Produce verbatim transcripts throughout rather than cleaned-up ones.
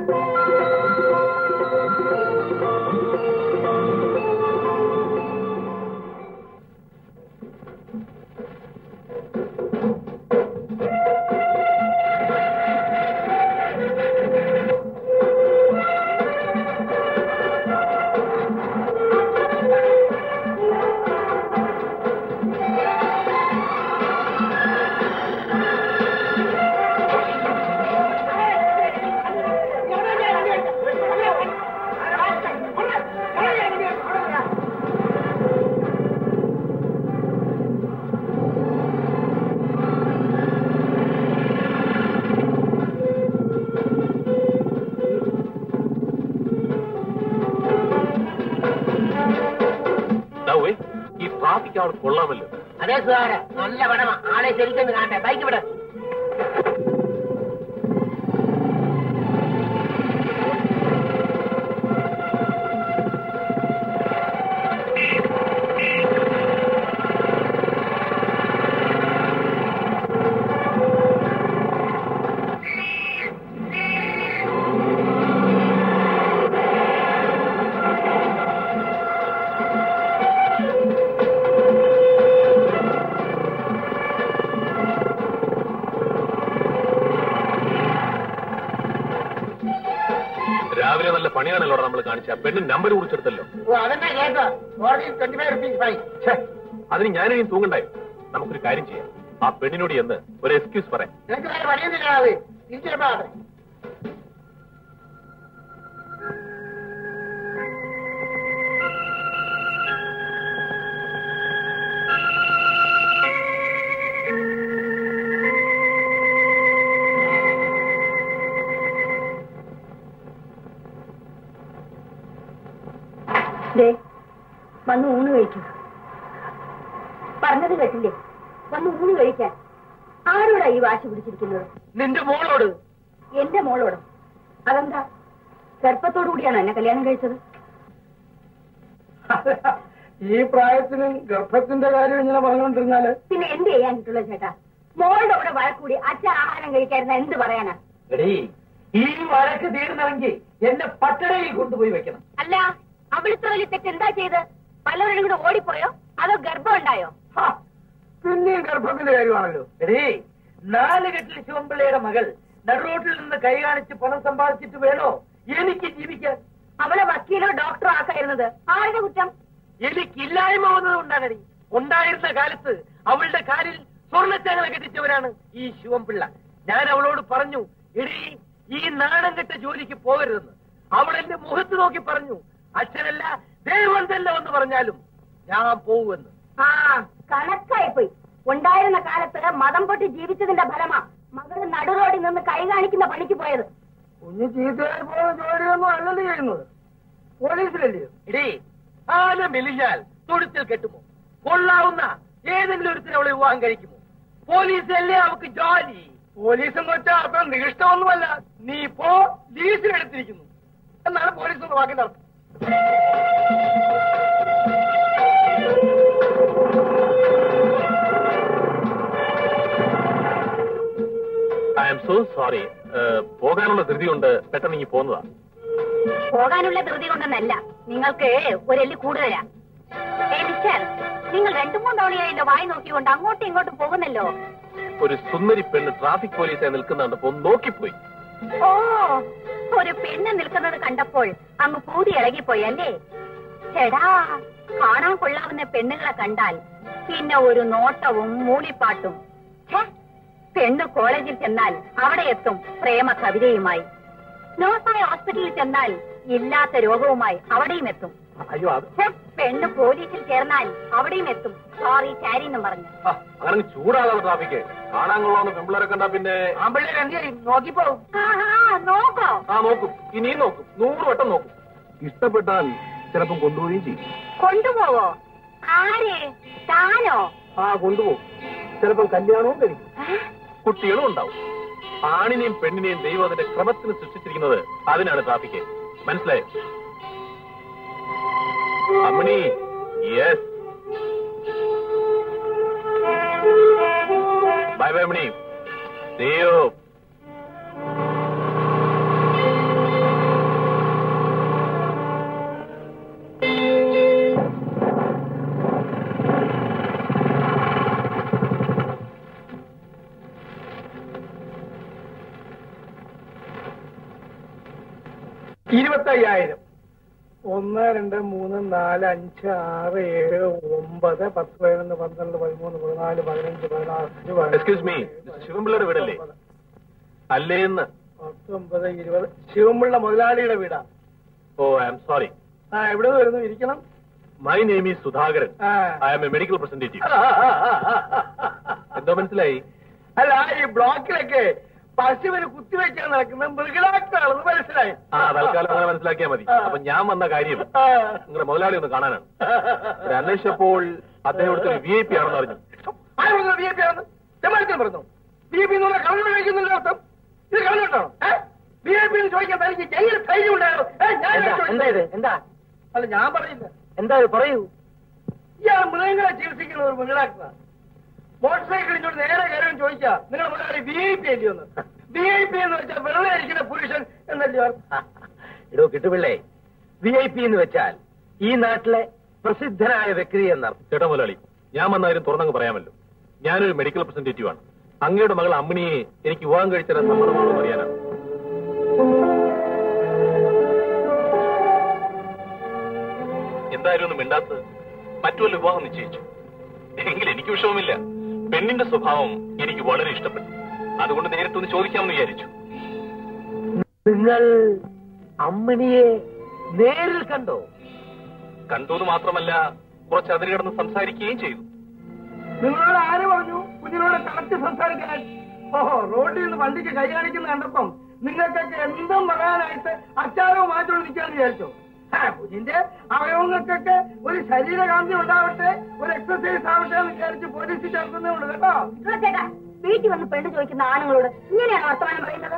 കൊള്ളാമല്ലോ. അതേ സുധാര, നല്ല പടമാ. ആളെ ശരിക്കൊന്ന് കാണട്ടെ. ബൈക്ക് വിട. രാവിലെ നല്ല പണിയാണല്ലോ നമ്മൾ കാണിച്ച പെണ്ണിന് നമ്പർ കുറിച്ചെടുത്തല്ലോ. അതിന് ഞാനിനി തൂങ്ങണ്ടായി. നമുക്കൊരു കാര്യം ചെയ്യാം. ആ പെണ്ണിനോട് എന്ന് ഒരു എക്സ്ക്യൂസ് പറയാം. വന്ന് ഊണ് കഴിക്കൂ. പറഞ്ഞത് കേട്ടില്ലേ? വന്ന് ഊണ് കഴിക്കാൻ. ആരോടാ ഈ വാശി പിടിച്ചിരിക്കുന്നത്? നിന്റെ മോളോട്. എന്റെ മോളോടോ? അതെന്താ? ഗർഭത്തോടു കൂടിയാണോ എന്നെ കല്യാണം കഴിച്ചത്? ഈ പ്രായത്തിന് ഗർഭത്തിന്റെ കാര്യം ഇങ്ങനെ പറഞ്ഞുകൊണ്ടിരുന്നാല് പിന്നെ എന്ത് ചെയ്യാനിട്ടുള്ള ചേട്ടാ? മോളുടെ കൂടെ വഴക്കൂടി അച്ഛൻ ആഹാരം കഴിക്കാതിരുന്ന എന്ത് പറയാനാ? ഈ വഴക്ക് തീർന്നെങ്കിൽ എന്നെ പട്ടടയിൽ കൊണ്ടുപോയി വെക്കണം. അല്ല, അവിടുത്തെ വലിയ തെറ്റ് എന്താ ചെയ്ത്? പലവരും കൂടെ ഓടിപ്പോയോ അതോ ഗർഭം ഉണ്ടായോ? പിന്നെയും ഗർഭത്തിന്റെ കാര്യമാണല്ലോ. എടേ, നാല് കെട്ടിൽ ശിവൻപിള്ളയുടെ മകൾ നടുറോട്ടിൽ നിന്ന് കൈ കാണിച്ച് പണം സമ്പാദിച്ചിട്ട് വേണോ എനിക്ക് ജീവിക്കാൻ? അവളെ വക്കീലോ ഡോക്ടറോ ആക്കായിരുന്നത് ആരുടെ കുറ്റം? എനിക്കില്ലായ്മ വന്നത് കൊണ്ടാണടി. ഉണ്ടായിരുന്ന കാലത്ത് അവളുടെ കാലിൽ സ്വർണ്ണച്ചാങ്ങളെ കെട്ടിച്ചവരാണ് ഈ ശിവൻപിള്ള. ഞാൻ അവളോട് പറഞ്ഞു, എടീ ഈ നാണം കെട്ട ജോലിക്ക് പോകരുതെന്ന്. അവൾ എന്റെ മുഖത്ത് നോക്കി പറഞ്ഞു, അച്ഛനല്ല ദൈവം തന്നെ എന്ന് പറഞ്ഞാലും ഞാൻ പോവുമെന്ന്. ആ കണക്കായി പോയി. ഉണ്ടായിരുന്ന കാലത്ത് മതം പൊട്ടി ജീവിച്ചതിന്റെ ഫലമാ മകള് നടുറോഡിൽ നിന്ന് കൈ കാണിക്കുന്ന പണിക്ക് പോയത്. കുഞ്ഞ് ചീത്തയായി പോകുന്ന ജോലിയൊന്നും അല്ലല്ലോ ചെയ്യുന്നത്. പോലീസിലല്ലയോ? ഇടേ, ആന മെലിഞ്ഞാൽ തൊഴുത്തിൽ കെട്ടുമോ? കൊള്ളാവുന്ന ഏതെങ്കിലും ഒരുത്തിന് അവളെ വിവാഹം കഴിക്കുമോ? പോലീസല്ലേ അവക്ക് ജോലി. പോലീസ് എന്ന് വെച്ചാൽ അത്ര നിഷ്ഠമൊന്നുമല്ല. നീ ഇപ്പോ ലീസിനെടുത്തിരിക്കുന്നു എന്നാണ് പോലീസ് ഒന്ന് വാക്കി നടത്തുന്നത്. I am so sorry. പോകാനുള്ള ധൃതി കൊണ്ട് പെട്ടെന്ന് ഇങ്ങി പോന്നതാ. പോകാനുള്ള ധൃതി കൊണ്ടെന്നല്ല, നിങ്ങൾക്ക് ഒരെല്ലി കൂടുതലാ. മിസ്റ്റർ, നിങ്ങൾ രണ്ടു മൂന്ന് തവണയായല്ലോ വായി നോക്കിക്കൊണ്ട് അങ്ങോട്ടും ഇങ്ങോട്ടും പോകുന്നല്ലോ. ഒരു സുന്ദരി പെണ്ണ് ട്രാഫിക് പോലീസായി നിൽക്കുന്നുണ്ടപ്പോ നോക്കിപ്പോയി. ഓ, ഒരു പെണ്ണ് നിൽക്കുന്നത് കണ്ടപ്പോൾ അങ്ങ് പൂതി ഇളകിപ്പോയി അല്ലേ? ചേടാ, കാണാൻ കൊള്ളാവുന്ന പെണ്ണുങ്ങളെ കണ്ടാൽ പിന്നെ ഒരു നോട്ടവും മൂളിപ്പാട്ടും. പെണ്ണ് കോളേജിൽ ചെന്നാൽ അവിടെ എത്തും പ്രേമ കവിതയുമായി. നോസായ ഹോസ്പിറ്റലിൽ ചെന്നാൽ ഇല്ലാത്ത രോഗവുമായി അവിടെയും എത്തും. അയ്യോ, പെണ്ണ് പോലീസിൽ ചേർന്നാൽ അവിടെയും എത്തും സോറി ചാരി എന്നും പറഞ്ഞു. അങ്ങനെ ചൂടാകാതെ ട്രാഫിക്ക്. കാണാൻ കൊള്ളാവുന്ന പെമ്പിളരെ കണ്ടാ പിന്നെ നോക്കിപ്പോ. നോക്കോ? ആ നോക്കും. ഇനിയും നോക്കും. നൂറ് വട്ടം നോക്കും. ഇഷ്ടപ്പെട്ടാൽ ചിലപ്പം കൊണ്ടുപോവുകയും ചെയ്യും. കൊണ്ടുപോവോ? ആര്? താനോ? ആ കൊണ്ടുപോകും. ചിലപ്പം കല്യാണവും കഴിക്കും. കുട്ടികളും ഉണ്ടാവും. ആണിനെയും പെണ്ണിനെയും ദൈവം അതിന്റെ ക്രമത്തിന് സൃഷ്ടിച്ചിരിക്കുന്നത് അതിനാണ് ട്രാഫിക്ക്. മനസ്സിലായോ? അമ്മണി, യെസ്. ബൈ ബൈ അമ്മണി. See you. ഇരുപത്തയ്യായിരം. ഒന്ന് രണ്ട് മൂന്ന് നാല് അഞ്ച് ആറ് ഏഴ് ഒമ്പത് പത്ത് പതിനൊന്ന് പന്ത്രണ്ട് പതിമൂന്ന് പതിനാല് പതിനഞ്ച് പതിനാറ് എക്സ്ക്യൂസ് മീ, ശിവൻപിള്ളയുടെ വീടല്ലേ? അല്ലേന്ന്. പത്തൊമ്പത് ഇരുപത്. ശിവൻപിള്ള മുതലാളിയുടെ വീടാ. ഓ, ഐ എം സോറി. ആ, എവിടെ വരുന്നു? ഇരിക്കണം. My name is Sudhakaran. I am a medical representative. എന്തോ മനസ്സിലായി? അല്ല, ഈ ബ്ലോക്കിലൊക്കെ പശുവിന് കുത്തിവെക്കാൻ നടക്കുന്ന മൃഗഡാക്ടറാണെന്ന് മനസ്സിലായി. ആ, തൽക്കാലം അങ്ങനെ മനസ്സിലാക്കിയാൽ മതി. അപ്പൊ ഞാൻ വന്ന കാര്യം നിങ്ങളുടെ മുതലാളി ഒന്ന് കാണാനാണ്. അന്വേഷിച്ചപ്പോൾ അദ്ദേഹം ഇവിടുത്തെ വി ഐ പി ആണെന്ന് അറിഞ്ഞു. ആരും വി ഐ പി ആണെന്ന് ചെമ്മാനത്തിന് പറഞ്ഞു. വി ഐ പി എന്ന് പറഞ്ഞാൽ കളഞ്ഞു കഴിക്കുന്നില്ല അർത്ഥം. ഇത് കളഞ്ഞിട്ടാണോ? വി ഐ പി എന്ന് ചോദിക്കാൻ തനിക്ക് എങ്ങനെ ധൈര്യം ഉണ്ടായിരുന്നു? എന്താ? അല്ല, ഞാൻ പറയില്ല. എന്താ പറയൂ. ഇയാൾ മൃഗങ്ങളെ ചികിത്സിക്കുന്ന ഒരു മൃഗഡാക്ടറാണ്. മോട്ടോർ സൈക്കിൾ ഇങ്ങോട്ട് നേരെ കയറാൻ ചോദിച്ചാ നിങ്ങളുടെ മുതലാളി വി ഐ പി അല്ലയോ? വി ഐ പി എന്ന് വെച്ചാൽ വെറുതെ ഇരിക്കുന്ന പുരുഷൻ എന്നല്ലേ? ഇടോ കിട്ടുപിള്ളേ, വി ഐ പി എന്ന് വെച്ചാൽ ഈ നാട്ടിലെ പ്രസിദ്ധനായ വ്യക്തി എന്നർത്ഥം. ചേട്ടാ മുതലാളി, ഞാൻ വന്നാലും തുറന്നങ്ങ് പറയാമല്ലോ. ഞാനൊരു മെഡിക്കൽ റെപ്രസെന്റേറ്റീവ് ആണ്. അങ്ങയുടെ മകൾ അമ്മിണിയെ എനിക്ക് വിവാഹം കഴിച്ചാൽ സമ്മതമാണോ അറിയാനാണ്. എന്തായാലും ഒന്നും മിണ്ടാത്തത്? മറ്റുവല്ല വിവാഹം നിശ്ചയിച്ചു എങ്കിൽ എനിക്ക് വിഷമമില്ല. പെണ്ണിന്റെ സ്വഭാവം എനിക്ക് വളരെ ഇഷ്ടപ്പെട്ടു. അതുകൊണ്ട് നേരിട്ടൊന്ന് ചോദിക്കാമെന്ന് വിചാരിച്ചു. നിങ്ങൾ അമ്മിണിയെ നേരിൽ കണ്ടോ? കണ്ടു മാത്രമല്ല, കുറച്ച് അതിന് കിടന്ന് സംസാരിക്കുകയും ചെയ്തു. നിങ്ങളോട് ആര് പറഞ്ഞു കുഞ്ഞിനോട് കണക്ക് സംസാരിക്കാൻ? ഓഹോ, റോഡിൽ നിന്ന് വണ്ടിക്ക് കൈ കാണിക്കുന്ന കണ്ടപ്പം നിങ്ങൾക്കൊക്കെ എന്തും പറയാനായിട്ട് അച്ചാരോ മാറ്റം നിൽക്കാന്ന് വിചാരിച്ചോ? കുഞ്ഞിന്റെ അവയവങ്ങൾക്കൊക്കെ ഒരു ശരീരകാന്തി ഉണ്ടാവട്ടെ, ഒരു എക്സസൈസ് ആവട്ടെ എന്ന് വിചാരിച്ച് പോലീസിൽ ചേർക്കുന്നേ ഉള്ളൂ കേട്ടോ. ചേട്ടാ, വീട്ടിൽ വന്ന് പെണ്ണ് ചോദിക്കുന്ന ആണുങ്ങളോട് ഇങ്ങനെയാണ് വർത്തമാനം പറയുന്നത്?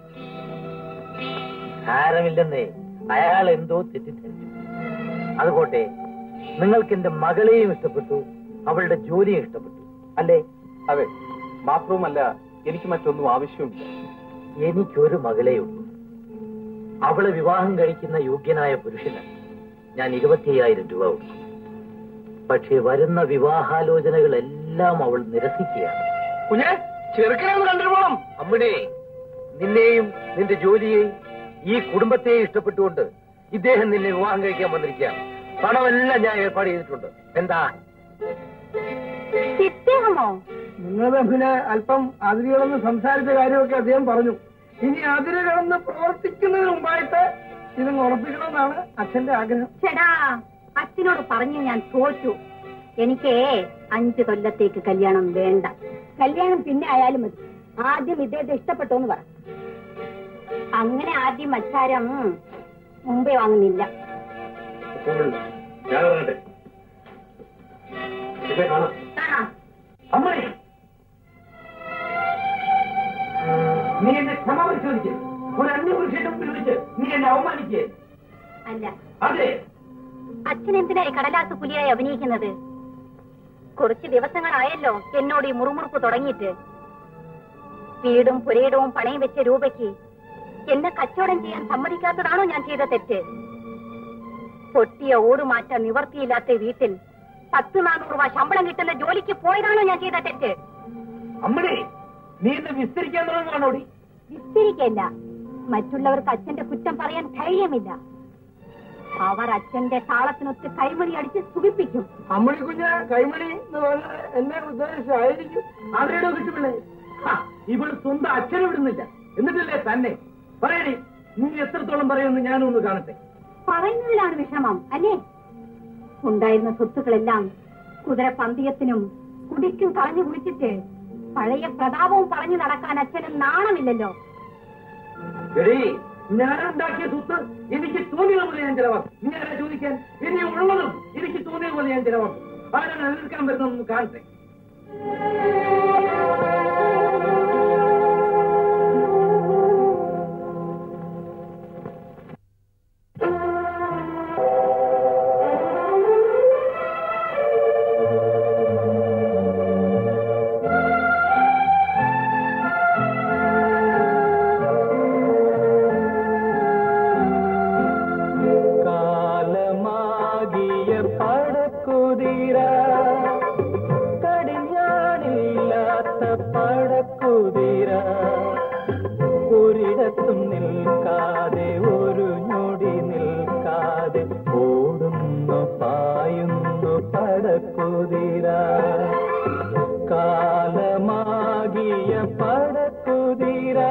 സാരമില്ലെന്നേ, അയാൾ എന്തോ തെറ്റിദ്ധരിച്ചു. അതുപോട്ടെ, നിങ്ങൾക്ക് എന്റെ മകളെയും ഇഷ്ടപ്പെട്ടു, അവളുടെ ജോലിയും ഇഷ്ടപ്പെട്ടു അല്ലേ? അതെ, മാത്രവുമല്ല എനിക്ക് മറ്റൊന്നും ആവശ്യമില്ല. എനിക്കൊരു മകളേ ഉള്ളൂ. അവളെ വിവാഹം കഴിക്കുന്ന യോഗ്യനായ പുരുഷന് ഞാൻ ഇരുപത്തിയ്യായിരം രൂപ കൊടുത്തു. പക്ഷേ വരുന്ന വിവാഹാലോചനകളെല്ലാം അവൾ നിരസിക്കുകയാണ്. കുഞ്ഞെ, ചെറുക്കനെന്ന് കണ്ടിരുന്നോളം. അമ്മിണേ, നിന്നെയും നിന്റെ ജോലിയെയും ഈ കുടുംബത്തെയും ഇഷ്ടപ്പെട്ടുകൊണ്ട് ഇദ്ദേഹം നിന്നെ വിവാഹം കഴിക്കാൻ വന്നിരിക്കുകയാണ്. പണമെല്ലാം ഞാൻ ഏർപ്പാട് ചെയ്തിട്ടുണ്ട്. എന്താ? ഇദ്ദേഹമോ? നിങ്ങൾ തമ്മില് അല്പം അതിരുകളെന്ന് സംസാരിച്ച കാര്യമൊക്കെ അദ്ദേഹം പറഞ്ഞു. ഇനി അതിര് കടന്ന് പ്രവർത്തിക്കുന്നതിന് മുമ്പായിട്ട് ഇതങ്ങ് ഉറപ്പിക്കണമെന്നാണ് അച്ഛന്റെ ആഗ്രഹം. ചേടാ, അച്ഛനോട് പറഞ്ഞു ഞാൻ തോറ്റു. എനിക്ക് അഞ്ചു കൊല്ലത്തേക്ക് കല്യാണം വേണ്ട. കല്യാണം പിന്നെ ആയാലും മതി. ആദ്യം ഇദ്ദേഹത്തെ ഇഷ്ടപ്പെട്ടോന്ന് പറ. അങ്ങനെ ആദ്യം അച്ചാരം മുമ്പേ വാങ്ങുന്നില്ല. നീ എന്നെ ക്ഷമ പരിശോധിച്ച് ഒരു അന്യപുരുഷന്റെ മുമ്പിൽ വിളിച്ച് നീ എന്നെ അവമാനിക്കേ? അല്ല. അതെ. അച്ഛൻ എന്തിനായി കടലാസ് പുലിയായി അഭിനയിക്കുന്നത്? കുറച്ച് ദിവസങ്ങളായല്ലോ എന്നോട് ഈ മുറുമുറുപ്പ് തുടങ്ങിയിട്ട്. വീടും പുരയിടവും പണയം വെച്ച രൂപയ്ക്ക് എന്നെ കച്ചവടം ചെയ്യാൻ സമ്മതിക്കാത്തതാണോ ഞാൻ ചെയ്ത തെറ്റ്? പൊട്ടിയ ഓടുമാറ്റ നിവർത്തിയില്ലാത്ത വീട്ടിൽ പത്ത് നാനൂറ് രൂപ ശമ്പളം കിട്ടുന്ന ജോലിക്ക് പോയതാണോ ഞാൻ ചെയ്ത തെറ്റ്? അമ്മേ, നീ എന്നെ വിസ്തരിക്കാൻ തുടങ്ങുവാണോടി? വിസ്തരിക്കല്ല, മറ്റുള്ളവർക്ക് അച്ഛന്റെ കുറ്റം പറയാൻ ധൈര്യമില്ല. അവർ അച്ഛന്റെ താളത്തിനൊത്ത് കൈമണി അടിച്ച് സുഖിപ്പിക്കും. അമ്മണി കുഞ്ഞ് കൈമണി എന്ന് പറഞ്ഞാൽ എന്നെ ഉദ്ദേശിച്ചായിരിക്കും. ആരുടെയോ കിട്ടുമില്ലേ? ഇവൾ സ്വന്തം അച്ഛനെ വിടുന്നില്ല എന്നിട്ടല്ലേ തന്നെ പറയണേ. നീ എത്രത്തോളം പറയുമെന്ന് ഞാനൊന്ന് കാണട്ടെ. പറയുന്നതിലാണ് വിഷമം അല്ലേ? ഉണ്ടായിരുന്ന സ്വത്തുക്കളെല്ലാം കുതിര പന്തയത്തിനും കുടിക്കും കളഞ്ഞു കുടിച്ചിട്ട് പഴയ പ്രതാപവും പറഞ്ഞു നടക്കാൻ അച്ഛനും നാണമില്ലല്ലോ. എടീ, ഞാനുണ്ടാക്കിയ സ്വത്ത് എനിക്ക് തോന്നിയത് പോലെ ഞാൻ ചെലവാക്കും. നീ ആരാ ചോദിക്കാൻ? ഇനി ഉള്ളതും എനിക്ക് തോന്നിയ പോലെ ഞാൻ ചെലവാക്കും. ആരാണ് എതിർക്കാൻ വരുന്നതെന്ന് കാണട്ടെ. കടിഞ്ഞാണില്ലാത്ത പടക്കുതിര കാലമാകിയ പടക്കുതിര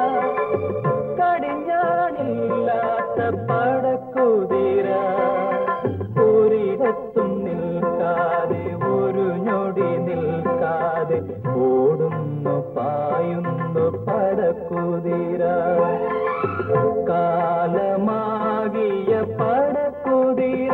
കടിഞ്ഞാണില്ലാത്ത പടക്കുതിര ഒരിടത്തും നിൽക്കാതെ ഒരു ഞൊടി നിൽക്കാതെ ഓടുന്നു പായുന്നു പടക്കുതിര കാലമാകിയ പടക്കുതിര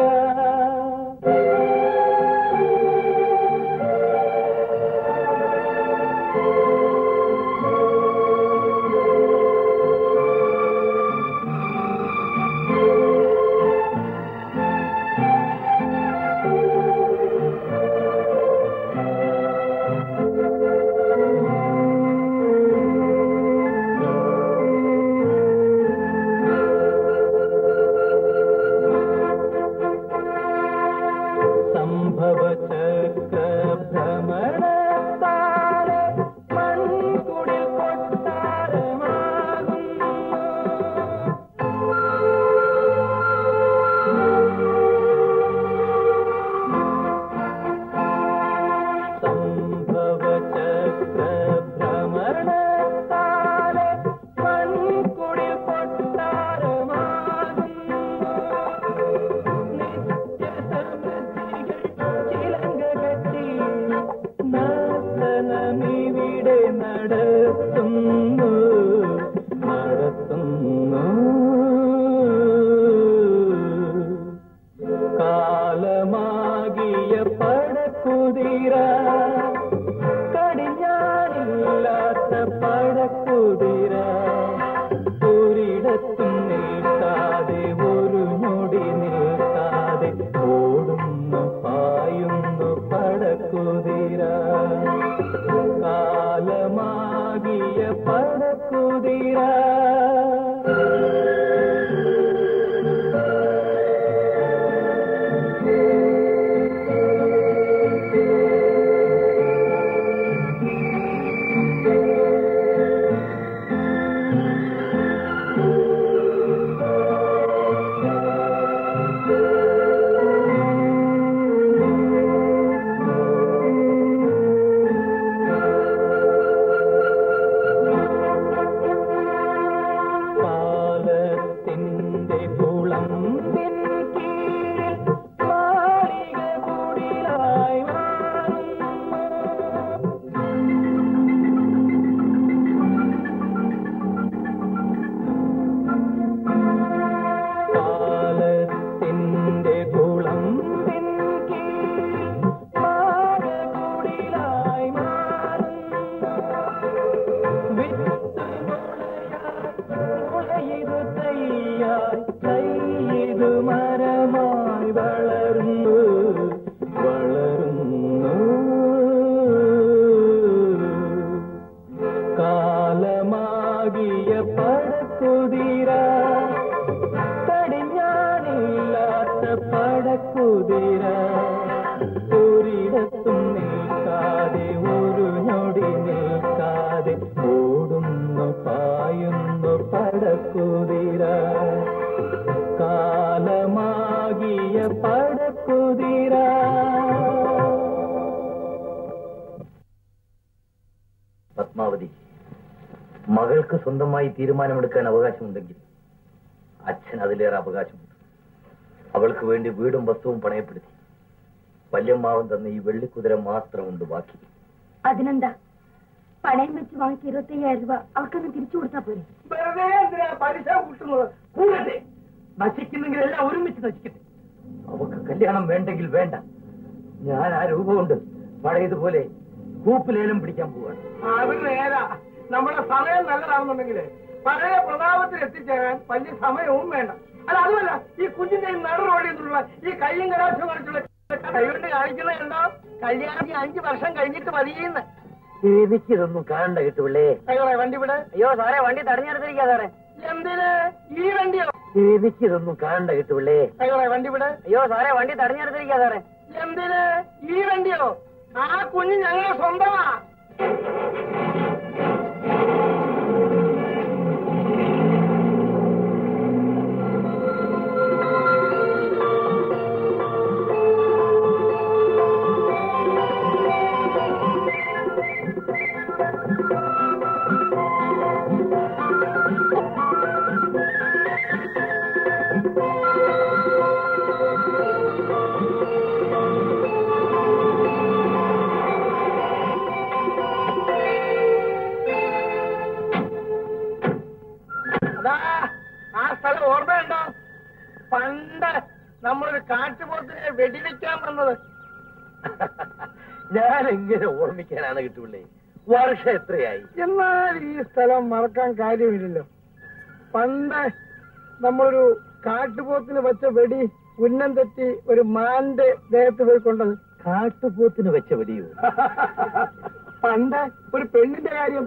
പത്മാവതി, മകൾക്ക് സ്വന്തമായി തീരുമാനമെടുക്കാൻ അവകാശമുണ്ടെങ്കിൽ അച്ഛൻ അതിലേറെ അവകാശമുണ്ട്. അവൾക്ക് വേണ്ടി വീടും വസ്തുവും പണയപ്പെടുത്തി വല്യമ്മാവൻ തന്ന ഈ വെള്ളിക്കുതിര മാത്രമുണ്ട് ബാക്കി. അതിനെന്താ, പണയം വെച്ച് വാങ്ങിച്ച ഇരുപത്തി അയ്യായിരം രൂപ അവർക്കൊന്ന് തിരിച്ചു കൊടുത്താ പോരെ? വെറുതെ എന്തിനാ പലിശ കൂട്ടുന്നത്? കൂടട്ടെ, നശിക്കുന്നെങ്കിൽ എല്ലാം ഒരുമിച്ച് നശിക്കട്ടെ. അവക്ക് കല്യാണം വേണ്ടെങ്കിൽ വേണ്ട. ഞാൻ ആ രൂപ കൊണ്ട് പഴയതുപോലെ കൂപ്പിലേലം പിടിക്കാൻ പോവാണ്. അത് നേരാ. നമ്മുടെ സമയം നല്ലതാണെന്നുണ്ടെങ്കിൽ പഴയ പ്രതാപത്തിൽ എത്തിച്ചേരാൻ വലിയ സമയവും വേണ്ട. അല്ല, അതുമല്ല, ഈ കുഞ്ഞിന്റെ നടു റോഡിൽ നിന്നുള്ള ഈ കയ്യും കലാശവും കാണിച്ചുള്ള കൈകൊണ്ട് കാണിക്കുന്നത് കണ്ടോ? കല്യാണം അഞ്ചു വർഷം കഴിഞ്ഞിട്ട് മതിയെന്ന്. എനിക്കിതൊന്നും കാണണ്ട കിട്ടുള്ളേ. അയ്യോടെ വണ്ടി വിടെ. അയ്യോ സാറേ, വണ്ടി തടഞ്ഞെടുത്തിരിക്കാ സാറേ. എന്തിന് ഈ വണ്ടിയോ? എനിക്കിതൊന്നും കാണണ്ട കിട്ടുള്ളേ. അയ്യോടെ വണ്ടി വിടെ. അയ്യോ സാറേ, വണ്ടി തടഞ്ഞെടുത്തിരിക്കാ സാറേ. എന്തിന് ഈ വണ്ടിയോ? ആ കുഞ്ഞ് ഞങ്ങളുടെ സ്വന്തമാ. ഓർമ്മയുണ്ടോ പണ്ട് നമ്മളൊരു കാട്ടുപോത്തിനെ വെടിവെക്കാൻ വന്നത്? ഞാൻ എങ്ങനെ ഓർമ്മിക്കാനാണ് കിട്ടുള്ളേ? വർഷം എത്രയായി? എന്നാൽ ഈ സ്ഥലം മറക്കാൻ കാര്യമില്ലല്ലോ. പണ്ട് നമ്മളൊരു കാട്ടുപോത്തിന് വെച്ച വെടി ഉന്നം തെറ്റി ഒരു മാന്റെ ദേഹത്ത് പോയി കൊണ്ടത്. കാട്ടുപോത്തിന് വെച്ച വെടിയോ? പണ്ട് ഒരു പെണ്ണിന്റെ കാര്യം.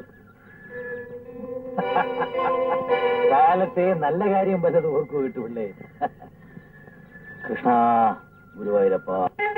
കാലത്തെ നല്ല കാര്യം പലത് ഓർക്കു കിട്ടുള്ളേ. കൃഷ്ണ ഗുരുവായൂരപ്പ.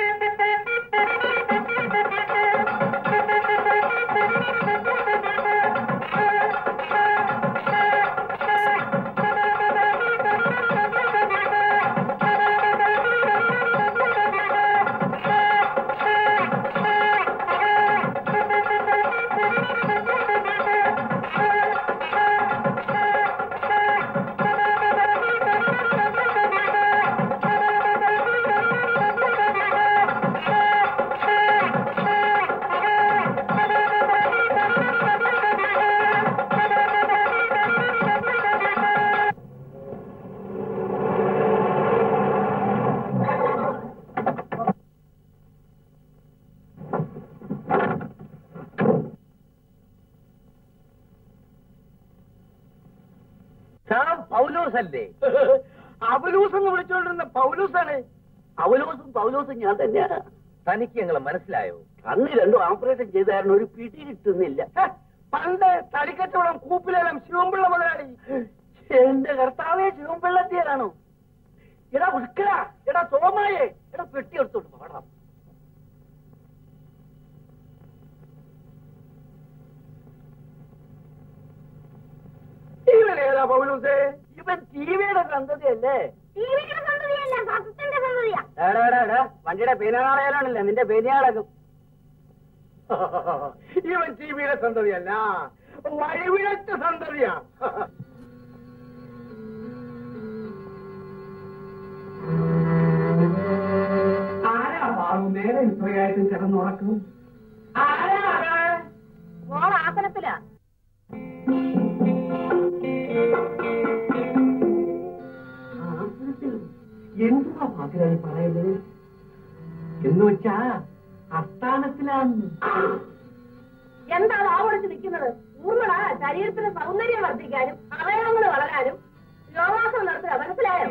പൗലോസല്ലേ? അവലൂസ് എന്ന് വിളിച്ചോണ്ടിരുന്ന പൗലൂസാണ്. അവലോസും പൗലോസും ഞാൻ തന്നെയാണ്. തനിക്ക് ഞങ്ങളെ മനസ്സിലായോ? അന്ന് രണ്ടും ഓപ്പറേഷൻ ചെയ്തായിരുന്നു, ഒരു പിടി കിട്ടുന്നില്ല. പണ്ട് തടിക്കച്ചവടം കൂപ്പിലേലം ശിവൻപിള്ള മുതലാളി. എന്റെ കർത്താവേ, ശിവൻപിള്ളത്തിയാണോ? എടാ ഉഷ്കല, എടാ സോമായേ, എടാ പെട്ടി എടുത്തോട്ട് പാടാം. ഇവനേതാ പൗലൂസേ? ഇവൻ ടിവിയുടെ സന്തതിയല്ലേ? വണ്ടിയുടെ പേനാളയാലാണല്ലേ നിന്റെ പേനയാളകും. ഇവൻ ടിവിയുടെ സന്തതിയല്ല, വഴിവിഴച്ച സന്തതിയാ. ആരാ ബാബു നേരെ ഇത്രയായിട്ടും കിടന്നുറക്കും? ആരാ? മോൾ ആസനത്തിലാ. എന്തുവാ പാതിരായി പറയുന്നത്? എന്ന് വെച്ചാ അസ്ഥാനത്തിലാണ്. എന്താണ് ആവണിച്ച് നിൽക്കുന്നത്? ഊർമിള ശരീരത്തിന് സൗന്ദര്യം വർദ്ധിക്കാനും അവയവങ്ങൾ വളരാനും യോഗാസനം നടത്തുക, മനസ്സിലായോ?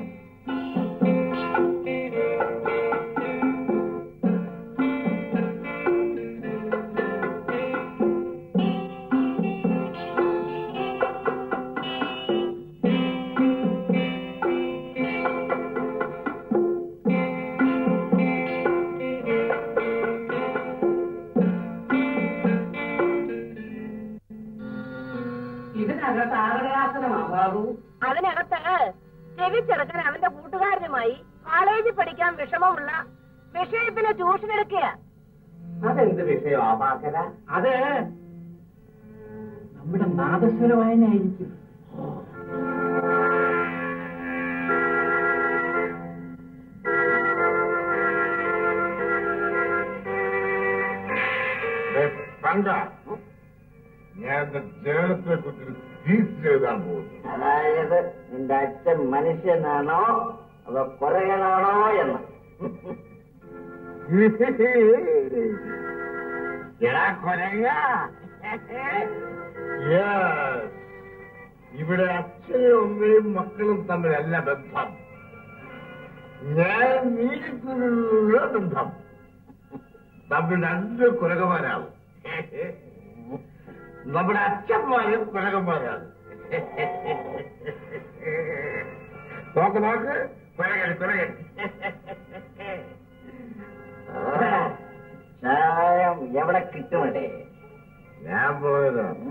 ഇതിനകത്ത് ആഗ്രഹാസനമാ ബാബു. അതിനകത്ത് ചെവിച്ചെടുക്കാൻ അവന്റെ കൂട്ടുകാരനുമായി കോളേജിൽ പഠിക്കാൻ വിഷമമുള്ള വിഷയത്തിന് ട്യൂഷൻ എടുക്കുക. അതെന്ത് വിഷയമാ പാക്കര? അത് നമ്മുടെ നാദസ്വര വായനായിരിക്കും. ഞാൻ ജനത്തെ കുറിച്ച് തീസ് എഴുതാൻ പോകുന്നു. അതായത് നിന്റെ അച്ഛൻ മനുഷ്യനാണോ അതോ കൊറയനാണോ എന്ന്. എടാ കൊരങ്ങ, ഇവിടെ അച്ഛനും അമ്മയും മക്കളും തമ്മിലല്ല ബന്ധം, ഞാൻ നീതിക്കുള്ള ബന്ധം. നമ്മൾ രണ്ട് കുരകന്മാരാവും. നമ്മുടെ അച്ഛന്മാരും കുരകന്മാരാണ്. നോക്ക് നോക്ക്, കുരകൻ കുരകൻ. ചായം എവിടെ കിട്ടുമല്ലേ? ഞാൻ പോയതാണ്.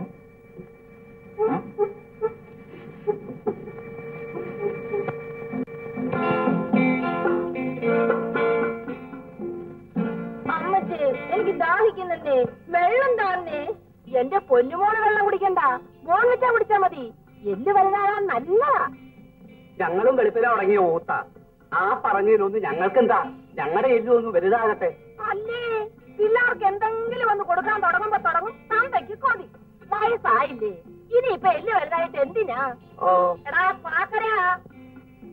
അമ്മച്ചേ, എനിക്ക് ദാഹിക്കുന്നുണ്ടേ, വെള്ളം താന്നേ. എന്റെ പൊന്നുമോള് വെള്ളം കുടിക്കണ്ട, മോങ്ങിച്ചാ കുടിച്ചാ മതി. എല്ല് വലുതാകാൻ നല്ലതാ. ഞങ്ങളും വെളുപ്പില തുടങ്ങിയ ഊത്ത. ആ പറഞ്ഞതിലൊന്നും ഞങ്ങൾക്കെന്താ? ഞങ്ങളുടെ എല്ലൊന്നും വലുതാകട്ടെ. അല്ലേ, പിള്ളേർക്ക് എന്തെങ്കിലും ഒന്ന് കൊടുക്കാൻ തുടങ്ങുമ്പോ തുടങ്ങും തന്തയ്ക്ക് കൊതി. വയസ്സായില്ലേ, ഇനിയിപ്പൊ എല്ല് വലുതായിട്ട് എന്തിനാ? ഓ എടാ പാക്കരാ,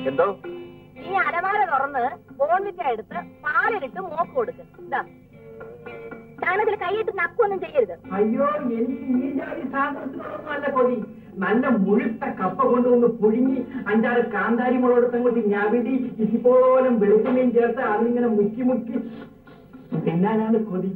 എന്തോ? ഈ അലമാര തുറന്ന് ബോൺവിറ്റ എടുത്ത് പാലിലിട്ട് മോക്ക് കൊടുക്ക്. ഇതാ, ഞാനതിൽ കൈയിട്ട് നക്കൊന്നും ചെയ്യരുത്. അയ്യോ, എനിക്ക് ഈ ജാതി സാധനത്തിനോടൊന്നും അല്ല കൊതി. നല്ല മുഴുത്ത കപ്പ കൊണ്ടുവന്ന് പുഴുങ്ങി അഞ്ചാറ് കാന്താരി മുളകെടുത്ത് അങ്ങോട്ട് ഞവിടി ഇതുപോലും വെളുത്തുള്ളിയും ചേർത്ത് അതിങ്ങനെ മുക്കി മുക്കി തിന്നാനാണ് കൊതി.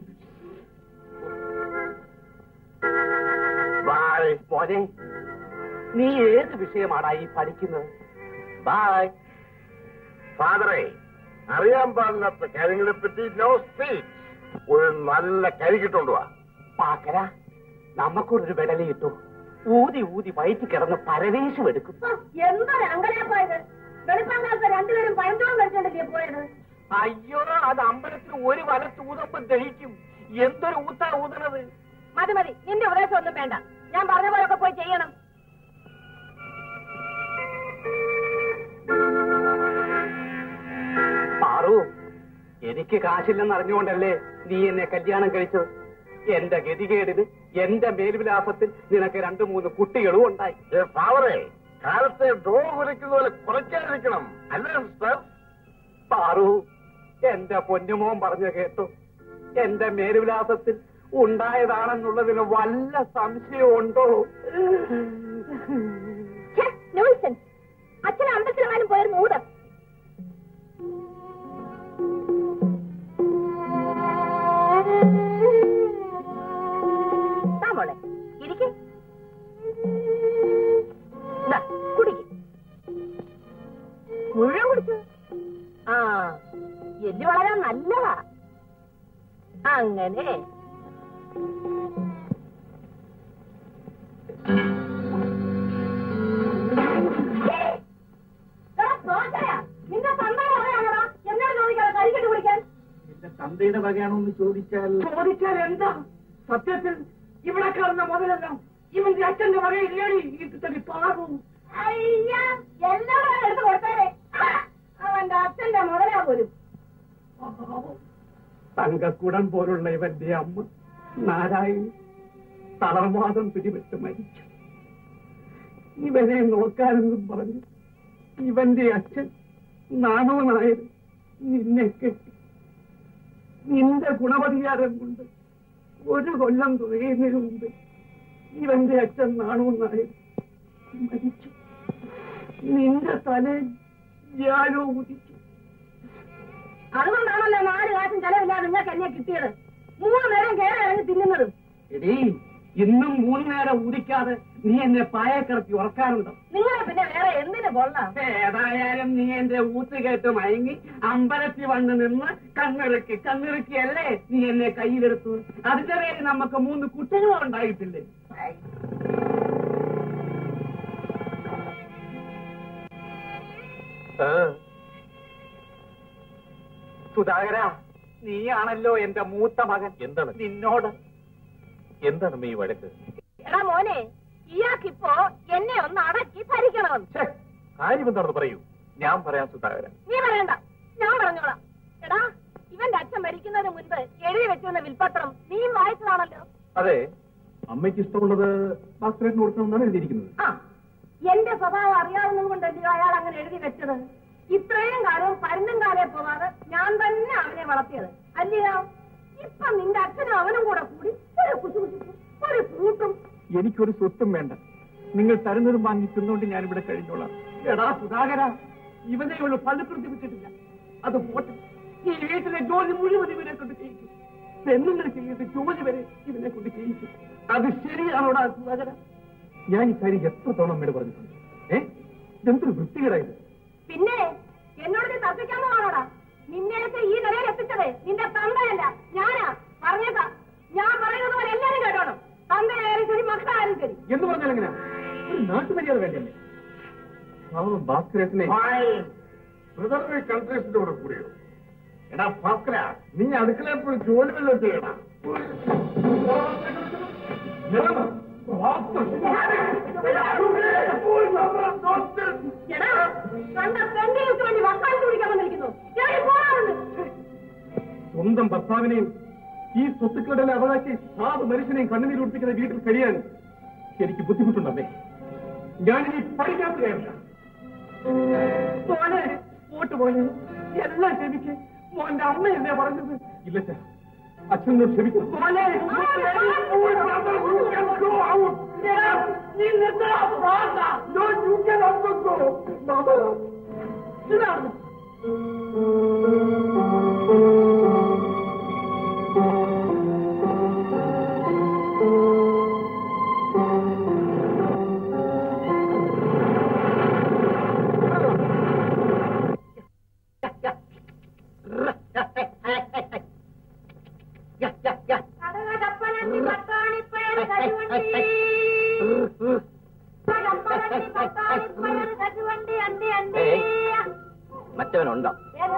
മോനെ, നീ ഏത് വിഷയമാണ് ഈ പഠിക്കുന്നത്? ബൈ ഫാദറെ. അറിയാൻ പാടില്ലാത്ത കാര്യങ്ങളെ പറ്റി നോ സ്പീച്ച്. ഒരു നല്ല കരി കിട്ടുകൊണ്ടുവാ. പാക്കര, നമുക്കൊരു വിടലി കിട്ടൂ. ഊതി ഊതി വയറ്റി കിടന്ന് പരവേശം എടുക്കും. എന്തൊരു അങ്കലാപ്പായത്! വെളുപ്പാങ്കാലത്ത് രണ്ടുപേരും പഴന്തോളം കഴിച്ചോണ്ടല്ലേ പോയത്? അയ്യോ, അത് അമ്പലത്തിൽ ഒരു വലത്ത് ഊതപ്പം ദഹിക്കും. എന്തൊരു ഊത്താ ഊതണത്! മതി മതി, നിന്റെ ഉപദേശം ഒന്നും വേണ്ട. ഞാൻ പറഞ്ഞ പോലൊക്കെ പോയി ചെയ്യണം. പാറു, എനിക്ക് കാശില്ലെന്ന് അറിഞ്ഞുകൊണ്ടല്ലേ നീ എന്നെ കല്യാണം കഴിച്ചത്? എന്റെ ഗതികേടിന്, എന്റെ മേൽവിലാസത്തിൽ നിനക്ക് രണ്ടു മൂന്ന് കുട്ടികളും ഉണ്ടായി. ഫാദറെ, കാലത്തെ ഡോ കുരയ്ക്കുന്ന പോലെ കുറയ്ക്കാതിരിക്കണം അല്ലേ മിസ്റ്റർ? പാറു, എന്റെ പൊന്നുമോൻ പറഞ്ഞു കേട്ടു. എന്റെ മേൽവിലാസത്തിൽ ഉണ്ടായതാണെന്നുള്ളതിന് വല്ല സംശയമുണ്ടോ? അച്ഛൻ അമ്പലത്തിലെങ്ങാനും പോയൊരു മൂതം. മോളെ ഇരിക്കെ, കുടിക്ക്. മുഴുവൻ കുടിച്ചു. ആ, എല്ല് വളരാൻ നല്ലതാ. അങ്ങനെ നിന്റെ തന്തയുടെ വകയാണോടാ? എന്നോട് ചോദിക്കാതെ കരിക്കട്ട് കുടിക്കാൻ. എന്റെ തന്തയുടെ വകയാണോ എന്ന് ചോദിച്ചാൽ ചോദിച്ചാൽ എന്താ? സത്യത്തിൽ ഇവിടെ കാണുന്ന മുതലെല്ലാം ഇവന്റെ അച്ഛന്റെ വകയില്ലേടി ഈ പാറു. അയ്യ, എല്ലാം എടുത്ത് കൊടുത്തേരെ. അവന്റെ അച്ഛന്റെ മുതലാ പോലും. തങ്കക്കുടം പോലുള്ള ഇവന്റെ അമ്മ നാരായണി തളർവാദം പിടിപെട്ട് മരിച്ചു. ഇവനെ നോക്കാനെന്നും പറഞ്ഞു ഇവന്റെ അച്ഛൻ നാണവനായത് നിന്നെ കെട്ടി. നിന്റെ ഗുണപരിഹാരം കൊണ്ട് ഒരു കൊല്ലം തുകയുന്നതിന് മുമ്പ് ഇവന്റെ അച്ഛൻ നാണവനായത് മരിച്ചു. നിന്റെ തലയിൽ ഞാനോ ഉദിച്ചു. അതുകൊണ്ടാണല്ലോ നാല് കാശും ചെലവില്ലാതെ നിങ്ങൾക്ക് എന്നെ കിട്ടിയത്. മൂന്ന് നേരം കയറി ഇറങ്ങി തിന്നുന്നതും. എടീ, ഇന്നും മൂന്ന് നേരം ഊതിക്കാതെ നീ എന്നെ പായക്കിറക്കി ഉറക്കാറുണ്ടോ? നിങ്ങളെ പിന്നെ വേറെ എന്തിനു കൊള്ളാം? ഏതായാലും നീ എന്റെ ഊത്ത് കേട്ട് മയങ്ങി അമ്പലത്തിൽ വന്ന് നിന്ന് കണ്ണിറുക്കി കണ്ണിറുക്കിയല്ലേ നീ എന്നെ കയ്യിലെടുത്തു. അതിന്റെ പേര് നമുക്ക് മൂന്ന് കുട്ടികളും ഉണ്ടായിട്ടില്ലേ? സുധാകര, നീയാണല്ലോ എന്റെ മൂത്ത മകൻ. എന്താണ് നിന്നോട് എന്താണ് ഈ വഴക്ക്? എടാ മോനെ, ഇയാൾക്കിപ്പോ എന്നെ ഒന്ന് അടക്കി ഭരിക്കണമെന്ന്. കാര്യം എന്താണെന്ന് പറയൂ. ഞാൻ പറയാം സുധാകരൻ. നീ പറയണ്ട, ഞാൻ പറഞ്ഞോളാം. എടാ, ഇവന്റെ അച്ഛൻ മരിക്കുന്നതിന് മുൻപ് എഴുതി വെച്ചിരുന്ന വിൽപത്രം നീയും വായിച്ചതാണല്ലോ. അതെ, അമ്മയ്ക്ക് ഇഷ്ടമുള്ളത് ഭാസ്കരേട്ടന് കൊടുക്കണമെന്നാണ് എഴുതിയിരിക്കുന്നത്. ആ, എന്റെ സ്വഭാവം അറിയാവുന്നത് കൊണ്ടല്ലോ അയാൾ അങ്ങനെ എഴുതി വെച്ചത്. ഇത്രയും കാലവും പരുന്നും കാലേ പോവാതെ ഞാൻ തന്നെ അവനെ വളർത്തിയത് അല്ലയോ? ഇപ്പൊ നിന്റെ അച്ഛനും അവനും കൂടെ കൂടി ഒരു കുശുകുശുക്കും ഒരു കൂട്ടും. എനിക്കൊരു സ്വത്തും വേണ്ട. നിങ്ങൾ തരുന്നതും വാങ്ങി തിന്നുകൊണ്ട് ഞാനിവിടെ കഴിഞ്ഞോളാം. എടാ സുധാകര, ഇവനെ ഉള്ളു പല്ല് പ്രതിപ്പിച്ചിട്ടില്ല. അത് പോട്ടെ, ഈ വീട്ടിലെ ജോലി മുഴുവൻ ഇവനെ കൊണ്ട് ചെയ്യിക്കും. പെണ്ണുങ്ങൾ ചെയ്ത് ജോലി വരെ ഇവനെ കൊണ്ട് ചെയ്യിക്കും. അത് ശരിയാണോടാ സുധാകര? ഞാൻ ഈ കാര്യം എത്ര തവണ അമ്മയോട് പറഞ്ഞിട്ടുണ്ട്. ഏഹ്, ഇതെന്തൊരു വൃത്തികേടായത്. പിന്നെ എന്നോട് നീ തർക്കിക്കാമോടാ? നിന്നെയൊക്കെ ഈ നിലയിൽ എത്തിച്ചത് നിന്റെ തന്തയല്ല, ഞാനാ. പറഞ്ഞേക്കാം, ഞാൻ പറയുന്നത് പോലെ എല്ലാരും കേട്ടോണം. തന്തയായാലും ശരി, മക്കളായാലും ശരി. എന്ന് പറഞ്ഞാൽ എങ്ങനെയാ? ഒരു നാട്ടുമര്യാദ വേണ്ടല്ലേ? പാവം ഭാസ്കരേട്ടനെ കൺട്രീസിന്റെ കൂടെ കൂടിയോ? എടാ ഭാസ്കര, നീ അടുക്കളയിൽ പോയി ജോലി വല്ലതും ചെയ്യണം. എടാ, കണ്ട പെണ്ണിക്ക് വേണ്ടി വക്കാലത്ത് പിടിക്കാൻ വന്നിരിക്കുന്നു. സ്വന്തം ഭർത്താവിനെയും ഈ സ്വത്തുക്കളുടെ അവകാശി സാധു മനുഷ്യനെയും കണ്ണുനീർ ഉറപ്പിക്കുന്ന വീട്ടിൽ കഴിയാൻ എനിക്ക് ബുദ്ധിമുട്ടുണ്ടല്ലേ? ഞാനിനി പഠിക്കാത്ത കാര്യമില്ല. മോനെ പോട്ട് മോനെ എല്ലാം ക്ഷമിക്ക്. മോന്റെ അമ്മയല്ലേ പറഞ്ഞത്? ഇല്ല സാർ, അച്ഛനോട് ക്ഷമിക്കും. മോനെ നീ നിർത്തടാ. ഇതാണ് മറ്റവനുണ്ടോ?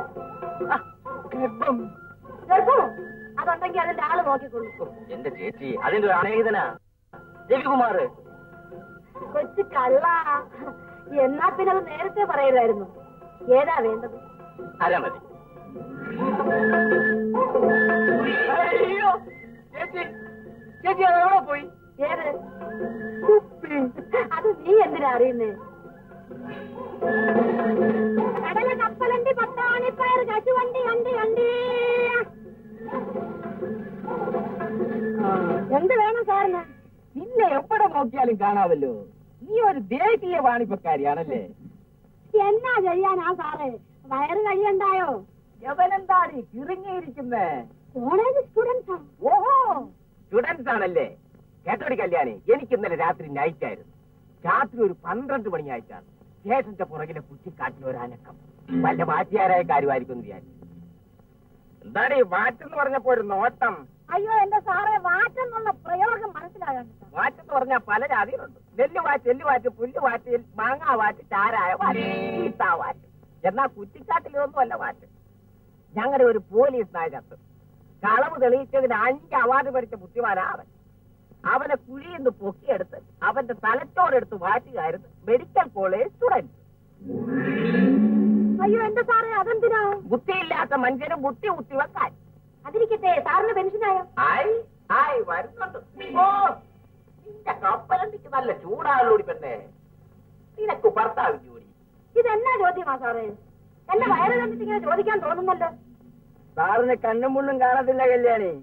ഗർഭം ഗർഭമോ? അതുണ്ടെങ്കിൽ അതിന്റെ ആള് നോക്കിക്കൊള്ളു. എന്റെ ചേച്ചി അതിന്റെ ഒരു അനേഹിതനാ രവികുമാർ. കൊച്ചു കള്ള. എന്നാ പിന്നെ അത് നേരത്തെ പറയലായിരുന്നു. ഏതാ വേണ്ടത്? അരമതി. അയ്യോ ചേച്ചി ചേച്ചി അതെവിടെ പോയി? ഏത്? അത് നീ എന്തിനാ അറിയുന്നേ? കടല കപ്പലണ്ടി പത്താണിപ്പയർ കശുവണ്ടി കണ്ടി കണ്ടി. എന്ത് വേണം സാറിന്? നിന്നെ എവിടെ നോക്കിയാലും കാണാമല്ലോ. നീ ഒരു ദേശീയ വാണിപ്പക്കാരിയാണല്ലേ? എന്നാ ചെയ്യാനാ സാറേ? വയറ് കഴിയണ്ടായോ? എവനെന്താണ് കിറങ്ങിയിരിക്കുന്നേ? കോളേജ് സ്റ്റുഡൻസാ. ഓഹോ, സ്റ്റുഡൻസ് ആണല്ലേ? കേട്ടോടി കല്യാണി, എനിക്ക് ഇന്നലെ രാത്രി നൈറ്റ് ആയിരുന്നു. രാത്രി ഒരു പന്ത്രണ്ട് മണിയായിട്ടാണ് സ്റ്റേഷന്റെ പുറകിലെ കുറ്റിക്കാട്ടിൽ ഒരു അനക്കം. വല്ല മാറ്റിയാരായ കാര്യമായിരിക്കും എന്ന് വിചാരിച്ചു. എന്താണ് ഈ വാറ്റെന്ന് പറഞ്ഞപ്പോ ഒരു നോട്ടം? അയ്യോ എന്റെ സാറേ, വാറ്റെന്നുള്ള പ്രയോഗം മനസ്സിലാകാൻ. വാറ്റെന്ന് പറഞ്ഞാൽ പല ജാതികളുണ്ട്. നെല്ലുവാറ്റ്, എല്ലുവാറ്റ്, പുല്ലുവാറ്റ്, മാങ്ങാ വാറ്റ്, ചാരായ വാറ്റ്, ചീത്താ വാറ്റ്. എന്നാ കുറ്റിക്കാട്ടിലൊന്നും അല്ല വാറ്റ്. ഞങ്ങളുടെ ഒരു പോലീസ് നായകത്ത് കളവ് തെളിയിച്ചതിന് അഞ്ച് അവാർഡ് പഠിച്ച ബുദ്ധിമാനാ അവൻ. അവനെ കുഴിയെന്ന് പൊക്കിയെടുത്ത് അവന്റെ തലച്ചോറെടുത്ത് മാറ്റുകയായിരുന്നു മെഡിക്കൽ കോളേജ് സ്റ്റുഡന്റ്. അയ്യോ എന്റെ സാറേ, അതെന്തിനാ? ബുദ്ധിയില്ലാത്ത മനുഷ്യന് ബുദ്ധി കുത്തി വെക്കാൻ. അതിരിക്കട്ടെ, സാറിന് പെൻഷനായോ? ആയി ആയി വരുന്നുണ്ട്. ഓ, നിന്റെ കപ്പലണ്ടിക്ക് നല്ല ചൂടാളോടി പെണ്ണേ. നിനക്ക് ഭർത്താവ് ജോലി. ഇതെന്നാ ചോദ്യമാ സാറേ? എന്റെ വയറ് കണ്ടിട്ട് ഇങ്ങനെ ചോദിക്കാൻ തോന്നുന്നല്ലോ. സാറിന് കണ്ണും മുള്ളും കാണത്തില്ല കല്യാണി.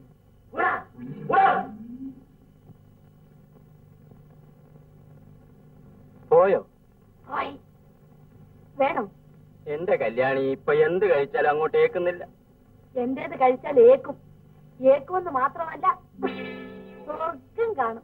പോയോ? വേണോ? എന്റെ കല്യാണി ഇപ്പൊ എന്ത് കഴിച്ചാലും അങ്ങോട്ട് ഏക്കുന്നില്ല. എന്റേത് കഴിച്ചാൽ ഏക്കും. ഏക്കുമെന്ന് മാത്രമല്ല, സ്വർഗം കാണും.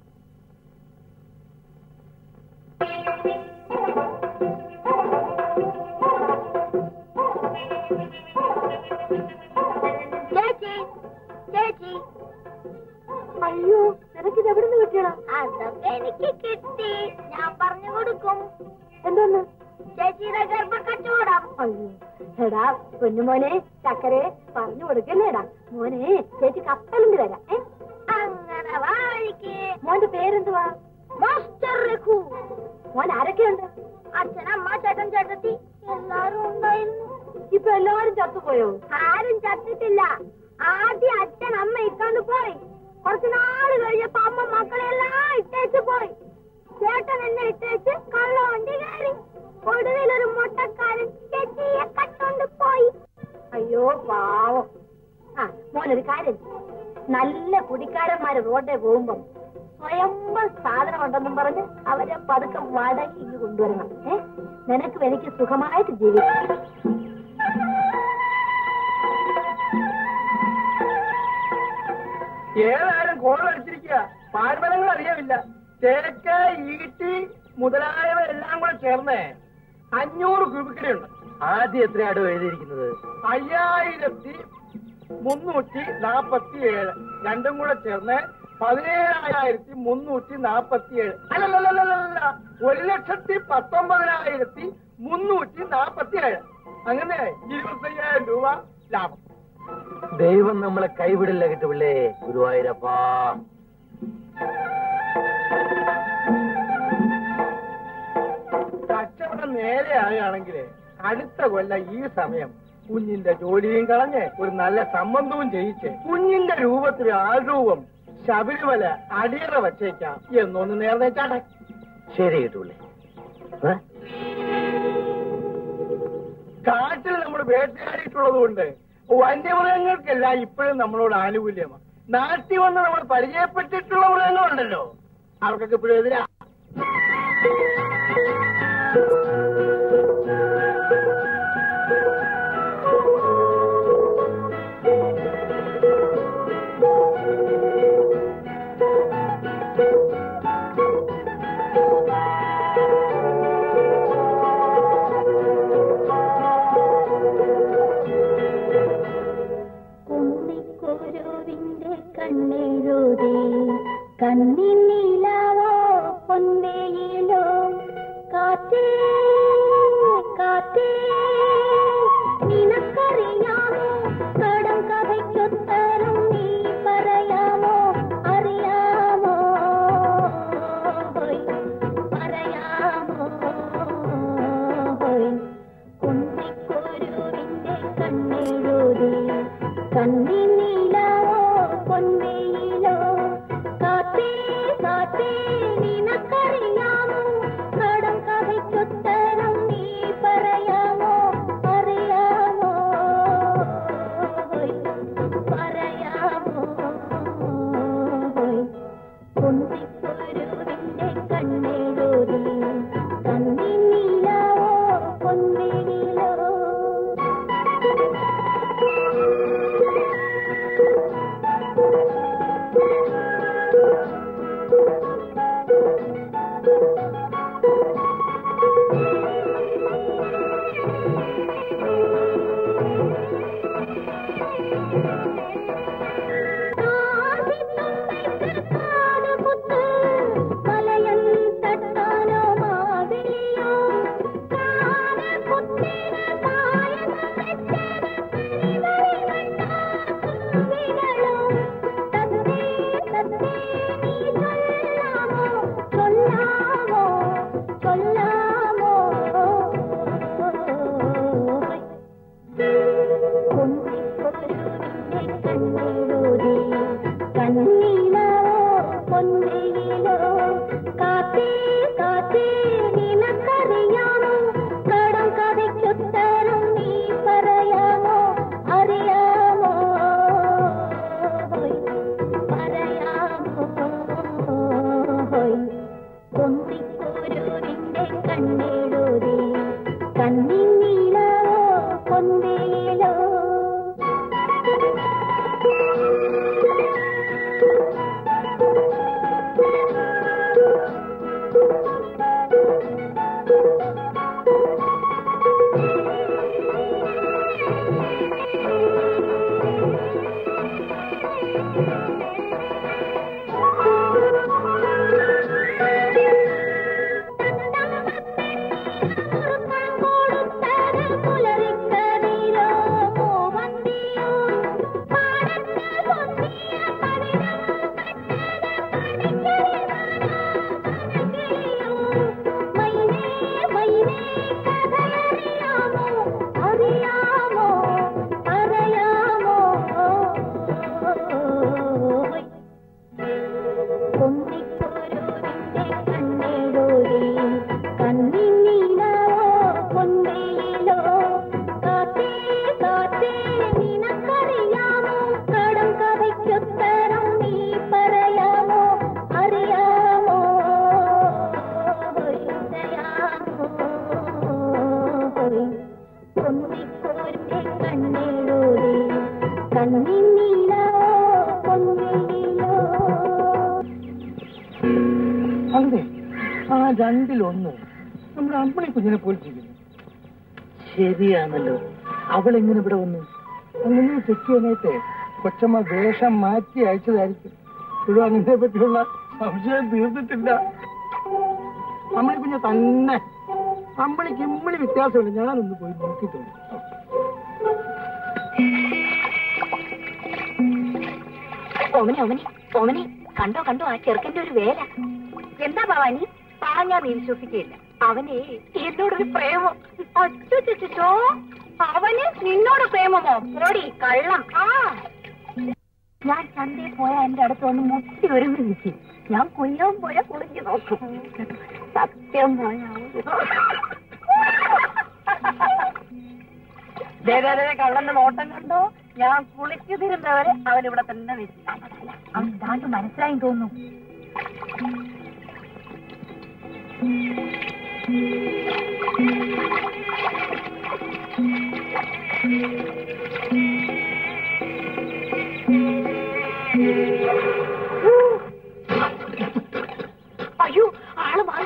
ചേച്ചി ചേച്ചി. അയ്യോ, നിനക്കിത് എവിടെ നിന്ന് കിട്ടിയടാ? അതൊക്കെ എനിക്ക് കിട്ടി, ഞാൻ പറഞ്ഞു കൊടുക്കും. എന്തോന്ന്? ചേച്ചിയുടെ ഗർഭക്കച്ചവടം. അയ്യോ എടാ പൊന്നുമോനെ, ചക്കരെ പറഞ്ഞു കൊടുക്കല്ലേടാ മോനെ. ചേച്ചി കപ്പലിന്റെ തരാം. അങ്ങനെ വാഴിക്ക്. മോന്റെ പേരെന്തുവാ? മാസ്റ്റർ രഘു. മോൻ ആരൊക്കെയുണ്ട്? അച്ഛൻ, അമ്മ, ചേട്ടൻ, ചേട്ടത്തി എല്ലാരും ഉണ്ടായിരുന്നു. ഇപ്പൊ എല്ലാരും ചത്തുപോയോ? ആരും ചത്തിട്ടില്ല. ആദ്യം അച്ഛൻ അമ്മ ഇട്ടാണ്ട് പോയി. കുറച്ചു നാള് കഴിഞ്ഞപ്പോ അമ്മ മക്കളെല്ലാം ഇട്ടേച്ച് പോയി. ചേട്ടൻ എന്നെ ഇട്ടേച്ച് കള്ളവണ്ടി കയറി. ഒടുവിലൊരു മുട്ടക്കാരൻ ചേച്ചിയെ കട്ടോണ്ട് പോയി. അയ്യോ പാവം. ആ മോനൊരു കാര്യം, നല്ല കുടിക്കാരന്മാര് റോഡേ പോകുമ്പം സ്വയംഭം സാധനം ഉണ്ടെന്നും പറഞ്ഞ് അവരെ പതുക്കെ വടങ്ങി ഇങ്ങ് കൊണ്ടുവരണം. ഏ നിനക്കും എനിക്ക് സുഖമായിട്ട് ജീവിക്കാം. ഏതായാലും കോൾ അടിച്ചിരിക്കുക. പാഴ്മലങ്ങൾ അറിയാമില്ല. തേക്ക, ഈട്ടി മുതലായവ എല്ലാം കൂടെ ചേർന്ന് അഞ്ഞൂറ് ക്യൂബിക്കടിയുണ്ട്. ആദ്യം എത്രയാടോ എഴുതിയിരിക്കുന്നത്? അയ്യായിരത്തി മുന്നൂറ്റി നാപ്പത്തി ഏഴ്. രണ്ടും കൂടെ ചേർന്ന് പതിനേഴായിരത്തി മുന്നൂറ്റി നാപ്പത്തി ഏഴ്. അല്ലല്ലല്ല, ഒരു ലക്ഷത്തി പത്തൊമ്പതിനായിരത്തി മുന്നൂറ്റി നാപ്പത്തി ഏഴ്. അങ്ങനെ ഇരുപത്തയ്യായിരം രൂപ ലാഭം. ദൈവം നമ്മളെ കൈവിടില്ല കിട്ടുപിള്ളേ. ഗുരുവായൂരപ്പാ. കച്ചവടം നേരെ ആകുകയാണെങ്കിൽ അടുത്ത കൊല്ലം ഈ സമയം കുഞ്ഞിന്റെ ജോലിയും കളഞ്ഞ് ഒരു നല്ല സംബന്ധവും ചെയ്യിച്ച് കുഞ്ഞിന്റെ രൂപത്തിൽ ആൾരൂപം ശബരിമല അടിയറ വച്ചേക്കാം എന്നൊന്ന് നേർന്നേച്ചാട്ടെ. ശരി കിട്ടുപിള്ളേ. കാട്ടിൽ നമ്മൾ വേട്ടയാടിയിട്ടുള്ളത് കൊണ്ട് വന്യമൃഗങ്ങൾക്കെല്ലാം ഇപ്പോഴും നമ്മളോട് ആനുകൂല്യമാണ്. നാട്ടിൽ വന്ന് നമ്മൾ പരിചയപ്പെട്ടിട്ടുള്ള മൃഗങ്ങളുണ്ടല്ലോ, അവർക്കൊക്കെ ഇപ്പോഴും എതിരാ. കണ്ണെഴുതി കണ്ണിനിലാവോ പൊന്നയിലോ കാറ്റേ കാറ്റേ നിനക്കറിയാമോ കടം കഥയ്ക്കൊത്തരം നീ പറയാമോ അറിയാമോ പറയാമോ കുന്തിക്കൊരുവിന്റെ കണ്ണെഴുതി കണ്ണിനിലാവോ പൊന്നയിലോ കാത്തേ കാത്തേ നിനക്കറിയാമോ കടം കഥയ്ക്കൊത്തരം നീ പറയാമോ അറിയാമോ പറയാമോ കുന്തിക്കൊരുവിന്റെ കണ്ണെഴുതി കണ്ണിനിലാവോ പൊന്നയിലോ രണ്ടിലൊന്ന് നമ്മുടെ അമ്മണി കുഞ്ഞിനെ പോലിരിക്കുന്നു. ശരിയാണല്ലോ, അവൾ എങ്ങനെ ഇവിടെ വന്നു? അങ്ങനെ ചെക്ക് ചെയ്യാനായിട്ട് കൊച്ചമ്മ വേഷം മാറ്റി അയച്ചതായിരിക്കും. ഇപ്പോഴും അതിനെ പറ്റിയുള്ള സംശയം തീർന്നിട്ടില്ല. അമ്മണി കുഞ്ഞ് തന്നെ. അമ്മണിക്ക് ഇമ്മണി വ്യത്യാസമില്ല. ഞാനൊന്ന് പോയി നോക്കിയിട്ടുണ്ട്. ഓമനെ ഓമനെ ഓമനെ കണ്ടോ കണ്ടോ ആ ചെറുക്കന്റെ ഒരു വേല. എന്താ ഭവാനി? പറഞ്ഞാ നീ വിശ്വസിക്കുകയില്ല. അവനെ എന്നോടൊരു പ്രേമം. അച്ചോ, അവന് നിന്നോട് പ്രേമമോ? പോടി കള്ളം. ആ ഞാൻ ചന്തയിൽ പോയാ എന്റെ അടുത്ത് വന്ന് മുട്ടി ഒരുങ്ങി നിൽക്കും. ഞാൻ കൊല്ലവും പോയാ കുളിഞ്ഞു നോക്കും. സത്യം പോയാ കള്ളന്റെ നോട്ടം കണ്ടോ? ഞാൻ കുളിച്ചു തിരുന്നവരെ അവനിവിടെ തന്നെ വെച്ചു. അവൻ താണ്ട് മനസ്സിലായി തോന്നുന്നു. അയ്യോ, ആള് മാറി.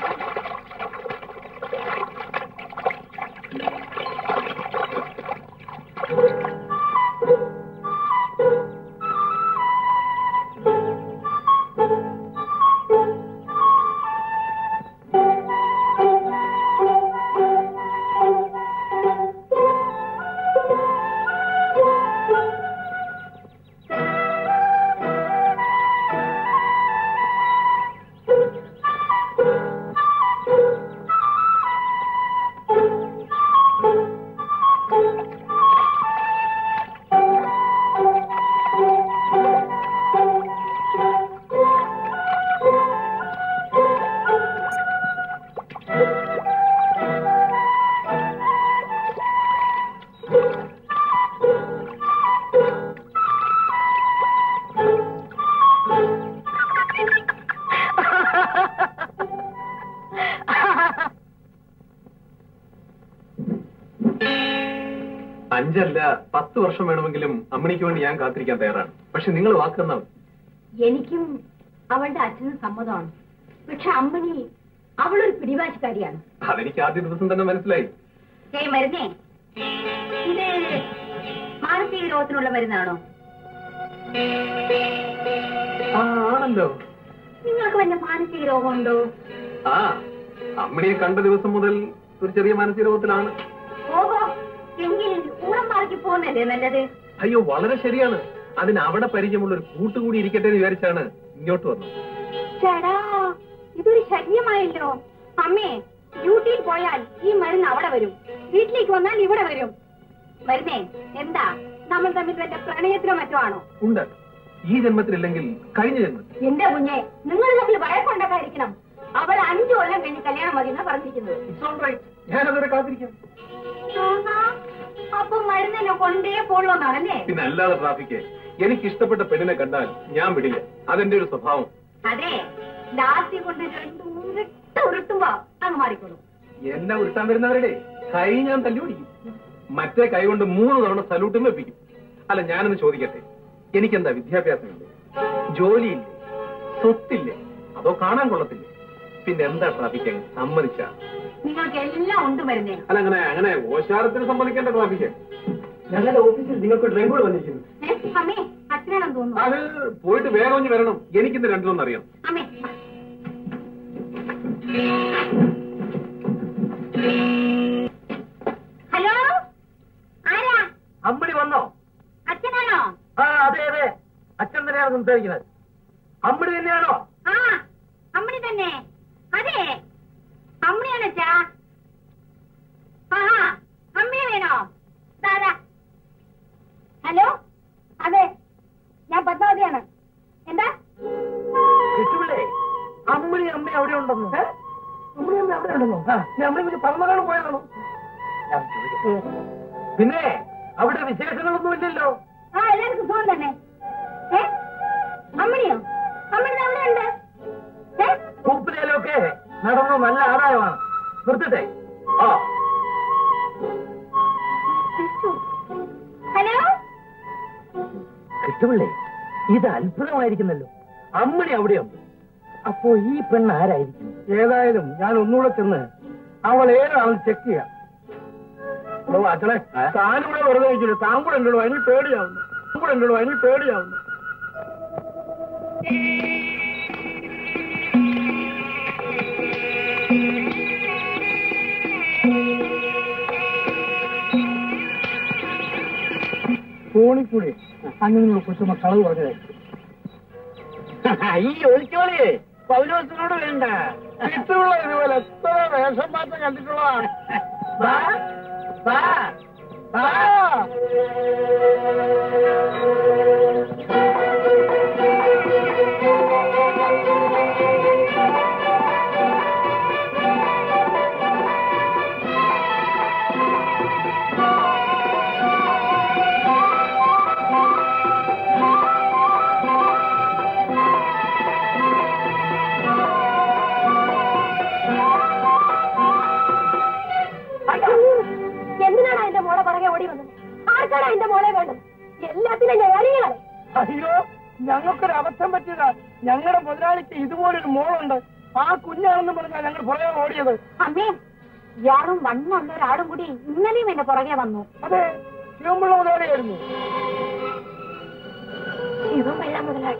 അഞ്ചല്ല പത്ത് വർഷം വേണമെങ്കിലും അമ്മണിക്ക് വേണ്ടി ഞാൻ കാത്തിരിക്കാൻ തയ്യാറാണ്. പക്ഷെ നിങ്ങൾ വാക്കുന്ന എനിക്കും അവളുടെ അച്ഛനും സമ്മതമാണ്. പക്ഷെ അമ്മണി അവളൊരു പിടിവാശിക്കാരിയാണ്. അതെനിക്ക് ആദ്യ ദിവസം തന്നെ മനസ്സിലായി. ഏയ് മരുന്നേ, ഇത് മാനസിക രോഗത്തിനുള്ള മരുന്നാണോ? ആണല്ലോ. നിങ്ങൾക്ക് വല്ല മാനസിക രോഗമുണ്ടോ? ആ, അമ്മണിയെ കണ്ട ദിവസം മുതൽ ഒരു ചെറിയ മാനസിക രോഗത്തിലാണ്. ഓഹോ, എങ്കിൽ ഊളംപാറയ്ക്ക് പോകുന്നല്ലേ നല്ലത്? അയ്യോ, വളരെ ശരിയാണ്. അതിന് അവിടെ പരിചയമുള്ള ഒരു കൂട്ടുകൂടി ഇരിക്കട്ടെ എന്ന് വിചാരിച്ചാണ് ഇങ്ങോട്ട് വന്നത്. ചേടാ, ഇതൊരു ശല്യമായല്ലോ. അമ്മേ, ഡ്യൂട്ടിയിൽ പോയാൽ ഈ മരുന്ന് അവിടെ വരും, വീട്ടിലേക്ക് വന്നാൽ ഇവിടെ വരും. മരുന്നേ, എന്താ നമ്മൾ തമ്മിൽ വല്ല പ്രണയത്തിനോ മറ്റോ ആണോ? ഉണ്ട്. ഈ ജന്മത്തിലില്ലെങ്കിൽ കഴിഞ്ഞ ജന്മത്തിൽ. എന്റെ കുഞ്ഞെ, നിങ്ങൾ തമ്മിൽ വഴക്കുണ്ടാക്കാതിരിക്കണം. അവൾ അഞ്ചു കൊല്ലം കഴിഞ്ഞ് കല്യാണം മതി എന്നാ പറഞ്ഞിരിക്കുന്നത്. ഞാനതുവരെ കാത്തിരിക്കാം. അപ്പൊ മരുന്നിനെ കൊണ്ടേ പോളോന്നാണല്ലേ? പിന്നെ അല്ലാതെ ട്രാഫിക്ക്. എനിക്ക് ഇഷ്ടപ്പെട്ട പെണ്ണിനെ കണ്ടാൽ ഞാൻ വിടില്ല. അതെന്റെ ഒരു സ്വഭാവം. അതെ, ലാസ്റ്റി കൊണ്ട് രണ്ട് ഉരുട്ട് ഉരുട്ടുമ്പോ അങ്ങ് മാറിക്കോളും. എന്നെ ഉരുട്ടാൻ വരുന്നവരുടെ കൈ ഞാൻ തല്ലി ഓടിക്കും. മറ്റേ കൈ കൊണ്ട് മൂന്ന് തവണ സല്യൂട്ടും വെപ്പിക്കും. അല്ല, ഞാനൊന്ന് ചോദിക്കട്ടെ, എനിക്കെന്താ വിദ്യാഭ്യാസമില്ലേ, ജോലിയില്ലേ, സ്വത്തില്ലേ, അതോ കാണാൻ കൊള്ളത്തില്ലേ? പിന്നെ എന്താ ട്രാഫിക്ക് അങ്ങ് സമ്മതിച്ച? നിങ്ങൾക്ക് എല്ലാം ഉണ്ട് മരുന്നേ. അല്ല, അങ്ങനെ അങ്ങനെ ഓശാരത്തിന് സമ്മതിക്കേണ്ട ട്രാഫിക്ക്. ഞങ്ങളുടെ ഓഫീസിൽ നിങ്ങൾക്ക് ഡ്രൈവർ വന്നിരിക്കുന്നു. അമ്മേ, അച്ഛനാണെന്ന് തോന്നുന്നു. അത് പോയിട്ട് വേഗം ഒന്ന് വരണം. എനിക്കിന്ന് രണ്ടിലൊന്നും അറിയാം. അമ്മേ, ഹലോ, ആരാ? അമ്മണി വന്നോ? അച്ഛനാണോ? ആ, അതെ അതെ, അച്ഛൻ തന്നെയാണ് സംസാരിക്കുന്നത്. അമ്മണി തന്നെയാണോ? ആ, അമ്മണി തന്നെ. അതെ, അമ്മണിയാണ് അച്ഛാ. ആ, അമ്മയെ വേണോ? ദാദാ. ഹലോ, അതെ, ഞാൻ പത്മാവതിയാണ്. എന്താ? കിട്ടുള്ളേ, അമ്മണി അമ്മ അവിടെ ഉണ്ടെന്നു. അമ്മണി അമ്മ അവിടെ ഉണ്ടെന്നോ? ഞാൻ അമ്മയെ കുറിച്ച് പറഞ്ഞതാണ് പോയതാണോ? പിന്നെ അവിടെ വിശേഷങ്ങളൊന്നും ഇല്ലല്ലോ. ആ, എല്ലാവർക്കും സുഖം തന്നെ. ഏ, അമ്മണിയോ? അമ്മണി അവിടെ ഉണ്ട്. ഏ, കൂപ്പിലൊക്കെ നടന്നു നല്ല ആദായമാണ്. നിർത്തട്ടെ. ആ, ഹലോ, കിട്ടുള്ളേ, ഇത് അത്ഭുതമായിരിക്കുന്നല്ലോ. അമ്മണി അവിടെയുണ്ട്. അപ്പോ ഈ പെണ്ണ് ആരായിരിക്കും? ഏതായാലും ഞാൻ ഒന്നുകൂടെ ചെന്ന് അവൾ ഏതാണെന്ന് ചെക്ക് ചെയ്യാം. ഹലോ അച്ഛനെ, താനിവിടെ വെറുതെ വയ്ക്കില്ല. താൻ കൂടെ ഉണ്ടോ? അതിന് പേടിയാവുന്നു. താൻ കൂടെ ഉണ്ടോ? അതിന് പേടിയാവുന്നു. ഫോണിൽ കൂടി അങ്ങനെയുള്ള കുറിച്ചുള്ള കളവ് പറഞ്ഞതായിരിക്കും. ഈ ഒളിച്ചോളി പൗലോസിനോട് വേണ്ട. ചുറ്റുമുള്ള ഇതുപോലെ എത്ര വേഷം മാറ്റം കണ്ടിട്ടുള്ളതാണ്. പുറകെ ഓടി വന്നത്? ആർക്കാണ് എന്റെ മോളെ വേണ്ടത്? എല്ലാത്തിനും ഞാൻ അറിയണേ. അയ്യോ, ഞങ്ങൾക്കൊരു അബദ്ധം പറ്റിയതാ. ഞങ്ങളുടെ മുതലാളിക്ക് ഇതുപോലൊരു മോളുണ്ട്. ആ കുഞ്ഞാണെന്ന് പറഞ്ഞാൽ ഞങ്ങൾ പുറകെ ഓടിയത്. അമ്മേ, ഇയാളും വണ്ണുള്ള ഒരാളും കൂടി ഇന്നലെയും എന്റെ പുറകെ വന്നു. അതെ, ശിവമ്പിള്ള മുതലാളിയായിരുന്നു. ശിവമ്പിള്ള മുതലാളി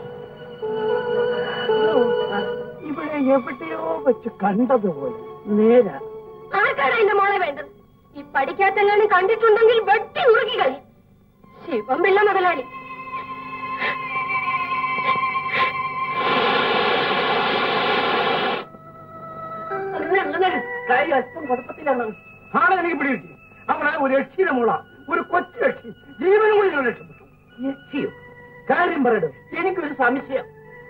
ഇവിടെ എവിടെയോ വെച്ച് കണ്ടതുപോലെ. നേരാ. ആർക്കാണ് എന്റെ മോളെ വേണ്ടത്? ഈ പഠിക്കാത്തെങ്ങാനും കണ്ടിട്ടുണ്ടെങ്കിൽ വെട്ടി ഉറുക്കി കഴിയും. ശിവമ്പിള്ള മുതലാളി. കാര്യം അല്പം കുഴപ്പത്തിലാണ്. ആളെ എനിക്ക് പിടികിട്ടി. അവിടെ ഒരു യക്ഷിയുടെ മോള, ഒരു കൊച്ചു യക്ഷി, ജീവനും കൂടി ഞാൻ രക്ഷപ്പെട്ടു. യക്ഷിയോ? കാര്യം പറയട്ടെ, എനിക്കൊരു സംശയം.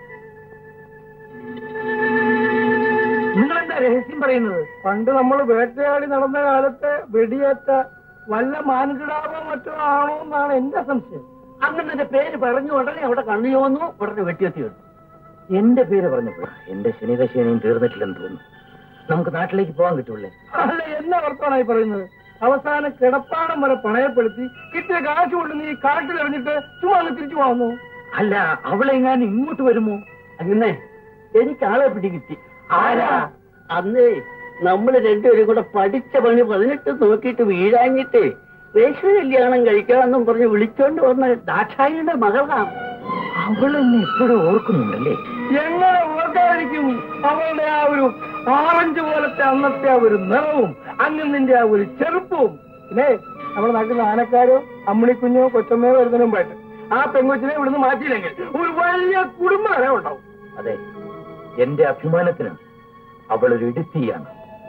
നിങ്ങളെന്താ രഹസ്യം പറയുന്നത്? പണ്ട് നമ്മൾ വേട്ടയാടി നടന്ന കാലത്ത് വെടിയേറ്റ വല്ല മാൻകിടാവോ മറ്റോ ആണോ എന്നാണ് എന്റെ സംശയം. അങ്ങനെ പേര് പറഞ്ഞു ഉടനെ അവിടെ കണ്ണു ചോന്നു, ഉടനെ വെട്ടിയെത്തി വന്നു. എന്റെ പേര് പറഞ്ഞപ്പോൾ എന്റെ ശനികശേനയും തീർന്നിട്ടില്ലെന്ന് തോന്നുന്നു. നമുക്ക് നാട്ടിലേക്ക് പോകാൻ കിട്ടൂല്ലേ? അല്ല, എന്നെ വർത്തമാനായി പറയുന്നത്. അവസാനം കിടപ്പാടം വരെ പണയപ്പെടുത്തി കിട്ടിയ കാശ് കൊണ്ട് നീ കാട്ടിലെറിഞ്ഞിട്ട് ചുമ്മാ അങ്ങ് തിരിച്ചു പോകുന്നു. അല്ല, അവളെങ്ങാനും ഇങ്ങോട്ട് വരുമോ? അങ്ങനെ എനിക്ക് ആളെ പിടികിട്ടി. ആരാ? അന്നേ നമ്മള് രണ്ടുപേരും കൂടെ പഠിച്ച പണി പതിനെട്ട് നോക്കിയിട്ട് വീഴാഞ്ഞിട്ട് വേഷ കല്യാണം കഴിക്കാമെന്നും പറഞ്ഞ് വിളിച്ചോണ്ട് വന്ന ദാക്ഷായിയുടെ മകളാണ്. അവളെന്നെ എപ്പോഴും ഓർക്കുന്നുണ്ടല്ലേ? എങ്ങനെ ഓർക്കാതിരിക്കും? അവളുടെ ആ ഒരു ആറഞ്ച് പോലത്തെ അന്നത്തെ ആ ഒരു നിറവും അങ്ങിന്റെ ആ ഒരു ചെറുപ്പവും. പിന്നെ നമ്മുടെ നാട്ടിൽ ആനക്കാരോ അമ്മിണിക്കുഞ്ഞോ കൊച്ചമ്മയോ വരുന്നതിന് മുമ്പായിട്ട് ആ പെങ്കൊച്ചിനെ ഇവിടുന്ന് മാറ്റിയില്ലെങ്കിൽ ഒരു വലിയ കുടുംബം വരെ ഉണ്ടാവും. അതെ, എന്റെ അഭിമാനത്തിന് അവളൊരു ഇടുത്തിയാണ്.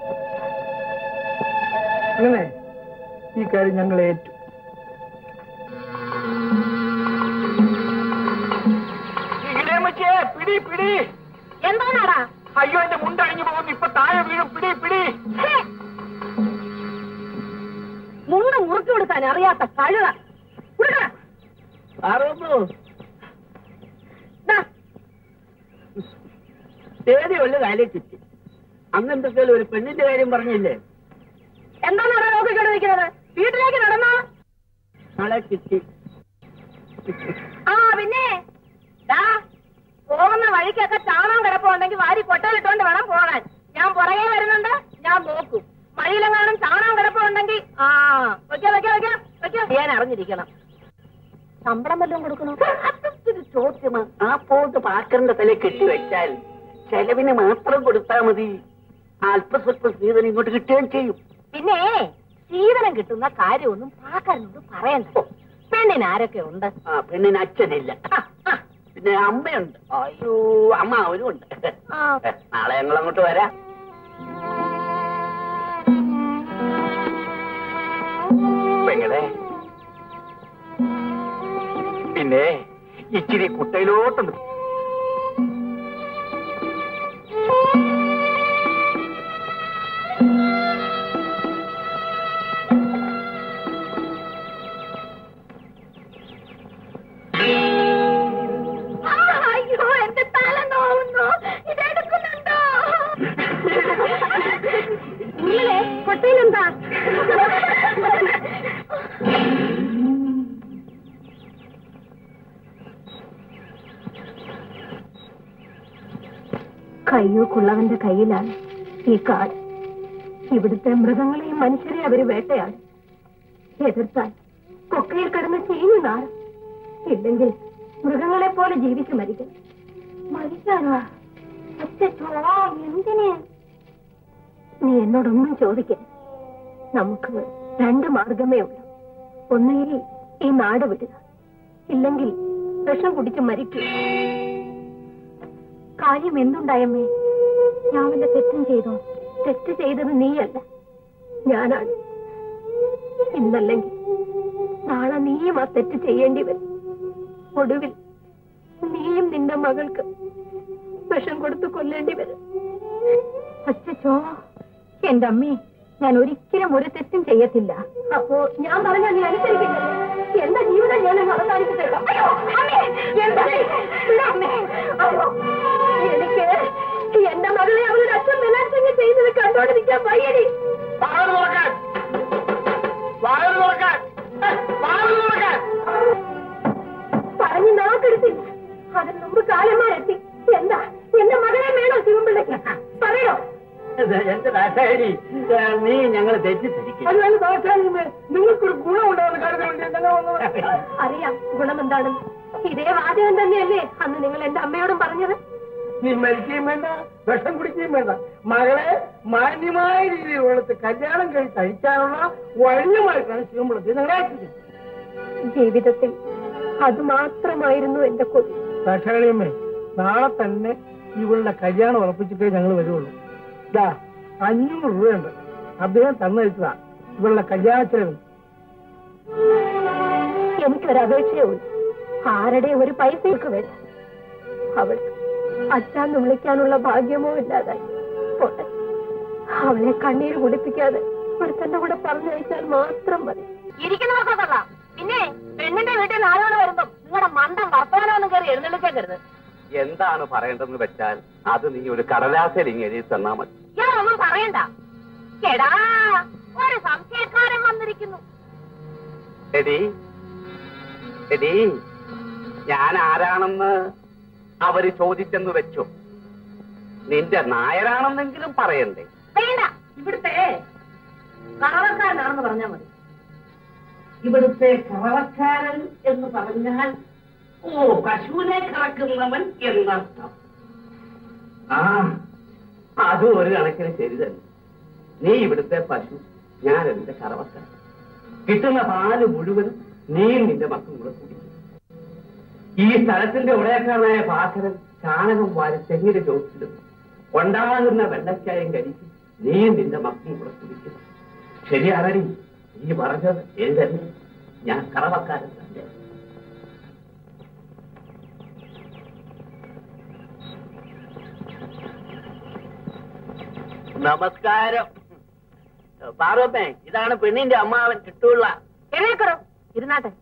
അങ്ങനെ ഈ കാര്യം ഞങ്ങൾ ഏറ്റു. പിടി പിടി. എന്താണാടാ? അയ്യോ, എന്റെ മുണ്ടഴിഞ്ഞു പോകുന്നു. ഇപ്പൊ താഴെ വീഴും. പിടി പിടി. മുണ്ട് മുറുക്കി കൊടുക്കാൻ അറിയാത്ത കഴുത. പേടി വല്ല കാലേ ചുറ്റി. അന്നെന്തൊക്കെയാലും ഒരു പെണ്ണിന്റെ കാര്യം പറഞ്ഞില്ലേ? എന്താണാടാ നോക്കിക്കൊണ്ട് നിൽക്കുന്നത്? വീട്ടിലേക്ക് നടന്നോ? നാളെ കിട്ടി. ആ പിന്നെ പോകുന്ന വഴിക്കൊക്കെ ചാണകം കിടപ്പുണ്ടെങ്കിൽ വാരി കൊട്ടയിലിട്ടോണ്ട് വേണം പോകാൻ. ഞാൻ പുറകെ വരുന്നുണ്ട്, ഞാൻ നോക്കും. വഴിയിലെങ്ങാനും ചാണകം കിടപ്പുണ്ടെങ്കിൽ ആ വെക്കാം വെക്കാം വെക്കാം വെക്കാം ചെയ്യാൻ അറിഞ്ഞിരിക്കണം. ശമ്പളം വല്ലതും കൊടുക്കണോ? അതൊരു ചോദ്യമാണ്. ആ പോട്ട് പാക്കറിന്റെ തല കെട്ടിവെച്ചാൽ ചെലവിന് മാത്രം കൊടുത്താൽ മതി. അല്പസ്വല്പം സ്ത്രീധനം ഇങ്ങോട്ട് കിട്ടുകയും ചെയ്യും. പിന്നെ സ്ത്രീധനം കിട്ടുന്ന കാര്യമൊന്നും പാക്കറിനോട് പറയണ്ട. പെണ്ണിന് ആരൊക്കെ ഉണ്ട്? ആ പെണ്ണിന് അച്ഛനില്ല, പിന്നെ അമ്മയുണ്ട്. അയ്യോ, അമ്മ അവനും ഉണ്ട്. നാളെ ഞങ്ങൾ അങ്ങോട്ട് വരാം. പെങ്ങളെ, പിന്നെ ഇച്ചിരി കുട്ടയിലോട്ടുണ്ട്. അയ്യോ, എന്റെ തല നോവുന്നു. ഇതെടുക്കുന്നുണ്ടോ? നിങ്ങളെ കൊട്ടയിലെന്താ? കയ്യൂക്കുള്ളവന്റെ കയ്യിലാണ് ഈ കാട്. ഇവിടുത്തെ മൃഗങ്ങളെയും മനുഷ്യരെ അവര് വേട്ടയാണ്. എതിർത്താൽ കൊക്കയിൽ കിടന്ന് ചീഞ്ഞു നാറും. ഇല്ലെങ്കിൽ മൃഗങ്ങളെ പോലെ ജീവിച്ചു മരിക്കണം. മരിക്കാനോ? അച്ഛോ, എന്തിന്? നീ എന്നോടൊന്നും ചോദിക്കരുത്. നമുക്ക് രണ്ട് മാർഗമേ ഉള്ളൂ. ഒന്നുകിൽ ഈ നാട് വിടുക, ഇല്ലെങ്കിൽ വിഷം കുടിച്ച് മരിക്കുക. കാര്യം എന്തുണ്ടായമ്മേ? ഞാൻ വല്ല തെറ്റും ചെയ്തോ? തെറ്റ് ചെയ്തത് നീയല്ല, ഞാനാണ്. ഇന്നല്ലെങ്കിൽ നാളെ നീയും ആ തെറ്റ് ചെയ്യേണ്ടി വരും. ഒടുവിൽ നീയും നിന്റെ മകൾക്ക് വിഷം കൊടുത്ത് കൊല്ലേണ്ടി വരും. അച്ചോ, എന്റെ അമ്മേ, ഞാൻ ഒരിക്കലും ഒരു തെറ്റും ചെയ്യത്തില്ല. അപ്പോ ഞാൻ പറഞ്ഞാൽ നീ അനുസരിക്കില്ലല്ലോ. എന്റെ ജീവിതം ഞാൻ അവസാനിപ്പിച്ചല്ലോ. എനിക്ക് എന്റെ മകളെ അവരുടെ അച്ഛൻ ബലാത്സംഗം ചെയ്തത് കണ്ടോണ്ടിരിക്കാൻ വയ്യടി. വാതിൽ തുറക്കാൻ, വാതിൽ തുറക്കാൻ. എന്റെ ദാശാരി, നീ ഞങ്ങൾ തെറ്റിദ്ധരിക്കും. അതുപോലെ ദാശാരിയമ്മേ, നിങ്ങൾക്കൊരു ഗുണം ഉണ്ടാകുന്ന കാര്യത്തിൽ ഞങ്ങൾ വന്നത്. അറിയാം ഗുണം എന്താണ്. ഇതേ വാചകം തന്നെയല്ലേ അന്ന് നിങ്ങൾ എന്റെ അമ്മയോടും പറഞ്ഞത്? നീ മരിക്കുകയും വേണ്ട, വിഷം കുടിക്കുകയും വേണ്ട, മകളെ മാന്യമായ രീതിയിൽ വളർത്ത് കല്യാണം കഴിച്ച് അഴിക്കാനുള്ള വഴിയുമായിട്ടാണ് ശിവമ്പളത്തിൽ ഞങ്ങളെ അയച്ചിരിക്കുന്നത്. ജീവിതത്തിൽ അത് മാത്രമായിരുന്നു എന്റെ കൊതി. ദാശാരിയമ്മേ, നാളെ തന്നെ ഇവളുടെ കല്യാണം ഉറപ്പിച്ചിട്ടേ ഞങ്ങൾ വരുള്ളൂ. ഇതാ അഞ്ഞൂറ് രൂപയുണ്ട്, അദ്ദേഹം തന്നയച്ചതാ ഇവളുടെ കല്യാണ ചെലവ്. എനിക്കൊരപേക്ഷയേ ഉള്ളൂ. ആരുടെ ഒരു പൈസയ്ക്ക് വേണ്ട. അവൾക്ക് അച്ഛാന്ന് വിളിക്കാനുള്ള ഭാഗ്യമോ ഇല്ലാതായി പോട്ടെ. അവളെ കണ്ണീര് കുടിപ്പിക്കാതെ ഒരുത്തന്റെ കൂടെ പറഞ്ഞയച്ചാൽ മാത്രം മതി. ഇരിക്കുന്നതൊക്കെ കൊള്ളാം. പിന്നെ പെണ്ണിന്റെ വീട്ടിൽ നാലോട് വരുമ്പം നിങ്ങളുടെ മണ്ടം വർത്തമാനമൊന്നും കയറി എഴുന്നള്ളിച്ചേക്കരുത്. എന്താണ് പറയേണ്ടതെന്ന് വെച്ചാൽ അത് നീ ഒരു കടലാസയിൽ ഇങ്ങനെ എഴുതി തന്നാ മതി. ഞാനൊന്നും പറയണ്ട. എടാ, ഒരു സംശയക്കാരൻ വന്നിരിക്കുന്നു. എടി എടി ഞാൻ ആരാണെന്ന് അവര് ചോദിച്ചെന്ന് വെച്ചു. നിന്റെ നായരാണെന്നെങ്കിലും പറയണ്ടേ? വേണ്ട, ഇവിടുത്തെ കറവക്കാരനാണെന്ന് പറഞ്ഞാൽ മതി. ഇവിടുത്തെ കറവക്കാരൻ എന്ന് പറഞ്ഞാൽ ഓ പശുവിനെ കറക്കുന്നവൻ എന്നർത്ഥം. ആ അതും ഒരു കണക്കിന് ശരി തന്നെ. നീ ഇവിടുത്തെ പശു, ഞാൻ എന്റെ കറവക്കാരൻ. കിട്ടുന്ന പാല് മുഴുവനും നീയും നിന്റെ മക്കളും കൂടെ കുടിക്കും. ഈ സ്ഥലത്തിന്റെ ഉടയക്കാരനായ പാക്കരൻ ചാണകം വാരി തെങ്ങിന് ചോദിച്ചിടും. ഉണ്ടാകുന്ന വെള്ളക്കായും കഴിക്കും. നീയും നിന്റെ മക്കളും കൂടെ കുടിക്കും. ശരിയാണടി നീ പറഞ്ഞത് ശരി തന്നെ. ഞാൻ കറവക്കാരൻ തന്നെ. നമസ്കാരം. പാർവമ്മേ, ഇതാണ് പെണ്ണിന്റെ അമ്മാവൻ കിട്ടുള്ള. എഴുന്നേക്കടോ, ഇരുന്നാട്ടെ.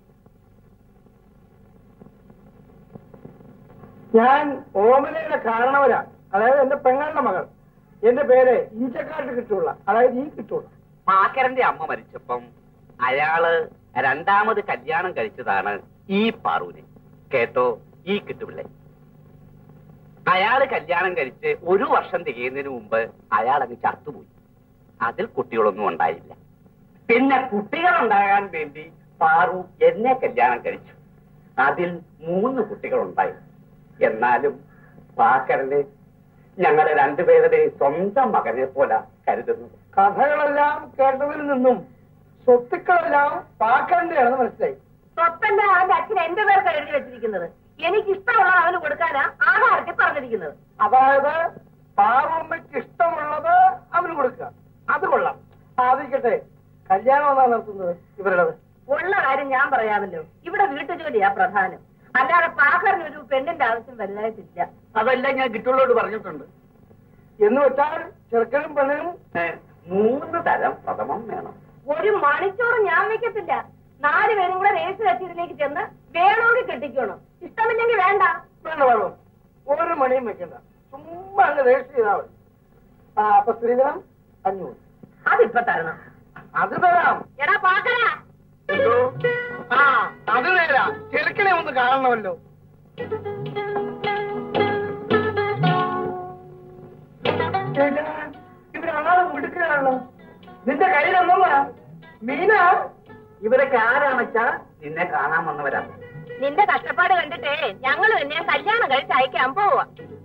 ഞാൻ ഓമനയുടെ കാരണവരാ, അതായത് എന്റെ പെങ്ങളുടെ മകൾ. എന്റെ പേര് ഈച്ചക്കാട്ട് കിട്ടുള്ള, അതായത് ഈ കിട്ടുള്ള. പാക്കരന്റെ അമ്മ മരിച്ചപ്പം അയാള് രണ്ടാമത് കല്യാണം കഴിച്ചതാണ് ഈ പാറൂനെ. കേട്ടോ ഈ കിട്ടുപിള്ളെ. അയാള് കല്യാണം കഴിച്ച് ഒരു വർഷം തികയുന്നതിന് മുമ്പ് അയാൾ അങ്ങ് ചത്തുപോയി. അതിൽ കുട്ടികളൊന്നും ഉണ്ടായില്ല. പിന്നെ കുട്ടികൾ ഉണ്ടാകാൻ വേണ്ടി പാറു എന്നെ കല്യാണം കഴിച്ചു. അതിൽ മൂന്ന് കുട്ടികൾ ഉണ്ടായി. എന്നാലും പാക്കരന് ഞങ്ങളെ രണ്ടുപേരുടെയും സ്വന്തം മകനെ പോലെ കരുതുന്നു. കഥകളെല്ലാം കേട്ടതിൽ നിന്നും സ്വത്തുക്കളെല്ലാം പാക്കരന്റെയാണെന്ന് മനസ്സിലായി. സ്വത്തന്റെ അവന്റെ അച്ഛൻ എന്റെ പേർക്ക് എഴുതി വെച്ചിരിക്കുന്നത്. എനിക്ക് ഇഷ്ടമുള്ളത് അവന് കൊടുക്കാനാ ആധാരത്തിൽ പറഞ്ഞിരിക്കുന്നത്. അതായത് പാറുമ്മയ്ക്ക് ഇഷ്ടമുള്ളത് അവന് കൊടുക്കുക. അത് കൊള്ളാം. ആദിക്കട്ടെ, കല്യാണം എന്നാ നടത്തുന്നത് ഇവരുടേത്? ഉള്ള കാര്യം ഞാൻ പറയാമല്ലോ. ഇവിടെ വീട്ടുജോലിയാ പ്രധാനം. അല്ലാതെ പാക്കറിനൊരു പെണ്ണിന്റെ ആവശ്യം വലുതായിട്ടില്ല. അതെല്ലാം ഞാൻ കിട്ടുള്ളോട് പറഞ്ഞിട്ടുണ്ട്. എന്ന് വെച്ചാൽ ചെറുക്കനും പെണ്ണിനും മൂന്ന് തരം പ്രഥമം വേണം. ഒരു മണിക്കൂർ ഞാൻ വെക്കത്തില്ല. നാല് പേരും കൂടെ രജിസ്റ്റർ കച്ചേരിയിലേക്ക് ചെന്ന് വേണമെങ്കിൽ കെട്ടിക്കണം. ഇഷ്ടമില്ലെങ്കിൽ വേണ്ട. വേണ്ട വേണം, ഒരു മണിയും വെക്കണ്ട. ചുമ്മാ അങ്ങ് രജിസ്റ്റർ ചെയ്താൽ മതി. ആ അപ്പൊ സ്ത്രീധനം അഞ്ഞൂറ്. അതിപ്പോ തരണം. അത് തരാം. എടാ പാക്കരാ, ആ അത് നേരാ. ചെറുക്കനെ ഒന്ന് കാണണമല്ലോ. ഇവരാള് മിടുക്കനാണല്ലോ. നിന്റെ കയ്യിലൊന്നുമില്ല മീന. ഇവരൊക്കെ ആരാണെച്ചാ നിന്നെ കാണാൻ വന്നവരാ. നിന്റെ കഷ്ടപ്പാട് കണ്ടിട്ടേ ഞങ്ങൾ തന്നെ കല്യാണം കഴിച്ച് അയക്കാൻ പോവാ.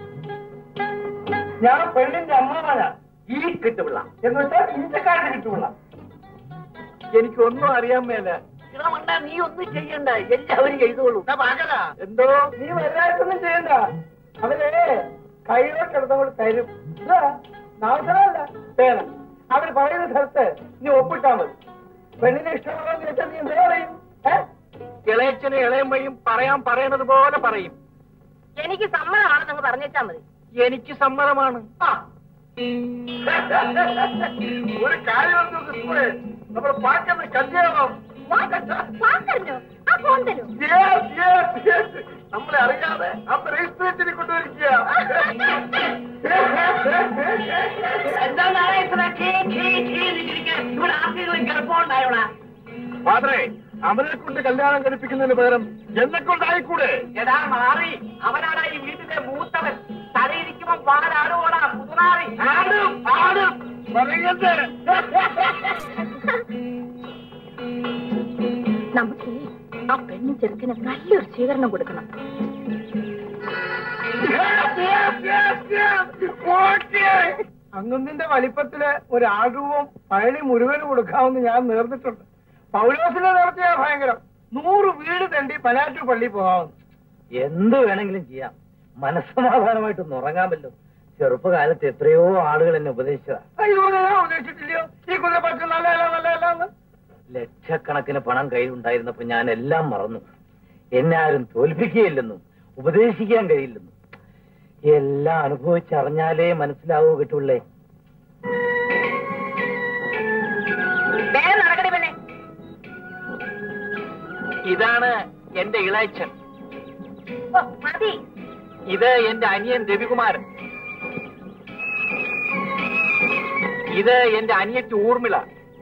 ഞാൻ പെണ്ണിന്റെ അമ്മാവനാ. ഈ കിട്ടുപിള്ള എന്ന് വെച്ചാൽ ഇന്ത്യക്കാരുടെ കിട്ടുപിള്ള. എനിക്കൊന്നും അറിയാൻ മേല. ഇടമണ്ട, നീ ഒന്നും ചെയ്യണ്ട, എല്ലാവരും ചെയ്തോളൂ. എന്തോ നീ വലുതായിട്ടൊന്നും ചെയ്യണ്ട. അവര് കൈയിലോട്ടെടുത്തവൾ തരും. ഇതാ നാവസരമല്ല വേണം. അവര് പറയുന്ന സ്ഥലത്ത് നീ ഒപ്പിട്ടാ മതി. പെണ്ണിനെ ഇഷ്ടമാണോ ചോദിച്ചാൽ നീ എന്താ പറയും? ഇളയച്ചനും ഇളയമ്മയും പറയാൻ പറയണത് പോലെ പറയും. എനിക്ക് സമ്മതമാണെന്ന് പറഞ്ഞേച്ചാ മതി. എനിക്ക് സമ്മതമാണ്. ഒരു കാര്യം നമ്മൾ പാക്കുന്ന കല്യാണം നമ്മളെ അറിയാതെ അമ്മ രജിസ്ട്രേഷനിൽ കൊണ്ടുവരിക. ഫാദറെ, അവനെ കൊണ്ട് കല്യാണം കഴിപ്പിക്കുന്നതിന് പകരം എന്നെ കൊണ്ടായിക്കൂടെ? എടാ മാറി, അവനാണ് ഈ വീട്ടിലെ മൂത്തവൻ. തലയിരിക്കുമ്പോ പാലാടുപോടാ മുതലാളി. ആടും ആടും പറയുന്നത്. നമുക്ക് ആ പെണ്ണും ചെറുക്കിന് നല്ലൊരു സ്വീകരണം കൊടുക്കണം. അങ്ങുന്നിന്റെ വലിപ്പത്തില് ഒരു ആടുവും പഴനി മുഴുവനും കൊടുക്കാമെന്ന് ഞാൻ നേർന്നിട്ടുണ്ട്. പൗലോസിനെ നേർത്തിയാ ഭയങ്കരം. നൂറ് വീട് തണ്ടി പലാറ്റു പള്ളി പോകാമെന്ന്. എന്ത് വേണമെങ്കിലും ചെയ്യാം, മനസ്സമാധാനമായിട്ടൊന്ന് ഉറങ്ങാമല്ലോ. ചെറുപ്പകാലത്ത് എത്രയോ ആളുകൾ എന്നെ ഉപദേശിച്ചതാ. അയ്യോ ഞാൻ ഉപദേശിച്ചില്ലയോ ഈ കുഞ്ഞ പറ്റും നല്ലതല്ല നല്ലതല്ല. ലക്ഷക്കണക്കിന് പണം കയ്യിലുണ്ടായിരുന്നപ്പോ ഞാൻ എല്ലാം മറന്നു. എന്നെ ആരും തോൽപ്പിക്കുകയില്ലെന്നും ഉപദേശിക്കാൻ കഴിയില്ലെന്നും എല്ലാം അനുഭവിച്ചറിഞ്ഞാലേ മനസ്സിലാവൂ കിട്ടുള്ളേ. ഇതാണ് എന്റെ ഇളയച്ചൻ. ഇത് എന്റെ അനിയൻ രവികുമാരൻ. ഇത് എന്റെ അനിയത്തി ഊർമിള.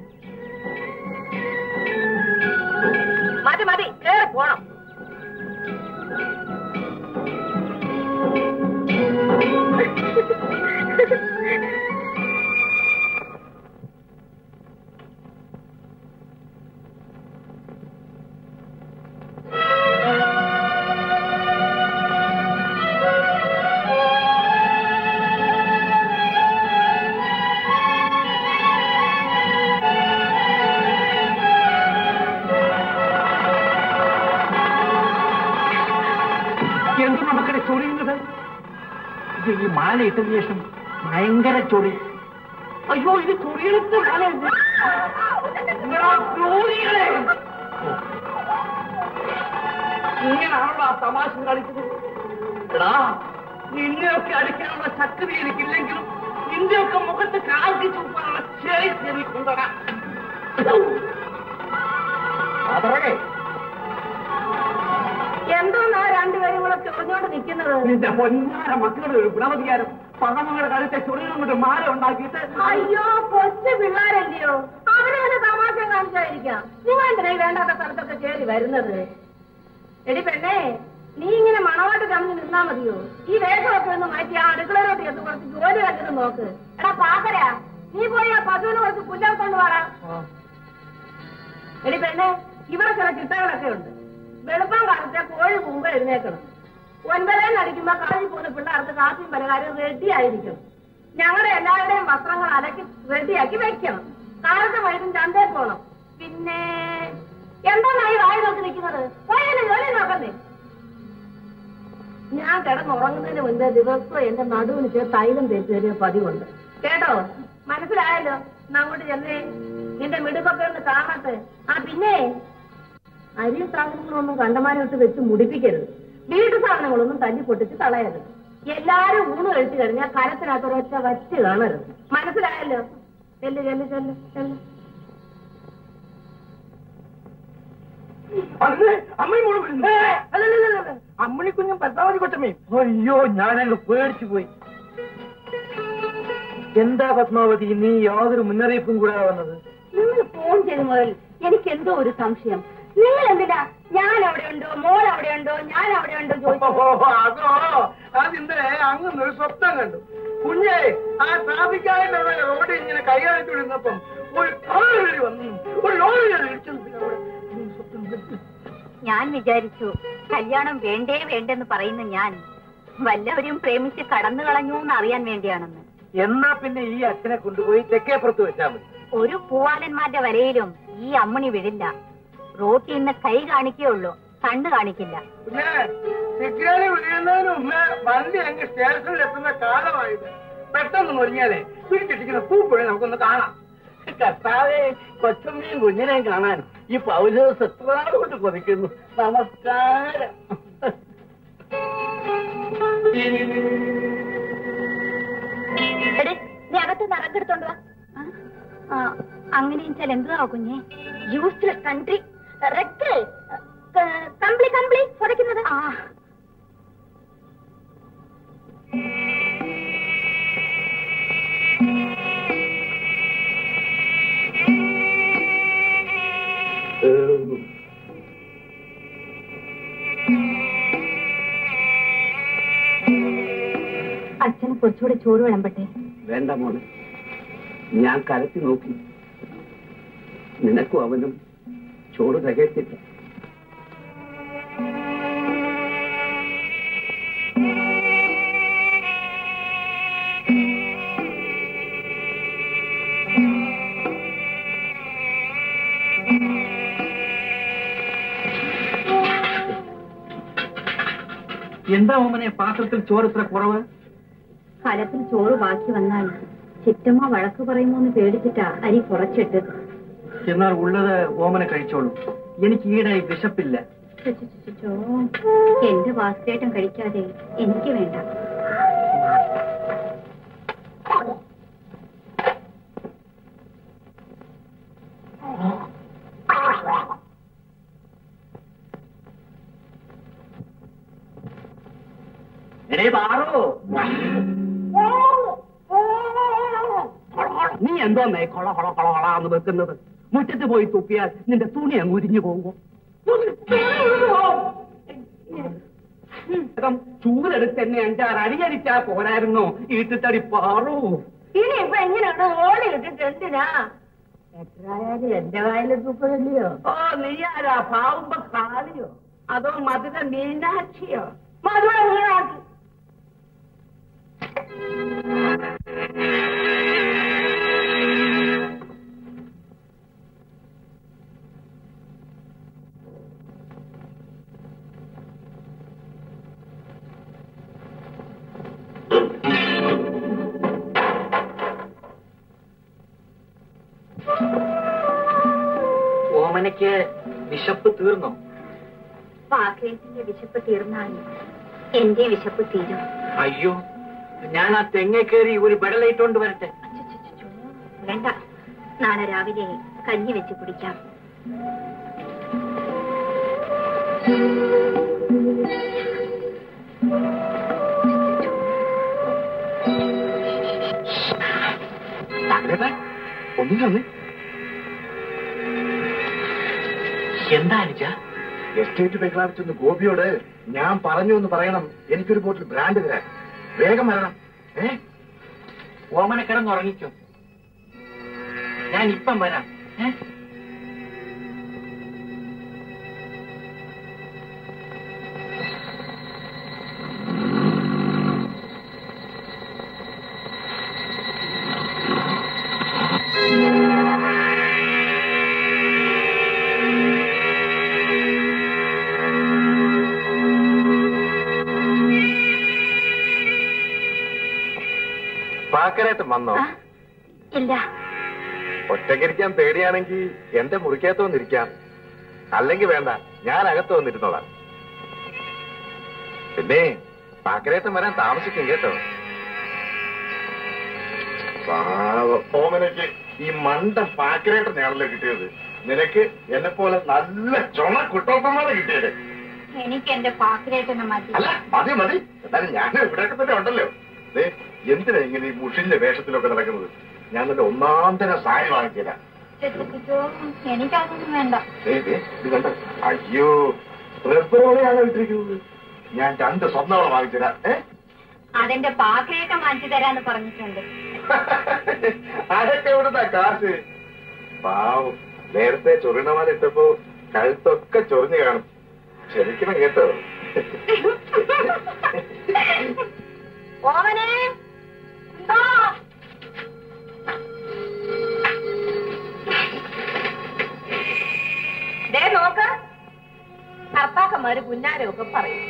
മതി മതി കേറി പോണം. എന്ത് നമുക്കിടെ ചൊറിയുന്നത്? ഇത് ഈ മാല ഇട്ടതിന് ശേഷം ഭയങ്കര ചൊറി. അയ്യോ ഇത് ചൊറിയെടുത്ത മാലയല്ലേ? ഇങ്ങനാണല്ലോ ആ തമാശ കളിക്കുന്നത്. എടാ നിന്നെയൊക്കെ അടിക്കാനുള്ള ശക്തി എനിക്കില്ലെങ്കിലും നിന്റെയൊക്കെ മുഖത്ത് കാൽക്ക് ചൂപ്പാനുള്ള ശേഷി എനിക്കുണ്ടടാ. അതറേ എന്തോന്നാ രണ്ടുപേരും കൂടെ ചൊറിഞ്ഞോണ്ട് നിൽക്കുന്നത്? നിന്റെ പൊന്നാര മക്കളുടെ ഒരു ഗുണവധികാരം പണമങ്ങളുടെ കഴുത്തെ ചൊറിയും കൊണ്ട് മാല ഉണ്ടാക്കിയിട്ട്. അയ്യോ കൊച്ചു പിള്ളേരല്ലയോ, അവരവന് തമാശ കാണിച്ചായിരിക്കാം. നിങ്ങൾ എന്തിനാ വേണ്ടാത്ത സ്ഥലത്തൊക്കെ കയറി വരുന്നത്? എടി പെണ്ണേ, നീ ഇങ്ങനെ മണവാട്ട് കമ്മിൽ നിന്നാ മതിയോ? ഈ വേഷമൊക്കെ ഒന്ന് മാറ്റി ആ അടുക്കളയിലോട്ട് ചെന്ന് കുറച്ച് ജോലി കണ്ടിട്ട് നോക്ക്. എടാ പാക്കരാ, നീ പോയി ആ പശുവിന് കുറച്ച് പുല്ലൊക്കെ കൊണ്ടുപോടാ. എടി പെണ്ണേ, ഇവിടെ ചില ചിട്ടകളൊക്കെ ഉണ്ട്. വെളുപ്പം കാലത്തെ കോഴി മുമ്പ് എഴുന്നേക്കണം. ഒൻപതേന്ന് അടിക്കുമ്പോ കാലിൽ പോകുന്ന പിള്ളേർക്ക് കാപ്പിയും പലകാര്യം റെഡി ആയിരിക്കണം. ഞങ്ങളുടെ എല്ലാവരുടെയും വസ്ത്രങ്ങൾ അലക്കി റെഡിയാക്കി വെക്കണം. കാലത്ത് വൈകും ചന്തയിൽ പോണം. പിന്നെ എന്താണായി വായി നോക്കി നിൽക്കുന്നത്? പോയാലും ജോലി നോക്കണ്ടേ? ഞാൻ കിടന്നുറങ്ങുന്നതിന് മുൻപ് ദിവസവും എന്റെ നടുവിന് ചേർത്ത് തൈലം തേച്ച് തരുന്ന പതിവുണ്ട്. കേട്ടോ? മനസ്സിലായല്ലോ? അങ്ങോട്ട് ചെന്നേ, നിന്റെ മിടുക്കൊക്കെ ഒന്ന് കാണട്ടെ. ആ പിന്നെ അരി സാധനങ്ങളൊന്നും കണ്ടമാനോട്ട് വെച്ച് മുടിപ്പിക്കരുത്. വീട്ടു സാധനങ്ങളൊന്നും തല്ലി പൊട്ടിച്ച് കളയരുത്. എല്ലാരും ഊണ് കഴിച്ചു കഴിഞ്ഞാൽ കരത്തിനകത്ത് ഒരൊറ്റ വച്ച് കാണരുത്. മനസ്സിലായല്ലോ? ചെല്ല് ചെല്ല് ചെല്ല് ചെല്ല്. അമ്മണിക്കുഞ്ഞും പരമാവധി കൊച്ചമ്മയും. അയ്യോ ഞാനങ്ങ് പേടിച്ചു പോയി. എന്താ പത്മാവതി, നീ യാതൊരു മുന്നറിയിപ്പും കൂടാതെ വന്നത്? നിങ്ങൾ ഫോൺ ചെയ്ത് മുതൽ എനിക്ക് എന്തോ ഒരു സംശയം. നിങ്ങൾ എന്തിനാ ഞാൻ അവിടെ ഉണ്ടോ, മോൾ അവിടെ ഉണ്ടോ, ഞാൻ അവിടെ ഉണ്ടോ ചോദിച്ചു? അതോ അതിന്റെ അങ്ങനൊരു സ്വപ്നം കണ്ടു. കുഞ്ഞേ, ആ ട്രാഫിക്കായിട്ടുള്ള റോഡിൽ ഇങ്ങനെ കൈ കാണിച്ചുകൊണ്ടിരുന്നപ്പം ഒരു കാറ് വന്നു, ഒരു ലോറി ഇടിച്ചു. ഞാൻ വിചാരിച്ചു കല്യാണം വേണ്ടേ വേണ്ടെന്ന് പറയുന്ന ഞാൻ വല്ലവരും പ്രേമിച്ച് കടന്നു കളഞ്ഞു എന്ന് അറിയാൻ വേണ്ടിയാണെന്ന്. എന്നാ പിന്നെ ഈ അച്ഛനെ കൊണ്ടുപോയി തെക്കേപ്പുറത്ത് വെച്ചാൽ മതി. ഒരു പൂവാലന്മാരുടെ വരയിലും ഈ അമ്മണി വിടില്ല. റോട്ടിൽ നിന്ന് കൈ കാണിക്കുകയുള്ളൂ, കണ്ണ് കാണിക്കില്ല. പിന്നെ സിഗ്നല് വിഴുന്നതിന് മുമ്പ് വണ്ടി അങ്ങ് സ്റ്റേഷനിൽ എത്തുന്ന കാലമായത്. പെട്ടെന്ന് മുറിഞ്ഞാലേ പിടിച്ചിട്ടിരിക്കുന്ന പൂപ്പുഴ നമുക്കൊന്ന് കാണാം. കർത്താവേ, കൊച്ചമ്മയും കുഞ്ഞിനെയും കാണാൻ ഈ പൗലോസ് എത്ര നാൾ കൊണ്ട് കൊതിക്കുന്നു. നമസ്കാരം. നീ അകത്ത് നിറക്കെടുത്തോണ്ട് വാ. അങ്ങനെയും ചില എന്തുവാ കുഞ്ഞെ? യൂസ്ലെസ് കൺട്രി കമ്പിളി കമ്പിളി പുറയ്ക്കുന്നത്. ആ കുറച്ചുകൂടെ ചോറ് വിളമ്പട്ടെ? വേണ്ട മോളെ, ഞാൻ കലത്തി നോക്കി, നിനക്കും അവനും ചോറ് തികയത്തില്ല. എന്താ ഓമനെ പാത്രത്തിൽ ചോറ് ഇത്ര കുറവ്? കലത്തിൽ ചോറ് ബാക്കി വന്നാൽ ചിറ്റമ്മ വഴക്ക് പറയുമോ എന്ന് പേടിച്ചിട്ടാ അരി കുറച്ചിട്ട്. എന്നാൽ ഉള്ളത് ഓമനെ കഴിച്ചോളൂ. എനിക്ക് ഈടായി വിശപ്പില്ല. എന്റെ വാസ്തേട്ടം കഴിക്കാതെ എനിക്ക് വേണ്ട. നീ എന്തോ മേ കൊള കൊള കൊള കൊളാന്ന് വെക്കുന്നത്? മുറ്റത്ത് പോയി തുപ്പിയാൽ നിന്റെ തുണി അങ്ങ് ഉരിഞ്ഞു പോകുമോ? ചൂടെടുത്ത് എന്നെ അഞ്ചാറ് അടിയടിച്ചാ പോരായിരുന്നോ ഈട്ടിത്തടി പാറു? ഇനി ഇപ്പൊ എങ്ങനെയാണ് ഓടി ഇട്ടിട്ട് എന്തിനാ? എത്രയായാലും എന്റെ വായിലെ തുപ്പല്ലയോ? ഓ, നീ ആരാ? പാവുമ്പോ കാളിയോ അതോ മധുര മീനാക്ഷിയോ? മധുര മീനാക്ഷി. ഓമനയ്ക്ക് വിശപ്പ് തീർന്നോ? പാക്കേറ്റിന്റെ വിശപ്പ് തീർന്നാൽ എന്റെ വിശപ്പ് തീരും. അയ്യോ, ഞാൻ ആ തെങ്ങ കയറി ഒരു ബെടലയിട്ടോണ്ട് വരട്ടെ. വേണ്ട, നാളെ രാവിലെ കഞ്ഞി വെച്ച് കുടിക്കാം. ഒന്നിനൊന്ന് എന്താ അനുജ? എസ്റ്റേറ്റ് ബംഗ്ലാവിച്ചൊന്ന് ഗോപിയോട് ഞാൻ പറഞ്ഞു എന്ന് പറയണം, എനിക്കൊരു ബോട്ടിൽ ബ്രാൻഡ് തരാൻ. വേഗം വരണം. ഏ ഓമന കിടന്നുറങ്ങിക്കോ, ഞാൻ ഇപ്പം വരാം. ഏ പാക്കരായിട്ട് വന്നോ? ഇല്ല. ഒറ്റയ്ക്കിരിക്കാൻ പേടിയാണെങ്കിൽ എന്റെ മുറിക്കകത്ത് വന്നിരിക്കാം, അല്ലെങ്കിൽ വേണ്ട, ഞാൻ അകത്ത് വന്നിരുന്നോളാം. പിന്നെ പാക്കരേട്ടൻ വരാൻ താമസിക്കും കേട്ടോ. ഓമനയ്ക്ക് ഈ മണ്ട പാക്കരേട്ടനെയാണല്ലോ കിട്ടിയത്. നിനക്ക് എന്നെ പോലെ നല്ല ചുണ കുട്ടോട്ടന്മാരെ കിട്ടിയത്. എനിക്ക് എന്റെ പാക്കരേട്ടനെ മതി. അല്ല, മതി മതി. എന്നാലും ഞാൻ ഇവിടെയൊക്കെ തന്നെ ഉണ്ടല്ലോ. എന്തിനാ ഇങ്ങനെ ഈ മുഷിന്റെ വേഷത്തിലൊക്കെ നടക്കുന്നത്? ഞാൻ നിന്റെ ഒന്നാം തരം സാരി വാങ്ങിച്ചില്ല. എനിക്കതൊന്നും വേണ്ട. ഇത് കണ്ട, അയ്യോ, റബ്ബറോടെയാണ് ഇട്ടിരിക്കുന്നത്. ഞാൻ രണ്ട് സ്വർണ്ണോടെ വാങ്ങിച്ചില്ല. ഏ അതെന്റെ പാക്കരേട്ടൻ വാങ്ങിച്ചു തരാന്ന് പറഞ്ഞിട്ടുണ്ട്. അതൊക്കെ എവിടുന്നാ കാശ്? പാവം, നേരത്തെ ചൊറിണമാല ഇട്ടപ്പോ കഴുത്തൊക്കെ ചൊറിഞ്ഞു കാണും. ക്ഷമിക്കണം കേട്ടോ. ഓമനെ നോക്ക, ഭർത്താക്കന്മാര് പുന്നാരമൊക്കെ പറയും,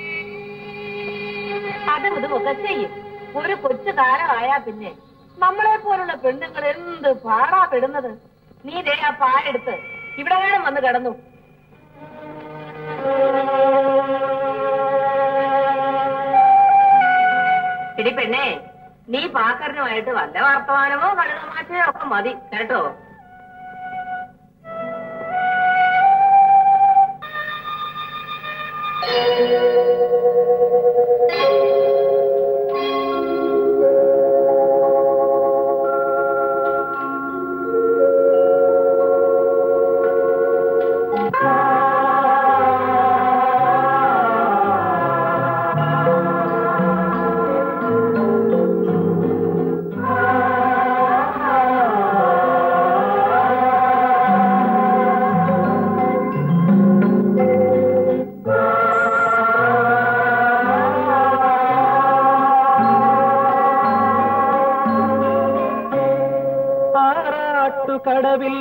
അതും ഇതുമൊക്കെ ചെയ്യും. ഒരു കൊച്ചു കാലമായാ പിന്നെ നമ്മളെ പോലുള്ള പെണ്ണുങ്ങൾ എന്ത് പാടാ പെടുന്നത്. നീ ദേ ആ പായെടുത്ത് ഇവിടെ വേണം വന്ന് കിടന്നു. എടി പെണ്ണേ, നീ പാക്കറിനുമായിട്ട് വല്ല വർത്തമാനമോ കളിതമാശയോ ഒക്കെ മതി കേട്ടോ. ആറാട്ടുകടവിൽ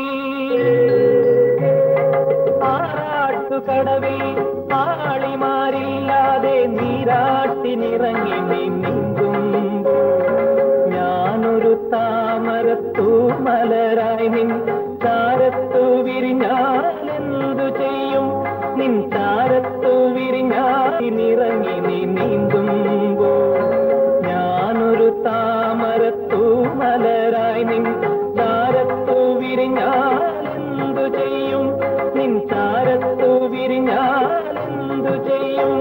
ആറാട്ടുകടവിൽ ആളിമാരില്ലാതെ നീരാട്ടിനിറങ്ങി നീ നീന്തുമ്പോ ഞാനൊരു താമരത്തൂ മലരായി നിൻ ചാരത്തു വിരിഞ്ഞാലെന്തു ചെയ്യും നിൻ ചാരത്തു വിരിഞ്ഞാലിനിറങ്ങി നീ നീന്തുമ്പോ ഞാനൊരു താമരത്തൂ മലരായി നിൻ ചാരത്തു വിരിഞ്ഞാലെന്തു ചെയ്യും നിൻ ചാരത്തു വിരിഞ്ഞാലെന്തു ചെയ്യും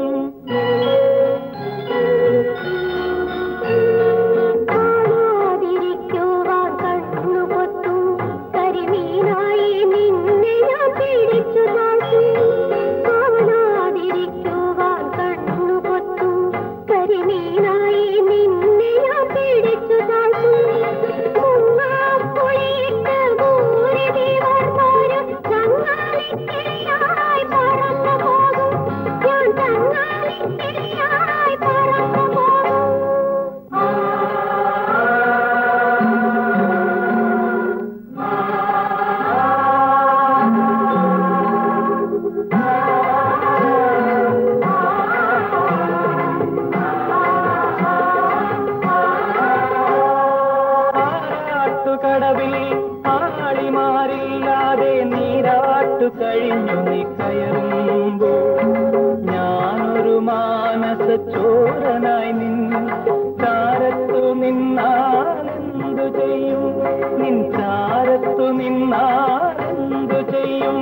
കഴിഞ്ഞു നീ കയറുമ്പോ ഞാനൊരു മാനസ ചോരനായി നിൻ ചാരത്തു നിന്നാലെന്തു ചെയ്യും നിൻ ചാരത്തു നിന്നാലെന്തു ചെയ്യും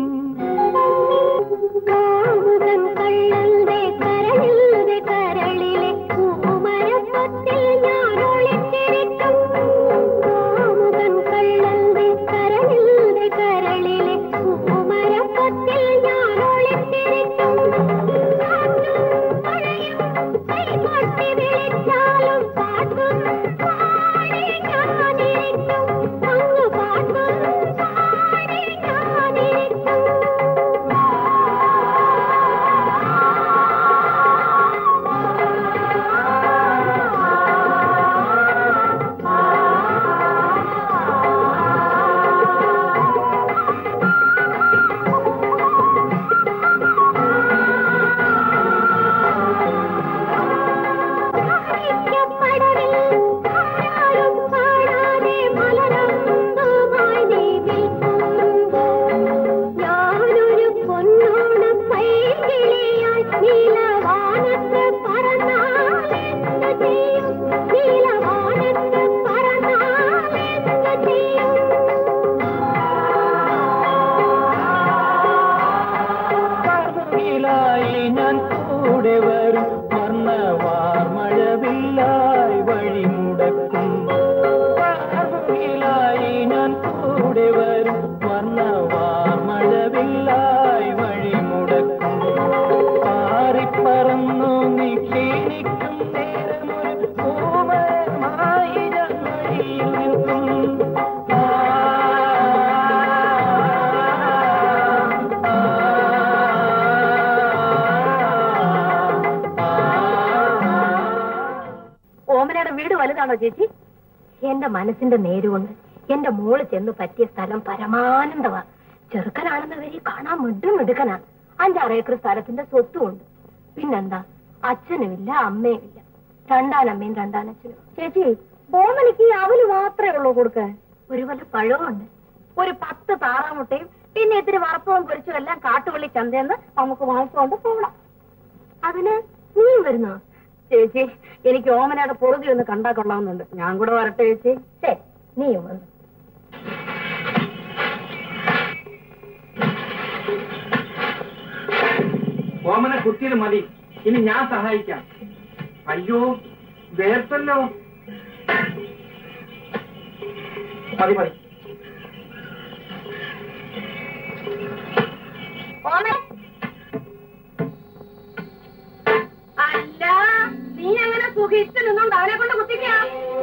ചേച്ചി എന്റെ മനസ്സിന്റെ നേരുകൊണ്ട് എന്റെ മോള് ചെന്ന് പറ്റിയ സ്ഥലം പരമാനന്ദവാ. ചെറുക്കനാണെന്ന് വരി കാണാൻ മിടും മിടുക്കനാ. അഞ്ചാറേക്കർ സ്ഥലത്തിന്റെ സ്വത്തുമുണ്ട്. പിന്നെന്താ, അച്ഛനുമില്ല അമ്മയുമില്ല, രണ്ടാനമ്മയും രണ്ടാനച്ഛനും. ചേച്ചി ബോമനിക്ക് അവല് മാത്രമേ ഉള്ളൂ കൊടുക്കാൻ. ഒരു വല്ല പഴവുണ്ട്, ഒരു പത്ത് താറാമുട്ടയും പിന്നെ ഇത്തിരി വറുപ്പവും പൊരിച്ചും എല്ലാം കാട്ടുപള്ളി ചന്തയെന്ന് നമുക്ക് വാങ്ങിച്ചുകൊണ്ട് പോകണം. അതിന് നീയും വരുന്നോ? ചേച്ചി എനിക്ക് ഓമനയുടെ പൊറുതി ഒന്ന് കണ്ടാ കൊള്ളാവുന്നുണ്ട്. ഞാൻ കൂടെ വരട്ടെ ചേച്ചി? ശരി, നീയും വന്നു. ഓമന കുത്തിയത് മതി, ഇനി ഞാൻ സഹായിക്കാം. അയ്യോ വേർത്തല്ലോ. മതി മതി. അല്ല, നീ അങ്ങനെ സുഖിച്ചു നിന്നോണ്ട് അവനെ കൊണ്ട് കുത്തിക്കാം.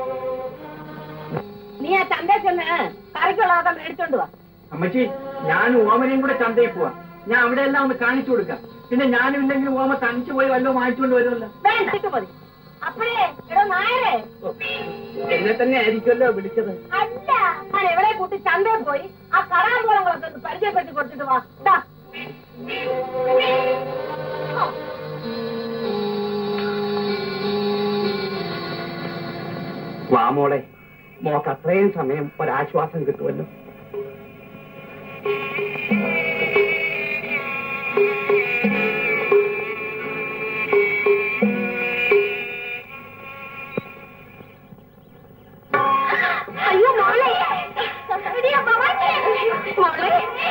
നീ ആ ചന്തയിൽ ചെന്ന് കറിക്കുള്ളതൊക്കെ മേടിച്ചോണ്ട് വാ. അമ്മച്ചി, ഞാനും ഓമനയും കൂടെ ചന്തയിൽ പോവാ. ഞാൻ അവിടെ എല്ലാം ഒന്ന് കാണിച്ചു കൊടുക്കാം. പിന്നെ ഞാനും ഇല്ലെങ്കിൽ ഓമ തനിച്ചു പോയി വല്ലതും വാങ്ങിച്ചുകൊണ്ട് വരുമല്ലോ. വേണ്ട മതി. അപ്പഴേ എടോ നായരെ, എന്നെ തന്നെ ആയിരിക്കുമല്ലോ വിളിച്ചത്. അല്ല, ഞാൻ എവിടെ കൂട്ടി ചന്തയിൽ പോയി ആ കറാമ്പോളങ്ങളൊക്കെ ഒന്ന് പരിചയപ്പെടുത്തി കൊടുത്തിട്ട് വാ. ദാ. വാ മോളെ, മോക്ക് അത്രയും സമയം ഒരാശ്വാസം കിട്ടുമല്ലോ. അയ്യോ മോളെ, എടിയാ ഭവാനി, മോളെ,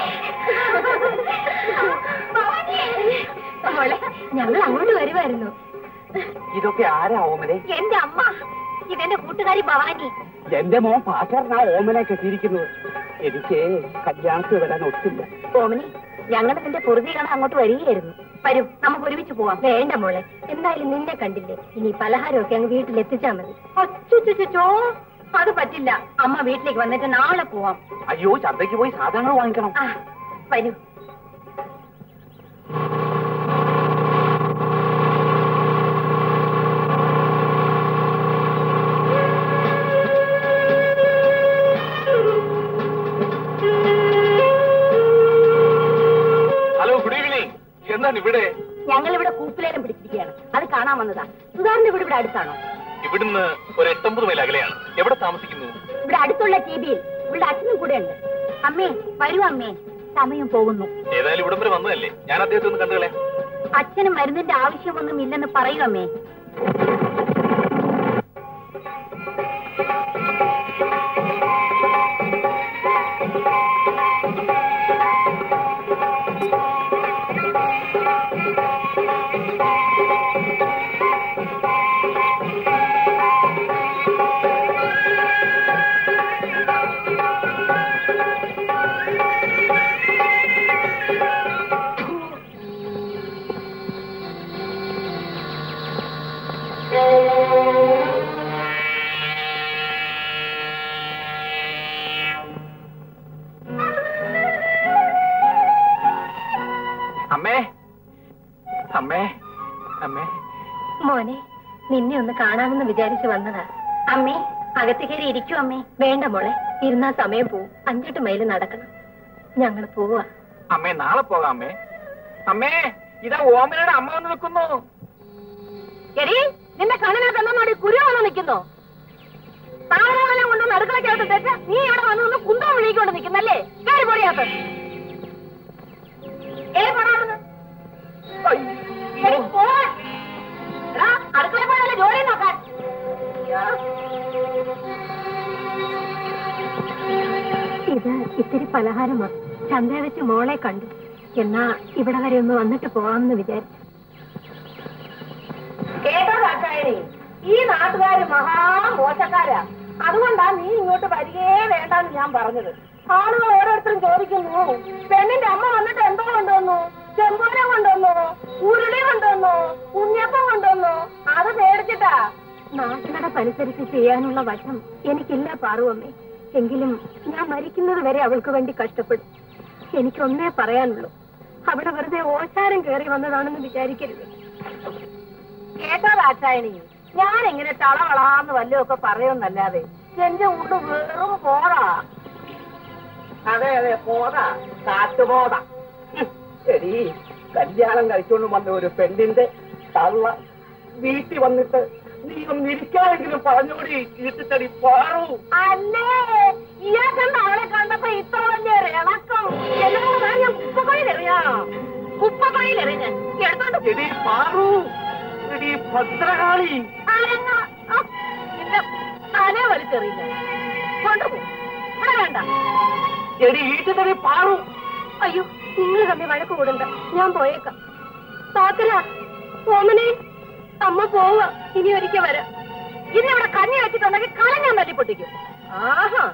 ഭവാനി, മോളെ, ഞങ്ങൾ അങ്ങോട്ട് വരുമായിരുന്നു. ഇതൊക്കെ ആരാ ഓമനെ? എന്റെ അമ്മ, ഇതെന്റെ കൂട്ടുകാരി ഭവാനി. എന്റെ മോൻ പാച്ചറിനാ ഓമനെ കെട്ടിയിരിക്കുന്നത്. എനിക്ക് കല്യാണത്തിൽ വരാൻ ഒത്തില്ല. ഓമനി, ഞങ്ങൾ നിന്റെ പൊറുതി കാണാൻ അങ്ങോട്ട് വരികയായിരുന്നു. വരൂ, നമുക്ക് ഒരുമിച്ച് പോവാം. വേണ്ട മോളെ, എന്തായാലും നിന്നെ കണ്ടില്ലേ, ഇനി പലഹാരമൊക്കെ അങ്ങ് വീട്ടിലെത്തിച്ചാ മതി. അച്ചുചുച്ചോ, അത് പറ്റില്ല. അമ്മ വീട്ടിലേക്ക് വന്നിട്ട് നാളെ പോവാം. അയ്യോ, ചന്തയ്ക്ക് പോയി സാധനങ്ങൾ വാങ്ങിക്കണം. ആ, വരൂ. Hello, good evening. എന്താണ് ഇവിടെ? ഞങ്ങൾ ഇവിടെ കൂപ്പിലേലം പിടിച്ചിരിക്കുകയാണ്. അത് കാണാൻ വന്നതാ. സുധാറിന്റെ വീട് ഇവിടെ അടുത്താണോ? ഇവിടുന്ന് ഒരു എട്ടൊമ്പത് മൈൽ അകലെയാണ്. എവിടെ താമസിക്കുന്നു? ഇവിടെ അടുത്തുള്ള ടി വിയിൽ. ഇവിടെ അച്ഛനും കൂടെ ഉണ്ട്. അമ്മേ, വരൂ അമ്മേ, സമയം പോകുന്നു. ഏതായാലും ഇവിടം വരെ വന്നതല്ലേ, ഞാൻ അദ്ദേഹത്തെ ഒന്ന് കണ്ടുകളെ. അച്ഛന് മരുന്നിന്റെ ആവശ്യമൊന്നും ഇല്ലെന്ന് പറയൂ അമ്മേ. അമ്മേ, അമ്മേ, അമ്മേ. മോനെ, നിന്നെ ഒന്ന് കാണാമെന്ന് വിചാരിച്ചു വന്നതാ. അമ്മേ, അകത്ത് കയറി ഇരിക്കൂ അമ്മേ. വേണ്ട മോളെ, ഇരുന്നാ സമയം പോവും. അഞ്ചെട്ട് മൈല് നടക്കണം. ഞങ്ങൾ പോവാ. അമ്മേ, നാളെ പോകാം അമ്മേ. അമ്മേ, ഇതാ ഓമനയുടെ അമ്മ വന്ന് നിൽക്കുന്നു. എടീ, നിന്നെ കണ്ണിനകത്ത് എന്നോടി കുരുവ വന്ന് നിൽക്കുന്നോ? താഴെ കൊണ്ടൊന്ന് അടുക്കളക്കകത്ത് തെറ്റ് നീ ഇവിടെ വന്നു നിന്ന് കുന്തം വിളിക്കൊണ്ട് നിൽക്കുന്നല്ലേ? കയറി പൊടിയാത്ത അടുക്കള പോയാലേ ജോലി നോക്കാൻ. ഇത് ഇത്തിരി പലഹാരമാണ്. ചന്തയെ വെച്ച് മോളെ കണ്ടു. എന്നാ ഇവിടെ വരെ ഒന്ന് വന്നിട്ട് പോവാമെന്ന് വിചാരിച്ചു. കേട്ടോ കാക്കായണി, ഈ നാട്ടുകാര് മഹാമോശക്കാരാ. അതുകൊണ്ടാ നീ ഇങ്ങോട്ട് വരികയേ വേണ്ടെന്ന് ഞാൻ പറഞ്ഞത്. ആളുകൾ ഓരോരുത്തരും ചോദിക്കുന്നു, പെണ്ണിന്റെ അമ്മ വന്നിട്ട് എന്തോ കൊണ്ടുവന്നു? ചെമ്പോലം കൊണ്ടുവന്നു, ഉരുളി കൊണ്ടുവന്നു, ഉണ്ണിയപ്പം കൊണ്ടുവന്നു. അത് പേടിച്ചിട്ടാ. നാട്ടിനടപ്പനുസരിച്ച് ചെയ്യാനുള്ള വശം എനിക്കില്ല പാറുവമ്മേ. എങ്കിലും ഞാൻ മരിക്കുന്നത് വരെ അവൾക്ക് വേണ്ടി കഷ്ടപ്പെടും. എനിക്കൊന്നേ പറയാനുള്ളൂ, അവിടെ വെറുതെ ഓശാരം കയറി വന്നതാണെന്ന് വിചാരിക്കരുത്. കേട്ടോ രാജായണി, ഞാൻ എങ്ങനെ തളവളാന്ന് വല്ലതൊക്കെ പറയുമെന്നല്ലാതെ എന്റെ ഉള്ളു വെറും പോടാ. അതെ അതെ, പോതാ, കാറ്റുപോതാ. എടീ, കല്യാണം കഴിച്ചോണ്ട് വന്ന ഒരു പെണ്ണിന്റെ തള്ള വീട്ടിൽ വന്നിട്ട് നീ ഒന്ന് ഇരിക്കാനെങ്കിലും പറഞ്ഞോടി വീട്ടിത്തടി പാറു. അല്ലേ, ഇയാൾക്കെന്താ അവളെ കണ്ടപ്പോ ഇത്ര വലിയ ഇണക്കം? എല്ലാവരും ഞാൻ കുപ്പക്കൊഴിയിലെറിയാം, കുപ്പക്കൊഴിയിലെറിഞ്ഞ എടുത്തോണ്ട് എടീ പാറു, എടീ ഭദ്രകാളി, നിന്റെ തല വലിച്ചെറിയില്ല. കൊണ്ടുപോകും, ഇവിടെ വേണ്ട. എടീ വീട്ടിത്തടി പാറു. അയ്യോ, നിങ്ങൾ തമ്മിൽ വഴക്ക് കൂടണ്ട, ഞാൻ പോയേക്കാം. താക്കല, ഓമനെ, അമ്മ പോവുക. ഇനി ഒരിക്കൽ വരാം. ഇന്നിവിടെ കഞ്ഞി വെച്ചിട്ടുണ്ടെങ്കിൽ കല ഞാൻ തല്ലിപ്പൊട്ടിക്കും. ആഹാ,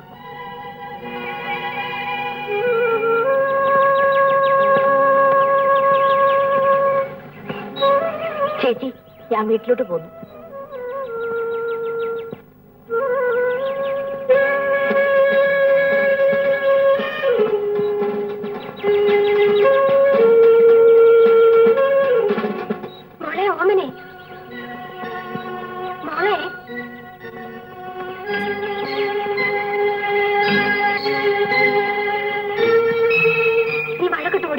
ചേച്ചി, ഞാൻ വീട്ടിലോട്ട് പോന്നു. മോളെ ഓമനെ,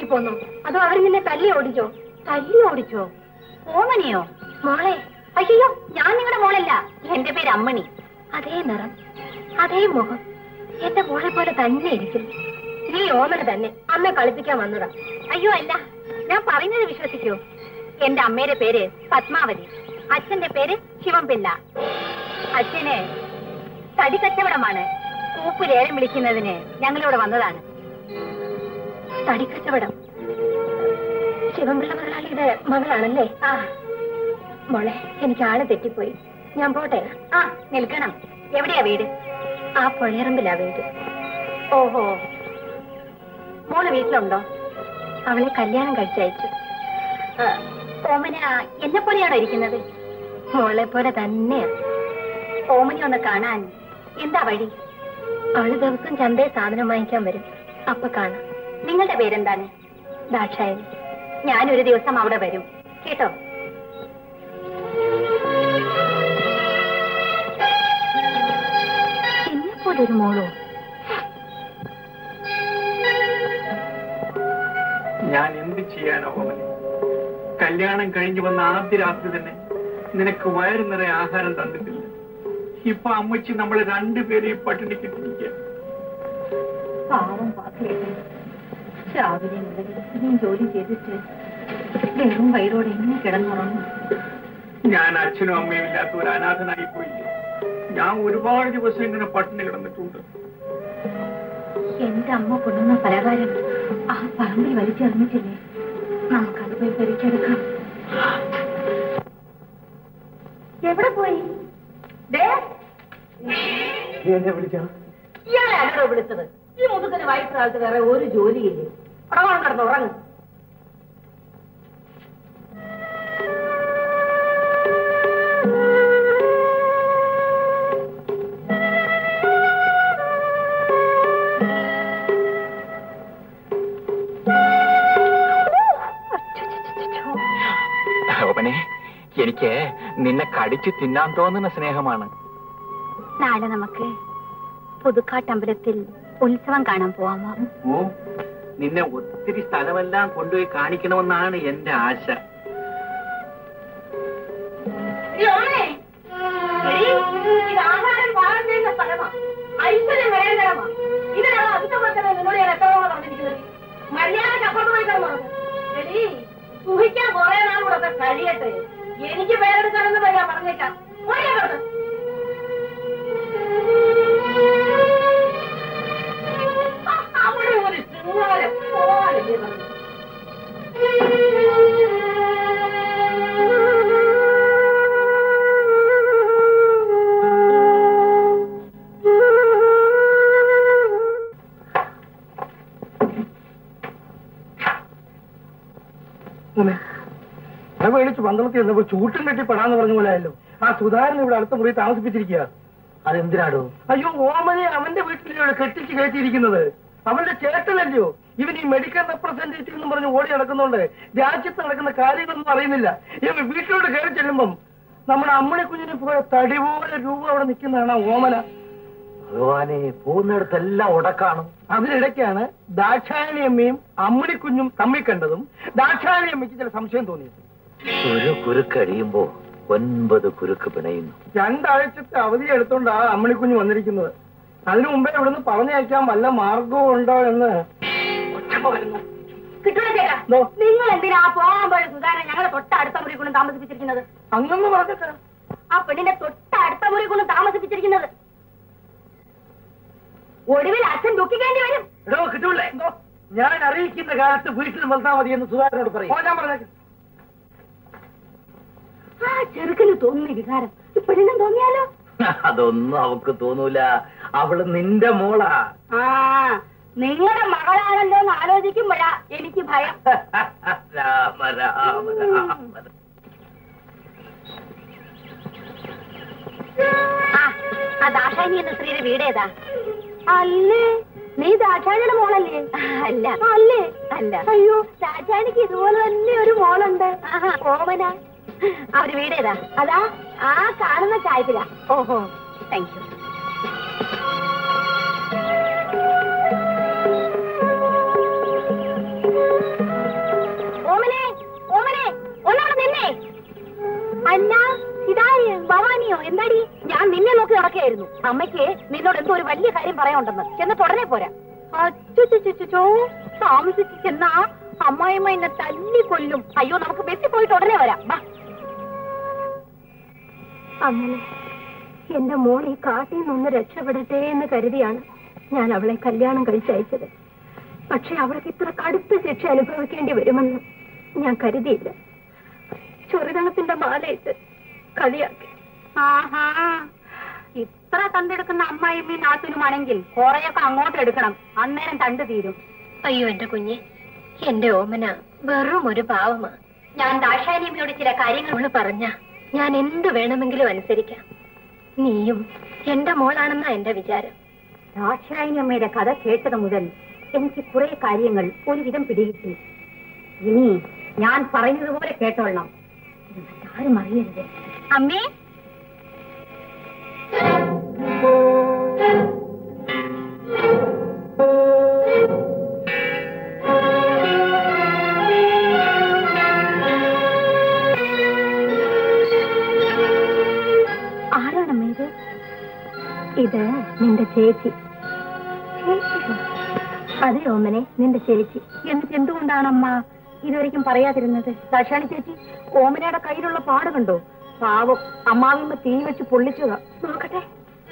പോന്നോ അതോ അവർ നിന്നെ തല്ലി ഓടിച്ചോ? തല്ലി ഓടിച്ചോ? ഓമനിയോ? മോളെ? അയ്യോ, ഞാൻ നിങ്ങളുടെ മോളല്ല. എന്റെ പേര് അമ്മണി. അതേ നിറം, അതേ മുഖം, എന്റെ മോളെ പോലെ തന്നെ ഇരിക്കും. നീ ഓമന തന്നെ. അമ്മ കളിപ്പിക്കാൻ വന്നതാ. അയ്യോ അല്ല, ഞാൻ പറയുന്നത് വിശ്വസിക്കൂ. എന്റെ അമ്മയുടെ പേര് പത്മാവതി, അച്ഛന്റെ പേര് ശിവൻപിള്ള. അച്ഛന് തടി കച്ചവടമാണ്. കൂപ്പ് ലേലം വിളിക്കുന്നതിന് ഞങ്ങളിവിടെ വന്നതാണ്. തടി കച്ചവടം? ശിവൻപിള്ള മുതലാളിയുടെ മകളാണല്ലേ? ആ മോളെ, എനിക്ക് ആള് തെറ്റിപ്പോയി. ഞാൻ പോട്ടെ. ആ നിൽക്കണം. എവിടെയാ വീട്? ആ പുഴയറമ്പിലാ വീട്. ഓഹോ, മോള് വീട്ടിലുണ്ടോ? അവളെ കല്യാണം കഴിച്ചയച്ചു. ഓമന എന്നെ പോലെയാണോ ഇരിക്കുന്നത്? മോളെ പോലെ തന്നെയാ. ഓമനെ ഒന്ന് കാണാൻ എന്താ വഴി? അവള് ദിവസം ചന്തയിൽ സാധനം വാങ്ങിക്കാൻ വരും. അപ്പൊ കാണാം. നിങ്ങളുടെ പേരെന്താണ്? ദാക്ഷായണി. ഞാനൊരു ദിവസം അവിടെ വരും കേട്ടോ. എന്നെപ്പോലൊരു മോളോ? ഞാൻ എന്ത് ചെയ്യാനോ ഓമനെ? കല്യാണം കഴിഞ്ഞു വന്ന ആദ്യ രാത്രി തന്നെ നിനക്ക് വയറു നിറയെ ആഹാരം തന്നിട്ടില്ല. ഇപ്പൊ അമ്മച്ചി നമ്മളെ രണ്ടുപേരെയും പട്ടിണിക്കിട്ടിരിക്കുക. പാവം പാത്രേട്ടൻ രാവിലെ മുതൽ ഇത്രയും ജോലി ചെയ്തിട്ട് വെറും വയറോടെ എങ്ങനെ കിടന്നുറങ്ങും? ഞാൻ അച്ഛനും അമ്മയും ഇല്ലാത്ത ഒരു അനാഥനായി പോയില്ലേ? ഞാൻ ഒരുപാട് ദിവസം ഇങ്ങനെ പട്ടിണി കിടന്നിട്ടുണ്ട്. എന്റെ അമ്മ കൊണ്ടുവന്ന പലഹാരം ആ പറമ്പിൽ വലിച്ചെറിഞ്ഞിട്ടില്ലേ? നമുക്കത് പോയി പരിക്കെടുക്കാം. എവിടെ പോയി? ഇയാളെ ആരോ വിളിച്ചത്? ഈ മുതുകന് വയസ്സാലത്ത് വേറെ ഒരു ജോലിയില്ലേ? ഉറങ്ങണം, കിടന്നു ഉറങ്ങും. ഓമനെ, എനിക്ക് നിന്നെ കടിച്ചു തിന്നാൻ തോന്നുന്ന സ്നേഹമാണ്. നാളെ നമുക്ക് പുതുക്കാട്ടമ്പലത്തിൽ ഉത്സവം കാണാൻ പോവാമോ? ഓ, നിന്നെ ഒത്തിരി സ്ഥലമെല്ലാം കൊണ്ടുപോയി കാണിക്കണമെന്നാണ് എന്റെ ആശ. സുഖിക്കാൻ കുറെ നാളൂടെ കഴിയട്ടെ. എനിക്ക് പേരെടുക്കണമെന്ന് പറയാ പറഞ്ഞേക്കാം. അവിടെ ഒരു ശൃംഗാരം പോലെ മേടിച്ച് പന്തളത്തിൽ ചെന്നപ്പോ ചൂട്ടും കെട്ടി പെടാന്ന് പറഞ്ഞ പോലെയല്ലോ. ആ സുധാരൻ ഇവിടെ അടുത്ത മുറി താമസിപ്പിച്ചിരിക്കുക. അതെന്തിനാടോ? അയ്യോ, ഓമനെ അവന്റെ വീട്ടിലൂടെ കെട്ടിച്ച് കയറ്റിയിരിക്കുന്നത്. അവന്റെ ചേട്ടനല്ലയോ ഇവൻ. ഈ മെഡിക്കൽ റെപ്രസെന്റേറ്റീവ് എന്ന് പറഞ്ഞ് ഓടി നടക്കുന്നുണ്ട്. രാജ്യത്ത് നടക്കുന്ന കാര്യങ്ങളൊന്നും അറിയുന്നില്ല. ഇവൻ വീട്ടിലോട്ട് കയറി ചെല്ലുമ്പം നമ്മുടെ അമ്മണി കുഞ്ഞിനെ പോയ തടി പോലെ രൂപ അവിടെ നിൽക്കുന്നതാണ് ആ ഓമന. ഭഗവാനെ, പോകുന്നിടത്തെല്ലാം ഉടക്കാണ്. അതിനിടയ്ക്കാണ് ദാക്ഷായണി അമ്മയും അമ്മണി കുഞ്ഞും തമ്മിൽ കണ്ടതും ദാക്ഷായണി അമ്മയ്ക്ക് ചില സംശയം തോന്നിയത്. ഒരു കുരുക്കടിയുമ്പോ ഒൻപത് കുരുക്ക് പിണയുന്നു. രണ്ടാഴ്ചത്തെ അവധി എടുത്തോണ്ട് ആ അമ്മണിക്കുഞ്ഞ് വന്നിരിക്കുന്നത്. അതിനു മുമ്പേ ഇവിടുന്ന് പറഞ്ഞയക്കാൻ വല്ല മാർഗവും ഉണ്ടോ എന്ന് നിങ്ങൾ എന്തിനാ പോകാൻ പോയ സുധാരൻ ഞങ്ങളുടെ തൊട്ടടുത്ത മുറി കൊണ്ടും താമസിപ്പിച്ചിരിക്കുന്നത്? അങ്ങന്ന് പറഞ്ഞിട്ട് ആ പെണ്ണിന്റെ തൊട്ടടുത്ത മുറി കൊണ്ടും താമസിപ്പിച്ചിരിക്കുന്നത്. ഒടുവിൽ അച്ഛൻ ദുഃഖിക്കേണ്ടി വരും. എടോ കിട്ടൂല്ലേ? ഞാൻ അറിയിക്കുന്ന കാലത്ത് വീട്ടിൽ വന്നാൽ മതി എന്ന് സുധാരനോട് പറയും. ഞാൻ പറഞ്ഞേക്ക്. ആ ചെറുക്കന് തോന്നുന്ന വികാരം ഇപ്പോഴും തോന്നിയാലോ? അതൊന്നും അവക്ക് തോന്നൂല. അവള് നിന്റെ മോളാ. ആ, നിങ്ങളുടെ മകളാണല്ലോ എന്ന് ആലോചിക്കുമ്പോഴാ എനിക്ക് ഭയം. രാമ രാമ രാമ. ആ ദാക്ഷായണി എന്ന സ്ത്രീയുടെ വീട് ഏതാ? അല്ലേ, നീ ദാക്ഷായണിയുടെ മോളല്ലേ? അല്ല. അല്ലേ? അല്ല. അയ്യോ, ദാക്ഷായണിക്ക് ഇതുപോലെ തന്നെ ഒരു മോളുണ്ട്, ഓമന. അവര് വീട് ഏതാ? അതാ ആ കാണുന്ന ചായപ്പില. ഓഹോ, താങ്ക് യു. വിളിക്കായിരുന്നു. അമ്മയ്ക്ക് നിന്നോട് എന്തോ ഒരു വലിയ കാര്യം പറയാനുണ്ടെന്ന്. ചെന്നിട്ട് ഉടനെ പോരാ. അച്ചോ താമസിച്ച് ചെന്നാ അമ്മായിമ്മ എന്നെ തല്ലി കൊല്ലും. അയ്യോ, നമുക്ക് ബസ്സിൽ പോയിട്ട് ഉടനെ വരാം. അങ്ങനെ എന്റെ മോൾ ഈ കാട്ടിൽ നിന്ന് രക്ഷപ്പെടട്ടെ എന്ന് കരുതിയാണ് ഞാൻ അവളെ കല്യാണം കഴിച്ചയച്ചത്. പക്ഷെ അവൾക്ക് ഇത്ര കടുത്ത ശിക്ഷ അനുഭവിക്കേണ്ടി വരുമെന്ന് ഞാൻ കരുതിയില്ല. ചൊറിതണത്തിന്റെ മാലയിട്ട് കളിയാക്കി. ആഹാ, ഇത്ര തണ്ടെടുക്കുന്ന അമ്മായിമ്മയും നാട്ടിനുമാണെങ്കിൽ കുറെയൊക്കെ അങ്ങോട്ട് എടുക്കണം. അന്നേരം തണ്ട് തീരും. അയ്യോ എന്റെ കുഞ്ഞെ, എന്റെ ഓമന വെറും ഒരു പാവമാ. ഞാൻ ദാക്ഷായണിയമ്മയോട് ചില കാര്യങ്ങൾ പറഞ്ഞ ഞാൻ എന്ത് വേണമെങ്കിലും അനുസരിക്കാം. നീയും എന്റെ മോളാണെന്നാ എന്റെ വിചാരം. ദാക്ഷായണിയമ്മയുടെ കഥ കേട്ടത് മുതൽ എനിക്ക് കുറെ കാര്യങ്ങൾ ഒരുവിധം പിടികിട്ടി. ഇനി ഞാൻ പറയുന്നതുപോലെ കേട്ടോളണം. ആരും അറിയരുത്. അമ്മേ, ആരാണമ്മ ഇത്? ഇത് നിന്റെ ചേച്ചി. അതെ ഓമനെ, നിന്റെ ചേച്ചി. എന്നിട്ട് എന്തുകൊണ്ടാണമ്മ ഇതുവരെയ്ക്കും പറയാതിരുന്നത്? ദാക്ഷായണി ചേച്ചി, ഓമനയുടെ കയ്യിലുള്ള പാട് കണ്ടോ? പാവം, അമ്മാവിമ്മ തീ വെച്ച് പൊള്ളിച്ചതാ. നോക്കട്ടെ.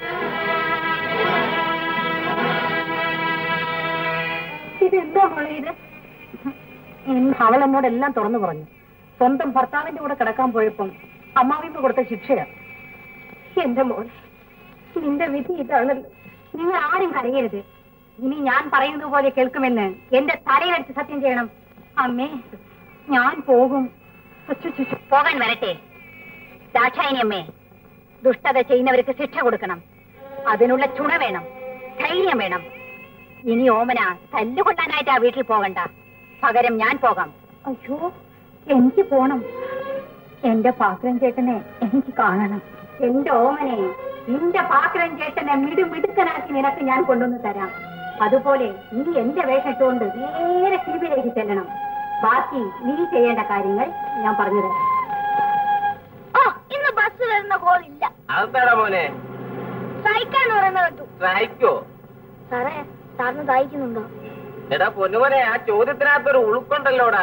ഇതെന്താ മോളെ ഇത്? അവൾ എന്നോടെല്ലാം തുറന്നു പറഞ്ഞു. സ്വന്തം ഭർത്താവിന്റെ കൂടെ കിടക്കാൻ പോയപ്പം അമ്മാവിമ്മ കൊടുത്ത ശിക്ഷയാ. എന്റെ മോളെ, നിന്റെ വിധി ഇതാണല്ലോ. നിങ്ങൾ ആരും കരയരുത്. ഇനി ഞാൻ പറയുന്നത് പോലെ കേൾക്കുമെന്ന് എന്റെ തലയിലടിച്ച് സത്യം ചെയ്യണം. അമ്മേ, ഞാൻ പോകും. പോകാൻ വരട്ടെ. ദാക്ഷായണി അമ്മേ, ദുഷ്ടത ചെയ്യുന്നവർക്ക് ശിക്ഷ കൊടുക്കണം. അതിനുള്ള ചുണ വേണം, ധൈര്യം വേണം. ഇനി ഓമന തല്ലുകൊള്ളാനായിട്ട് ആ വീട്ടിൽ പോകണ്ട. പകരം ഞാൻ പോകാം. അയ്യോ, എനിക്ക് പോണം. എന്റെ പാത്രം ചേട്ടനെ എനിക്ക് കാണണം. എന്റെ ഓമനെ, നിന്റെ പാത്രം ചേട്ടനെ മിടുമിടുക്കനാക്കി നിനക്ക് ഞാൻ കൊണ്ടുവന്ന് തരാം. അതുപോലെ നീ എന്റെ വേഷട്ടുകൊണ്ട് നേരെ ശില്പിലേക്ക് ചെല്ലണം. ബാക്കി നീ ചെയ്യേണ്ട കാര്യങ്ങൾ ഞാൻ പറഞ്ഞു തരാം. ഓ, ഇന്ന് ബസ് വരുന്ന കോളില്ല. അതെന്താടാ മോനെ? സഹിക്കാന്ന് പറയുന്നത് കേട്ടു. സഹിക്കോ? സാറേ, സാറിന് സഹിക്കുന്നുണ്ടോ? എടാ പൊന്നുമോനെ, ആ ചോദ്യത്തിനകത്തൊരു ഉളുക്കുണ്ടല്ലോടാ.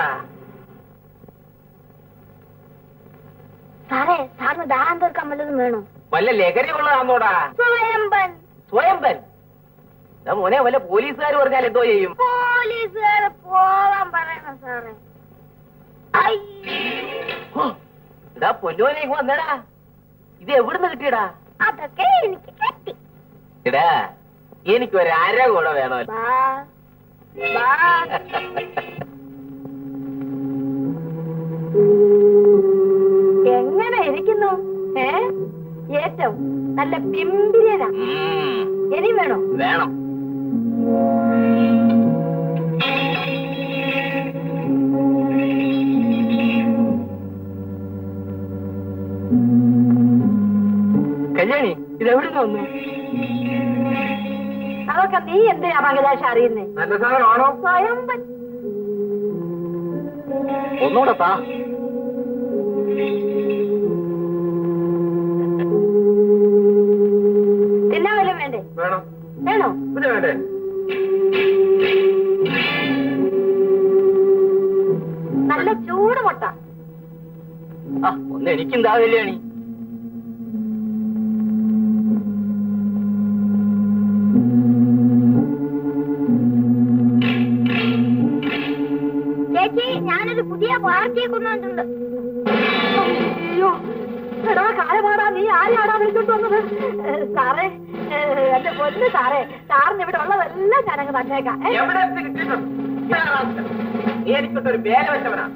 സാറേ, സാറിന് ദാഹം തീർക്കാൻ വല്ലതും വേണോ? വല്ല ലഹരി ഉള്ളതാന്നോടാ? സ്വയംബൻ. സ്വയംബൻ? മോനെ, വല്ല പോലീസുകാർ പറഞ്ഞാൽ എന്തോ ചെയ്യും? പോലീസുകാർ പോവാൻ പറയണം സാറേ. ഇതാ പൊന്നുമോനെ, ഇങ്ങ് വന്നടാ. ഇത് എവിടുന്ന് കിട്ടിയടാ? അതൊക്കെ എനിക്ക് കിട്ടി. എടാ, എനിക്കൊരു അര കൂടെ വേണോ? എങ്ങനെ ഇരിക്കുന്നു? ഏ, ഏറ്റവും നല്ല പിമ്പിരിയനാ. ഇനി വേണോ? വേണം. കല്യാണി, ഇതെവിടുന്ന് വന്നു? അതൊക്കെ നീ എന്തിനാ പങ്കജാശ അറിയുന്നേ? നല്ല സാധനമാണോ? സ്വയംബൻ. ഒന്നുകൂടെ താ. തിന്നാ വല്ലതും വേണ്ടേ? വേണം. വേണോ? പിന്നെ വേണ്ടേ? നല്ല ചൂട് മുട്ട. ആ, ഒന്ന് എനിക്കെന്താ കല്യാണി? ചേച്ചി, ഞാനൊരു പുതിയ പാർട്ടിയെ കൊണ്ടുവന്നിട്ടുണ്ട്. അയ്യോ, എടാ കാലമാടാ, നീ ആരെയാടാ വിളിച്ചോണ്ട് വന്നത്? സാറേ, എന്റെ പൊന്ന് സാറേ, സാറിന് ഇവിടെ ഉള്ളതെല്ലാം ഞാനങ്ങ് തന്നേക്കാം. ഏ? എവിടെ കിട്ടിയിട്ടുണ്ട്? നീ എനിക്കൊരു വേല വെച്ചവനാ.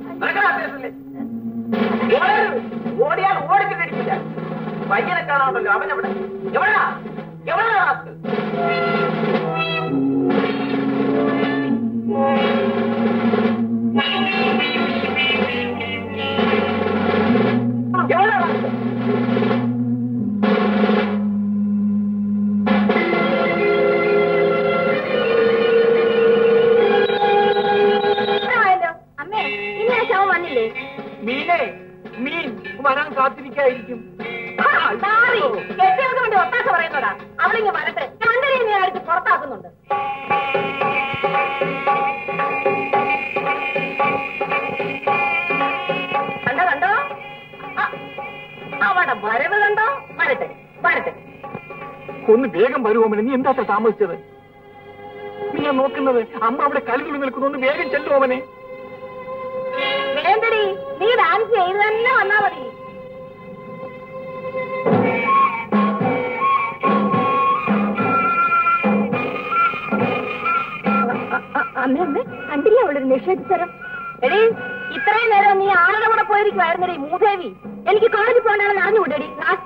ഓടിയാൽ ഓടിച്ചിട്ടിരിക്കില്ല. പയ്യനെ കാണാമല്ലോ. അവനെവിടെ? എവിടെയാ? എവിടെയാ? അമ്മേ, ഇനി ആ ശവം വന്നില്ലേ? മീനെ, മീൻ വരാൻ കാത്തിരിക്കായിരിക്കും. കെട്ടിയൊക്കെ കൊണ്ട് ഒത്താശ പറയുന്നോടാ. അവളിങ്ങ് വരട്ടെ, രണ്ടരയും നീ അടുത്ത് പുറത്താക്കുന്നുണ്ട്. കണ്ടോ കണ്ടോ, അവിടെ വരവ് കണ്ടോ? വരട്ടെ വരട്ടെ. ഒന്ന് വേഗം വരുവോമനെ, നീ എന്താ താമസിച്ചത്? നീ ഞാൻ നോക്കുന്നത് അമ്മ അവിടെ കലുകൾ നിൽക്കുന്നു. ഒന്ന് വേഗം ചെല്ലുവോമനെ. വേണ്ടടി, നീ ഡാൻസ് ചെയ്ത് തന്നെ വന്നാ മതി. അമ്മ അമ്മ കണ്ടില്ല അവളൊരു നിഷേധിച്ചരം. എടീ, ഇത്രയും നേരം നീ ആരുടെ കൂടെ പോയിരിക്കുവായിരുന്നടി മൂദേവി. എനിക്ക് കോളേജിൽ പോകണമെന്ന് അറിഞ്ഞുകൂടടി.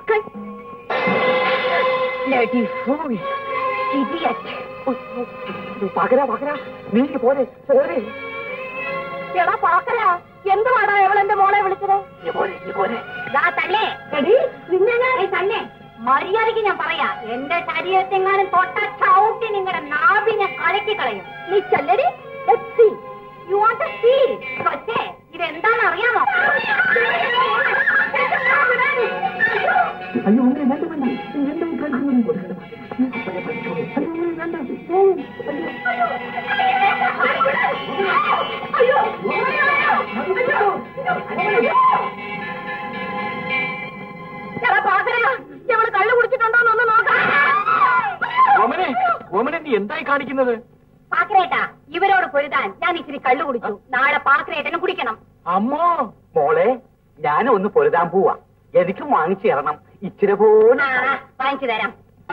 പകരാ പകരാ നീ പോരെ പോരെ. എടാ പാക്കരാ, എന്തുവാടാ എവളെന്റെ മോളെ വിളിച്ചത്? തന്നെ തന്നെ മര്യാദയ്ക്ക് ഞാൻ പറയാ, എന്റെ ശരീരത്തെങ്ങാനും തൊട്ട ചവിട്ടി നിങ്ങളുടെ നാവിനെ കലക്കി കളയും. നീ ചെല്ലടി. You want to see? പക്ഷേ ഇതെന്താണെന്ന് അറിയാമോ? അയ്യോ വേണ്ട വേണ്ട, ഇവള് കള്ളു കുടിച്ചിട്ടുണ്ടോന്നൊന്ന് നോക്കാം. ഓമനെ ഓമനെ നീ എന്തായി കാണിക്കുന്നത്? പാക്കരേട്ടാ, ഇവരോട് പൊരുതാൻ ഞാൻ ഇച്ചിരി കള്ളു കുടിച്ചു. നാളെ പാക്കരേട്ടനും കുടിക്കണം. അമ്മോ മോളെ, ഞാനും ഒന്ന് പൊരുതാൻ പോവാ. എനിക്കും വാങ്ങിച്ചു തരണം ഇച്ചിരി പോലെ. വാങ്ങിച്ചു തരാം.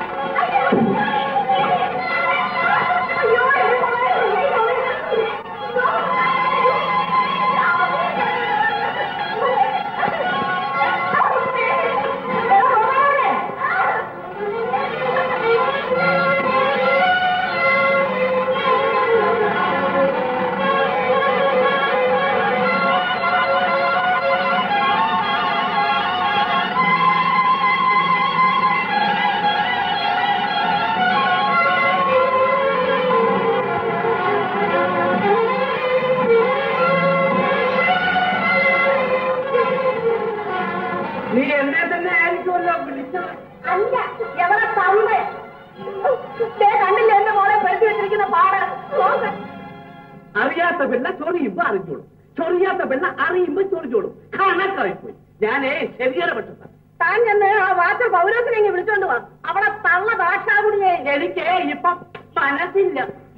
നീ എന്നെ തന്നെ ആയിരിക്കുമല്ലോ വിളിച്ചത്. അല്ല, എവിടെ തമ്പ് കണ്ടില്ല എന്റെ മോളെ പെടുത്തി വെച്ചിരിക്കുന്ന പാട്. അറിയാത്ത പെണ്ണ ചൊറിയുമ്പോ അറിഞ്ഞോളും, ചൊറിയാത്ത പെണ്ണ അറിയുമ്പോ ചൊറിഞ്ഞോളും. കണക്കായി പോയി. ഞാനേ ശരിയാണ് പെട്ടത്. താൻ ചെന്ന് ആ വാച്ച പൗരത്തിനെ വിളിച്ചോണ്ട് വാ. അവളെ തള്ള ഭാഷാകുടിയെ. എനിക്ക് ഇപ്പം മനസ്സില്ല.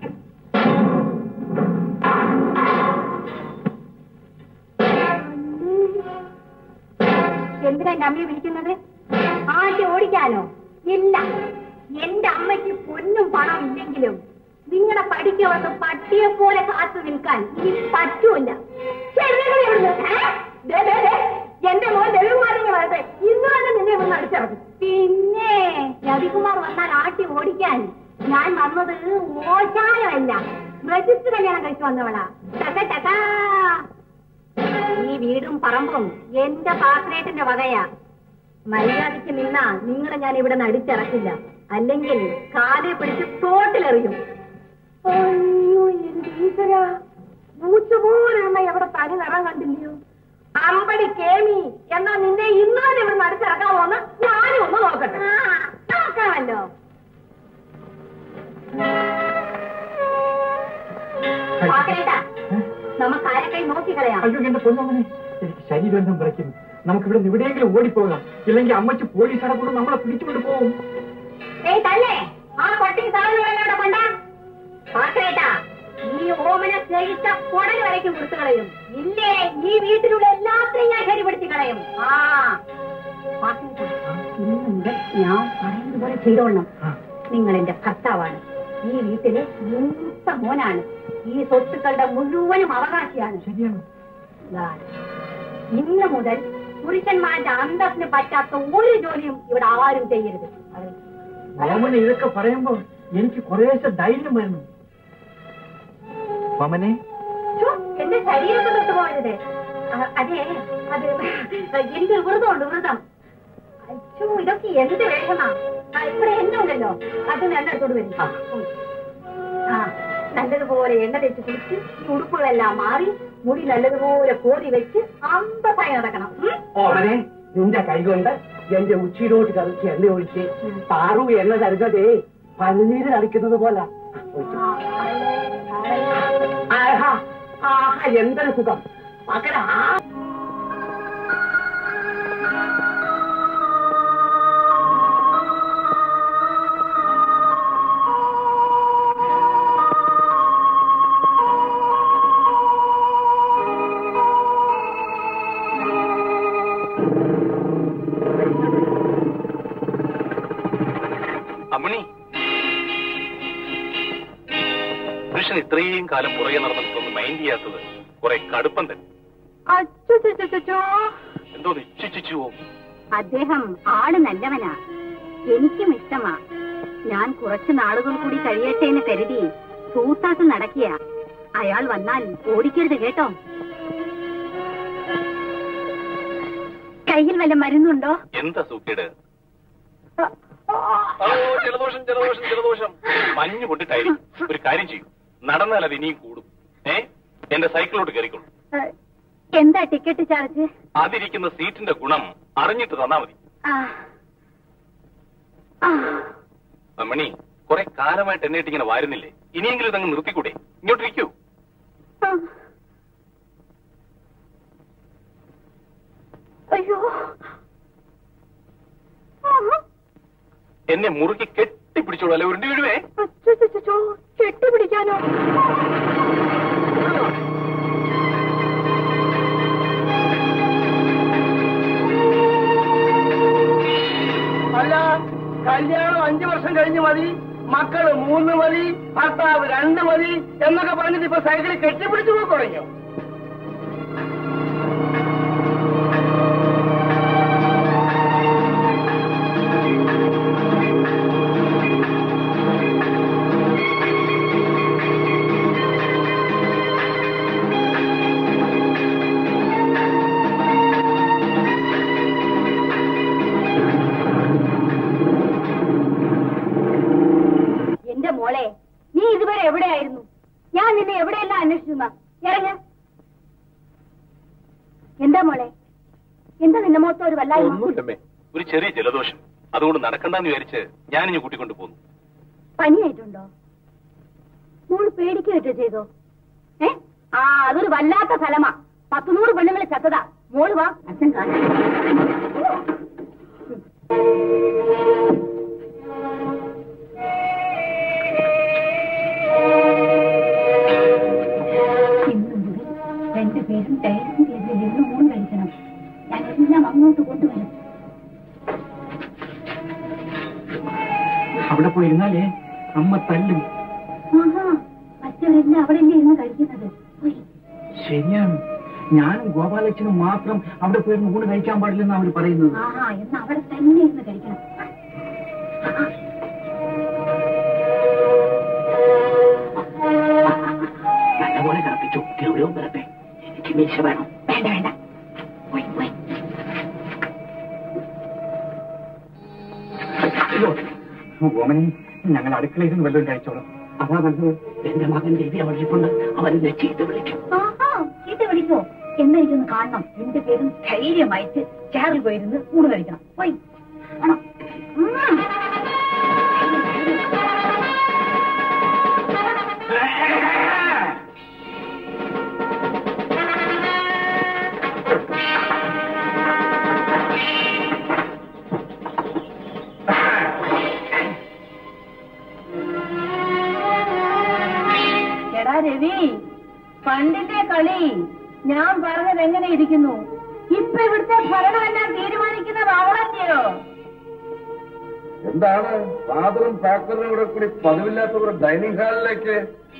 എന്തിനാ എന്റെ അമ്മയെ വിളിക്കുന്നത്? ആദ്യം ഓടിക്കാനോ? ഇല്ല, എന്റെ അമ്മയ്ക്ക് പൊന്നും പണം ഇല്ലെങ്കിലും നിങ്ങളുടെ പഠിക്ക് വന്ന് പട്ടിയെ പോലെ കാത്തു നിൽക്കാൻ ഇനി പറ്റൂല. എന്റെ മോൻ രവികുമാറിനെ വരട്ടെ, ഇന്ന് തന്നെ നിന്നെ വന്ന് അടിച്ചിറക്കും. പിന്നെ രവികുമാർ വന്നാൽ ആട്ടി ഓടിക്കാൻ ഞാൻ വന്നത് ഓശാനമല്ല, രജിസ്റ്റർ കല്യാണം കഴിച്ചു വന്നവളാ. ടക ടകാ. ഈ വീടും പറമ്പും എന്റെ പാത്രേറ്റിന്റെ വകയാ. മര്യാദയ്ക്ക് നിന്നാ നിങ്ങളെ ഞാൻ ഇവിടെ നിന്ന് അടിച്ചിറക്കില്ല, അല്ലെങ്കിൽ കാലെ പിടിച്ച് തോട്ടിലെറിയും. അയ്യോ എന്റെ ഈശ്വരാ, മൂച്ചുപോലെണ്ണ എവിടെ തനി നിറം കണ്ടില്ലയോ? അമ്പടി കേമി, എന്നാ നിന്നെ ഇന്നാലും ഇവിടെ നിന്ന് അടിച്ചിറക്കാമോന്ന് ഞാനും ഒന്ന് നോക്കട്ടെ. നോക്കാമല്ലോ. പാത്രേട്ടാ, നമുക്ക് ആരൊക്കെ നോക്കിക്കളയാം. അയ്യോ എന്റെ പൊന്നമ്മനെ, എനിക്ക് ശരീരം വിറയ്ക്കുന്നു. നമുക്കിവിടെ എവിടെയെങ്കിലും ഓടിപ്പോകാം, ഇല്ലെങ്കിൽ അമ്മച്ച് പോലീസ് അടക്കൂടെ നമ്മളെ പിടിച്ചുകൊണ്ട് പോകും. ഏയ് തന്നെ, ആ പട്ടി സാധനങ്ങളെല്ലാം കൊണ്ട പാത്രേട്ടാ, ഈ ഓമനെ സ്നേഹിച്ച കൊടൽ വരയ്ക്കും കൊടുത്തു കളയും. ഇല്ലേ, ഈ വീട്ടിലുള്ള എല്ലാത്തിനെയും ഞാൻ ശരിപ്പെടുത്തി കളയും. ആ പാത്രേട്ടാ, ഇന്ന് മുതൽ ഞാൻ പറയുന്നത് പോലെ ചെയ്തോളണം. നിങ്ങൾ എന്റെ ഭർത്താവാണ്, ഈ വീട്ടിലെ മൂത്ത മോനാണ്, ഈ സ്വത്തുക്കളുടെ മുഴുവനും അവകാശിയാണ്. ശരിയാണ്. ഇന്ന് മുതൽ പുരുഷന്മാരുടെ അന്തസ്സിന് പറ്റാത്ത ഒരു ജോലിയും ഇവിടെ ആരും ചെയ്യരുത്. മാമനെ ഇതൊക്കെ പറയുമ്പോ എനിക്ക് കുറേശ്ശെ ധൈര്യം വരുന്നു. മാമനെ, എന്റെ ശരീരത്തെ തൊട്ട് പോകരുത്. അതെ, അത് എനിക്കൊരു വ്രതമുണ്ട്, വ്രതം. അച്ഛോ, ഇതൊക്കെ എന്ത് വേഷമാ? ഇവിടെ എണ്ണ ഉണ്ടല്ലോ, അത് എണ്ണത്തോട് വരും. ആ, നല്ലതുപോലെ എണ്ണ തേച്ച് കുളിച്ച് ഉടുപ്പുകളെല്ലാം മാറി മുടി നല്ലതുപോലെ കോരി വെച്ച് അമ്പതായി നടക്കണം. ഓമനെ, നിന്റെ കൈ കൊണ്ട് എന്റെ ഉച്ചിയിലോട്ട് കറിച്ച് എണ്ണ ഒഴിച്ച് പാറു എണ്ണ തരുന്നതേ പനിനീര് തളിക്കുന്നത് പോലെ എന്തൊരു സുഖം മകന. അമ്മണി, പുരുഷൻ ഇത്രയും കാലം പുറകെ നടന്നിട്ടൊന്ന് മൈൻഡ് ചെയ്യാത്തത് കുറെ കടുപ്പം തന്നെ. എന്തോ നിശ്ചിച്ചുവോ? അദ്ദേഹം ആള് നല്ലവനാ, എനിക്കും ഇഷ്ടമാ. ഞാൻ കുറച്ചു നാളുകൾ കൂടി കഴിയട്ടെ എന്ന് കരുതി സൂത്താട്ട് നടക്കിയ. അയാൾ വന്നാൽ ഓടിക്കരുത് കേട്ടോ. കയ്യിൽ വല്ല മരുന്നുണ്ടോ? എന്താ സൂക്കേട്? ജലദോഷം ജലദോഷം ജലദോഷം മഞ്ഞ് കൊണ്ടിട്ടായിരിക്കും. ഒരു കാര്യം ചെയ്യും, നടന്നാൽ അത് ഇനിയും കൂടും. ഏ എന്റെ സൈക്കിളോട്ട് കയറിക്കൊള്ളു. എന്താ ടിക്കറ്റ് ചാർജ്? അതിരിക്കുന്ന സീറ്റിന്റെ ഗുണം അറിഞ്ഞിട്ട് തന്നാ മതി. മണി, കുറെ കാലമായിട്ട് എന്നിട്ട് ഇങ്ങനെ വാരുന്നില്ലേ? ഇനിയെങ്കിലും ഇതങ്ങ് നിർത്തിക്കൂടെ? ഇങ്ങോട്ടിരിക്കൂ. അയ്യോ, എന്നെ മുറുക്കി കെട്ടിപ്പിടിച്ചോളൂ, അല്ലെ ഉരുണ്ടി വീഴുവേ. കെട്ടിപ്പിടിക്കാനോ? അല്ല, കല്യാണം അഞ്ചു വർഷം കഴിഞ്ഞ് മതി, മക്കള് മൂന്ന് മതി, ഭർത്താവ് രണ്ട് മതി എന്നൊക്കെ പറഞ്ഞിട്ട് ഇപ്പൊ സൈക്കിളിൽ കെട്ടിപ്പിടിച്ചു പോയി തുടങ്ങിയോ? മോളെ, നീ ഇതുവരെ എവിടെയായിരുന്നു? ഞാൻ നിന്നെ എവിടെയെല്ലാം അന്വേഷിച്ചു. ഇറങ്ങ. എന്താ മോളെ, എന്താ നിന്റെ മുഖത്ത് ഒരു വല്ലായ്മ? ഒന്നുമില്ലമ്മേ, ഒരു ചെറിയ ജലദോഷം. അതുകൊണ്ട് നടക്കണ്ടെന്ന് വിചാരിച്ച് ഞാനിഞ്ഞ് കൂട്ടിക്കൊണ്ട് പോന്നു. പനിയായിട്ടുണ്ടോ? മോള് പേടിക്കുകയോ ചെയ്തോ? ഏ ആ അതൊരു വല്ലാത്ത ഫലമാ. പത്തുനൂറ് പെണ്ണുങ്ങളെ ചത്തതാ. മോള് വാ, അച്ഛൻ കാണാം. രണ്ടുപേരും ടൈം ചെയ്ത് നിന്ന് ഊണ് കഴിക്കണം. ഞാനെല്ലാം അങ്ങോട്ട് കൊണ്ടുവരും. അവിടെ പോയിരുന്നാലേ അമ്മ തല്ലും. ആഹാ, മറ്റവരെല്ലാം അവിടെയല്ലേ ഇരുന്ന് കഴിക്കുന്നത്. ശരിയാണ്, ഞാനും ഗോപാലച്ചനും മാത്രം അവിടെ പോയിരുന്ന് ഊണ് കഴിക്കാൻ പാടില്ലെന്ന് അവർ പറയുന്നത്. ആഹാ, എന്നാ അവിടെ തന്നെ ഇരുന്ന് കഴിക്കണം. നല്ലപോലെ കറപ്പിച്ചു. ഗൗരവം വരട്ടെ. എനിക്ക് മീശ വേണം. വേണ്ട വേണ്ട, പോയി പോയി. ഓമനി, ഞങ്ങൾ അടുക്കളയിൽ നിന്ന് വല്ലതും കഴിച്ചോളാം. അതാ നല്ലത്. എന്റെ മകൻ രവി അവളിക്കൊണ്ട് അവനെ ചീത്ത വിളിക്കും. ആഹാ, ചീത്ത വിളിക്കോ? എന്നാ എനിക്കൊന്ന് കാണണം. എന്റെ പേരും ധൈര്യമായിട്ട് ചേറിൽ പോയിരുന്ന് ഊണ് കഴിക്കണം. പോയി ആണോ? എടാ രവി, പണ്ടിന്റെ കളി ഞാൻ പറഞ്ഞത് എങ്ങനെ ഇരിക്കുന്നു? ഇപ്പൊ ഇവിടുത്തെ ഭരണമെല്ലാം തീരുമാനിക്കുന്നത് അവളല്ലയോ? എന്താണ് ഫാദറും ഫാക്ടറും കൂടെ കൂടി പതിവില്ലാത്തവർ ഡൈനിങ് ഹാളിലേക്ക്?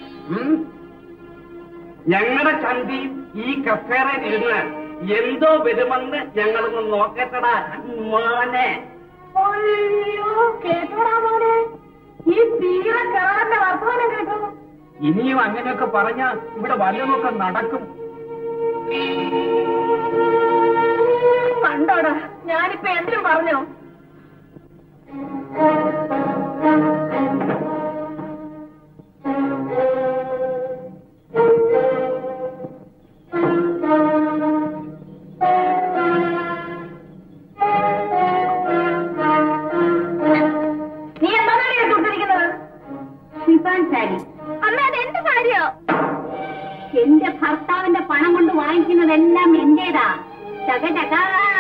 ഞങ്ങളുടെ ചന്തി ഈ കസേരയിൽ ഇരുന്ന് എന്തോ വരുമെന്ന് ഞങ്ങളൊന്ന് നോക്കട്ടടാ മോനെ. അയ്യോ, കേട്ടോടാ മോനെ, ഈ തീരെ കേറാന്റെ വർത്തമാനം കേട്ടോ. ഇനിയും അങ്ങനെയൊക്കെ പറഞ്ഞാ ഇവിടെ വല്ലതൊക്കെ നടക്കും. കണ്ടോടാ, ഞാനിപ്പോ എന്തിനും പറഞ്ഞോ? ഭർത്താവിന്റെ പണം കൊണ്ട് വാങ്ങിക്കുന്നതെല്ലാം എന്റേതാ. ചകചക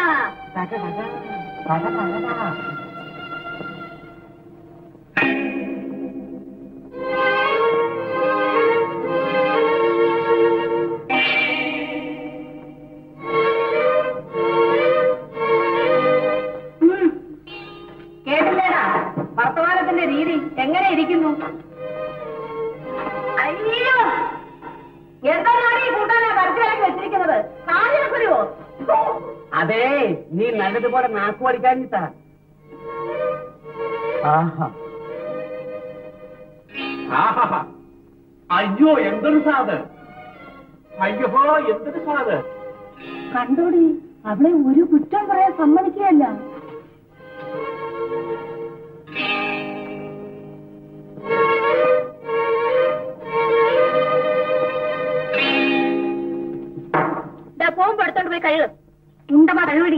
കേട്ടില്ലേടാ വർത്തമാനത്തിന്റെ രീതി എങ്ങനെ ഇരിക്കുന്നു? അയ്യോ, എന്താണ് ഈ കൂട്ടാനെ മനസ്സിലാക്കി വെച്ചിരിക്കുന്നത്? കാലിനെ കുരുവോ? അതെ, നീ നല്ലതുപോലെ നാക്കു പഠിക്കാനിട്ടാ. അയ്യോ, എന്തൊരു സാധ്! അയ്യോ, എന്തൊരു സാധ്! കണ്ടോടി, അവളെ ഒരു കുറ്റം പറയാൻ സമ്മതിക്കുകയല്ല. പോകുമ്പോ എടുത്തോണ്ട് പോയി കഴുക. ഉണ്ടമാ കഴിവടി.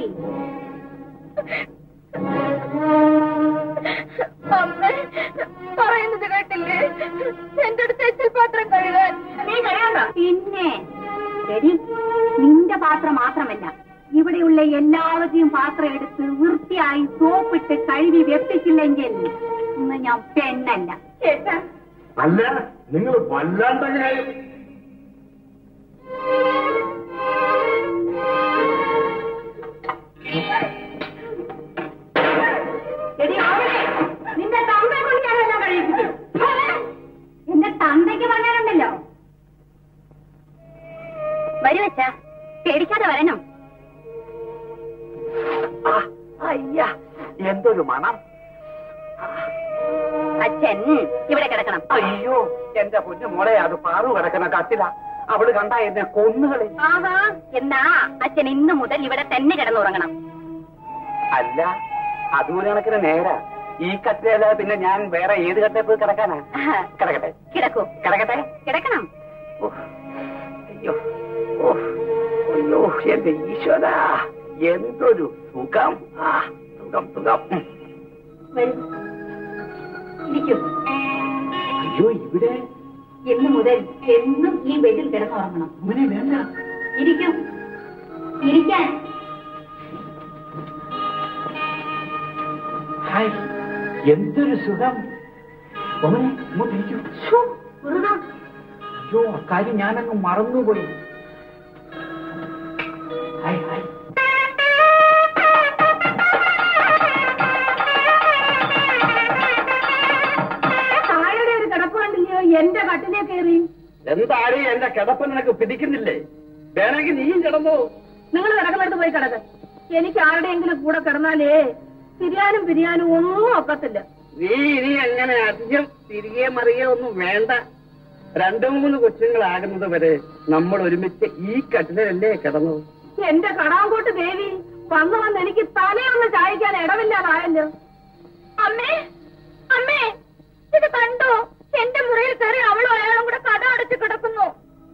അമ്മ പറയുന്നത് കേട്ടില്ലേ? എന്റെ അടുത്ത് എച്ചിൽ പാത്രം കഴുകാൻ. നീ കഴിയണ്ട. പിന്നെ ശരി, നിന്റെ പാത്രം മാത്രമല്ല, ഇവിടെയുള്ള എല്ലാവരുടെയും പാത്രം എടുത്ത് വൃത്തിയായി സോപ്പിട്ട് കഴുകി വെപ്പിച്ചില്ലെങ്കിൽ ഇന്ന് ഞാൻ പെണ്ണല്ല. ചേട്ടാ, അല്ല, നിങ്ങൾ വല്ലാണ്ട കാര്യം. നിന്റെ തന്തയെ കൊണ്ട് ഞാനെല്ലാം കഴിയിപ്പിക്കും. എന്റെ തന്തയ്ക്ക് പറയാനുണ്ടല്ലോ. വരുവച്ച, പേടിക്കാതെ വരണം. അയ്യ, എന്തൊരു മണം! അച്ഛൻ ഇവിടെ കിടക്കണം. അയ്യോ, എന്റെ പൊന്നു മോളെ, അത് പാറു കിടക്കുന്ന കത്തില. അവള് കണ്ട എന്നെ കൊന്നുകളി. ആഹാ, എന്നാ അച്ഛൻ ഇന്നു മുതൽ ഇവിടെ തന്നെ കിടന്നുറങ്ങണം. അല്ല, അതുപോലെ കണക്കിന് നേരാ. ഈ കത്തിലല്ല പിന്നെ ഞാൻ വേറെ ഏത് കട്ടേ പോയി കിടക്കാനാ? കിടക്കട്ടെ. കിടക്കൂ. കിടക്കട്ടെ. കിടക്കണം. അയ്യോ, അയ്യോ, എന്റെ ഈശ്വര, എന്തൊരു സുഖം! ആ സുഖം സുഖം. ഇരിക്കൂ. അയ്യോ, ഇവിടെ ഇന്നു മുതൽ എന്നും ഈ ബെഡിൽ കിടന്നുറങ്ങണം. അങ്ങനെ വേണ്ട. ഇരിക്കും. ഇരിക്കാൻ. ഹായ്, എന്തൊരു സുഖം! ഓമനെ, ഇങ്ങോട്ടിരിക്കൂ. അയ്യോ, അക്കാര്യം ഞാനങ്ങ് മറന്നുപോയി. Hi hi. താഴെ ഒരു കിടപ്പ് കണ്ടില്ലയോ? എന്റെ കട്ടിലേ കയറി. എന്താടി എന്റെ കിടപ്പ് നിനക്ക് പിടിക്കുന്നില്ലേ? വേണമെങ്കിൽ നീയും കിടന്നോ. നിങ്ങൾ കിടക്കുന്നിടത്ത് പോയി കിടക്ക്. എനിക്ക് ആരുടെയെങ്കിലും കൂടെ കിടന്നാലേ തിരിയാനും പിരിയാനും ഒന്നും ഒക്കത്തില്ല. നീ ഇനി അങ്ങനെ അധികം തിരികെ മറിയോ ഒന്നും വേണ്ട. രണ്ടു മൂന്ന് കൊച്ചുങ്ങളാകുന്നത് വരെ നമ്മൾ ഒരുമിച്ച് ഈ കട്ടിലല്ലേ കിടന്നു. എന്റെ കടാങ്കോട്ട് ദേവി, വന്നു വന്ന് എനിക്ക് തലയൊന്ന് ചായക്കാൻ ഇടവില്ലാതായല്ലോ. അമ്മേ, അമ്മേ, ഇത് കണ്ടോ? എന്റെ മുറിയിൽ കയറി അവളും അയാളും കൂടെ കട അടച്ച് കിടക്കുന്നു.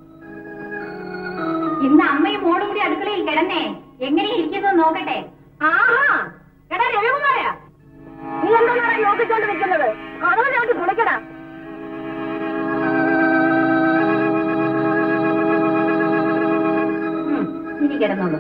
ഇന്ന് അമ്മയും മോളും കൂടി അടുക്കളയിൽ കിടന്നേ. എങ്ങനെ ഇരിക്കുന്നു നോക്കട്ടെ. ആഹാ, എടാ രവികുമാരാ, നീ എന്താണ് നോക്കിക്കൊണ്ട് നിൽക്കുന്നത്? കടവ് ചവിട്ടി കുളിക്കടാ. ഇനി കിടന്നോളൂ.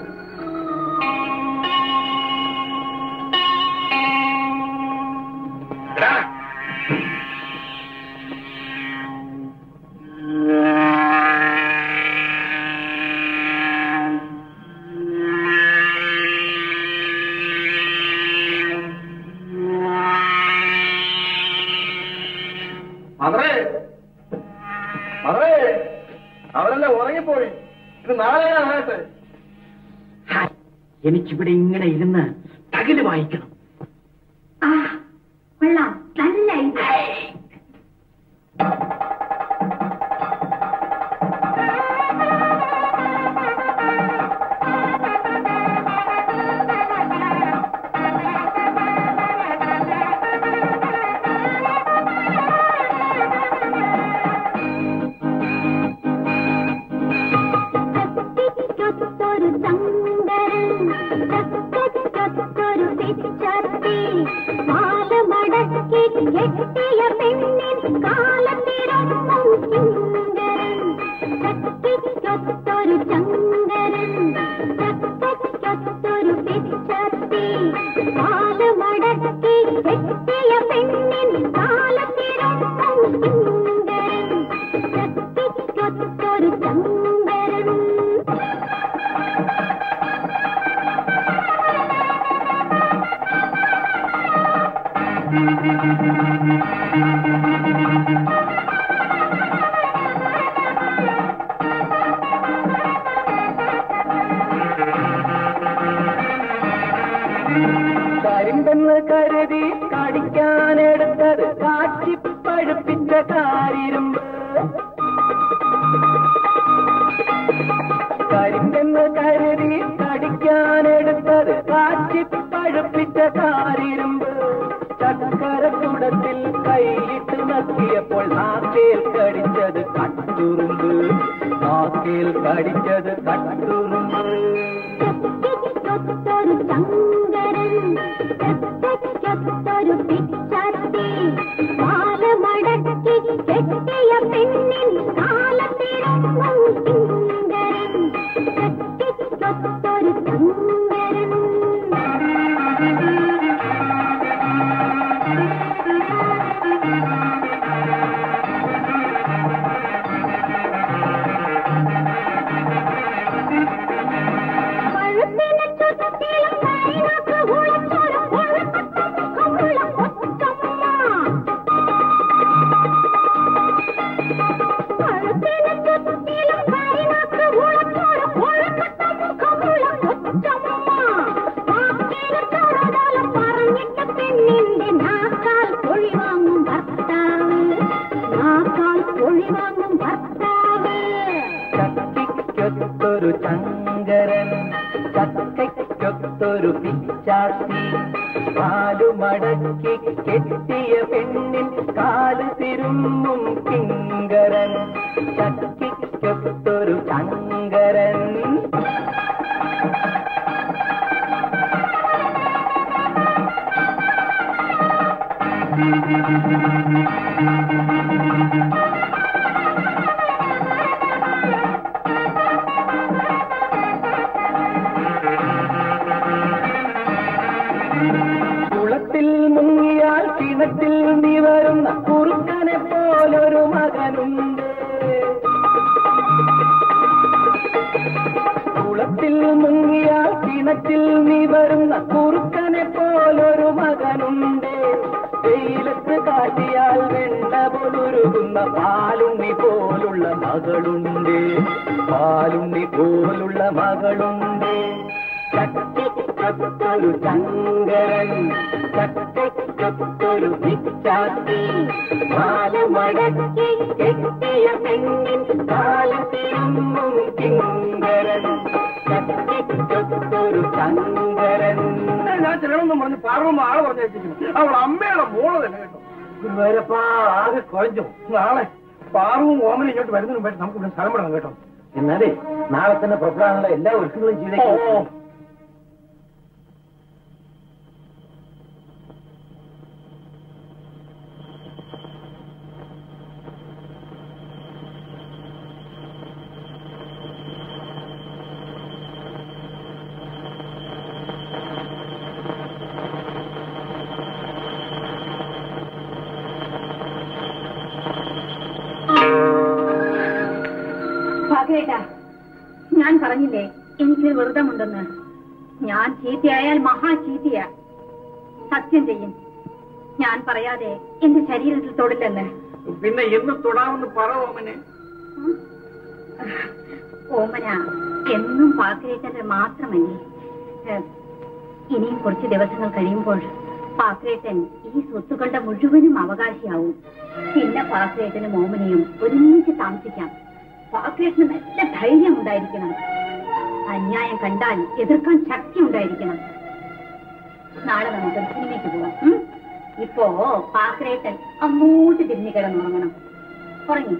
മദറേ, മദറേ, അവരെല്ലാം ഉറങ്ങിപ്പോയി. ഇത് നാളെ ആകട്ടെ. എനിക്കിവിടെ ഇങ്ങനെ ഇരുന്ന് തകില് വായിക്കണം. ആ, കൊള്ളാം, നല്ല idea. കെട്ടിയ പെണ്ണിൻ കാലത്തിരൊന്നും സുന്ദരൻ മടക്കി കെട്ടിയ പെണ്ണിൻ കാലത്തിരൊപ്പം സുന്ദരൻ ചത്തിക്കൊത്തൊരു ചന്ദ്രൻ. കരിമ്പെന്ന് കരുതി കടിക്കാനെടുത്തത് കാച്ചി പഴുപ്പിച്ച കാരിരുമ്പ്. കരിമ്പെന്ന് കരുതി കടിക്കാനെടുത്തത് കാച്ചി പഴുപ്പിച്ച കാരിരുമ്പ്. ചക്കരക്കുടത്തിൽ കൈയിട്ട് നക്കിയപ്പോൾ നാക്കേൽ കടിച്ചത് കട്ടുറുമ്പ്. നാക്കേൽ കടിച്ചത് കട്ടുറുമ്പ്. ചത്തിക്കൊത്തൊരു ചന്ദ്രൻ ചത്തക്കൊത്തൊരു പിച്ചാത്തി കാലമടക്കി കെട്ടിയ പെണ്ണിൻ കാലത്തിരൊപ്പം സുന്ദരൻ ചത്തിക്കൊത്തൊരു ചന്ദ്രൻ. പഴുത്തിനെ ചുറ്റിലും കൈനാക്ക് കുളിച്ചൊരു കൊഴുക്കട്ട മുഖമുള്ള കൊച്ചമ്മ. പഴുത്തിനെ ചുറ്റിലും കൈനാക്ക് കുളിച്ചൊരു കൊഴുക്കട്ട മുഖമുള്ള കൊച്ചമ്മ. വാക്കിന് തൊഴുതാലും പറഞ്ഞിട്ട് പെണ്ണിന്റെ നാക്കാൽ പൊഴി വാങ്ങും ഭർത്താവ്. നാക്കാൽ പൊഴി വാങ്ങും ഭർത്താവ്. ചക്കിക്കൊത്തൊരു ചങ്കരൻ ചക്കയ്ക്കൊത്തൊരു പിച്ചാത്തി കാലുമടക്കി കെട്ടിയ പെണ്ണിൻ കാല് തിരുമ്മും കിങ്കരൻ. ചക്കിക്കൊത്തൊരു ചങ്കരൻ. കുളത്തിൽ മുങ്ങിയാൽ കിണറ്റിൽ നീ വരുന്ന കുറുക്കനെ പോലൊരു മകനുണ്ട്. കുളത്തിൽ മുങ്ങിയാൽ കിണറ്റിൽ നീ വരുന്ന കുറുക്കനെ പോലൊരു മകനുണ്ട്. വെയിലത്ത് കാട്ടിയാൽ വെണ്ണ പോലുരുകുന്ന പാലുണ്ണി പോലുള്ള മകളുണ്ട്. പാലുണ്ണി പോലുള്ള മകളുണ്ട്. ചക്കയ്ക്കൊത്തൊരു ചങ്കരൻ ചക്കയ്ക്കൊത്തൊരു പിച്ചാത്തി കാലുമടക്കി കെട്ടിയ പെണ്ണിൻ കാലത്തിരുമ്മും കിങ്കരൻ. ചക്കയ്ക്കൊത്തൊരു ചങ്കരൻ. ഞാൻ ചെല്ലണമെന്നും പറഞ്ഞ് പാർവമ്മ ആളെ പറഞ്ഞിരിക്കുന്നു. അവൾ അമ്മയുടെ മോള് തന്നെ കേട്ടോ. ഗുരുവായൂരപ്പാ ആകെ കുഴഞ്ഞു. നാളെ പാർവും ഓമനും ഇങ്ങോട്ട് വരുന്നതിന് മുമ്പായിട്ട് നമുക്ക് ഇവിടെ സ്ഥലം വിടണം കേട്ടോ. എന്നാലേ നാളെ തന്നെ പുറപ്പെടാനുള്ള എല്ലാ ഒരുക്കങ്ങളും ചെയ്തേക്കും. ഭാഗ്യേട്ടാ, ഞാൻ പറഞ്ഞില്ലേ എനിക്ക് വ്രതമുണ്ടെന്ന്. ഞാൻ ചീത്തയായാൽ മഹാ ചീത്തയാ. സത്യം ചെയ്യും, ഞാൻ പറയാതെ എന്റെ ശരീരത്തിൽ തൊടില്ലെന്ന്. പിന്നെ എന്ന് തൊടാമെന്ന് പറ ഓമനെ. ഓമന എന്നും പാക്രേട്ടന്റെ മാത്രമല്ലേ. ഇനിയും കുറച്ച് ദിവസങ്ങൾ കഴിയുമ്പോൾ പാക്രേട്ടൻ ഈ സ്വത്തുക്കളുടെ മുഴുവനും അവകാശിയാവും. പിന്നെ പാക്രേട്ടനും ഓമനയും ഒരുമിച്ച് താമസിക്കാം. പാക്രേട്ടന് നല്ല ധൈര്യം ഉണ്ടായിരിക്കണം. അന്യായം കണ്ടാൽ എതിർക്കാൻ ശക്തി ഉണ്ടായിരിക്കണം. നാളെ നമുക്ക് സിനിമയ്ക്ക് പോവാം. ഇപ്പോ പാക്രേട്ടൻ അങ്ങോട്ട് തിരിഞ്ഞു കിടന്നുറങ്ങണം. ഉറങ്ങി.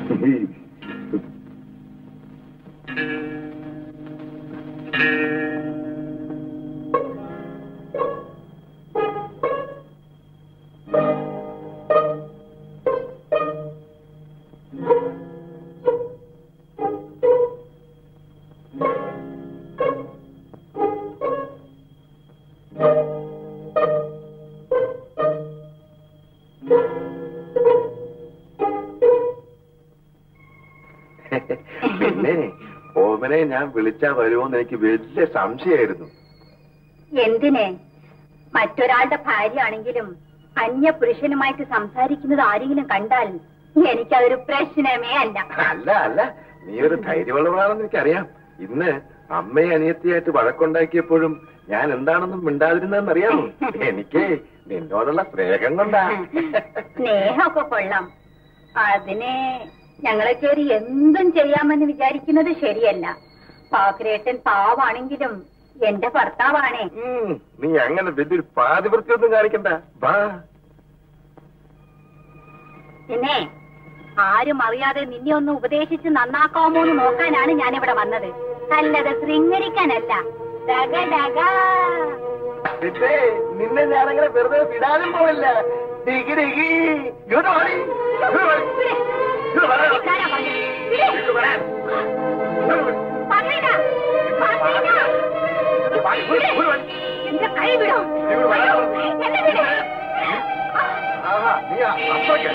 പിന്നെ ഓമനെ ഞാൻ വിളിച്ചാ വരുമോന്ന് എനിക്ക് വലിയ സംശയമായിരുന്നു. എന്തിനെ? മറ്റൊരാളുടെ ഭാര്യയാണെങ്കിലും അന്യ പുരുഷനുമായിട്ട് സംസാരിക്കുന്നത് ആരെങ്കിലും കണ്ടാൽ എനിക്കതൊരു പ്രശ്നമേ അല്ല. അല്ല അല്ല, നീ ഒരു ധൈര്യമുള്ളവളാണെന്ന് എനിക്കറിയാം. ഇന്ന് അമ്മയെ അനിയത്തിയായിട്ട് വഴക്കുണ്ടാക്കിയപ്പോഴും ഞാൻ എന്താണെന്നും മിണ്ടാതിരുന്നതെന്നറിയാമോ? എനിക്ക് നിന്നോടുള്ള സ്നേഹം കൊണ്ടാ. സ്നേഹമൊക്കെ കൊള്ളാം. അതിനെ ഞങ്ങളെ കയറി എന്തും ചെയ്യാമെന്ന് വിചാരിക്കുന്നത് ശരിയല്ല. പാക്കരേട്ടൻ പാവാണെങ്കിലും എന്റെ ഭർത്താവാണേ. നീ അങ്ങനെ വലിയൊരു പാതിവൃത്തിയൊന്നും കാണിക്കണ്ട. വാ. പിന്നെ ആരും അറിയാതെ നിന്നെ ഒന്ന് ഉപദേശിച്ച് നന്നാക്കാമോ എന്ന് നോക്കാനാണ് ഞാനിവിടെ വന്നത്. അല്ലത് ശൃംഗരിക്കാനല്ല. ഡഗ ഡഗ. നിന്നെ ഞാനങ്ങനെ വെറുതെ വിടാനും പോവില്ല. ഡിഗി ഡിഗി. ഇങ്ങോട്ട് വാടി. എന്റെ കൈ വിടോ. എന്നെ വിടേ. നീ അത്രയ്ക്ക്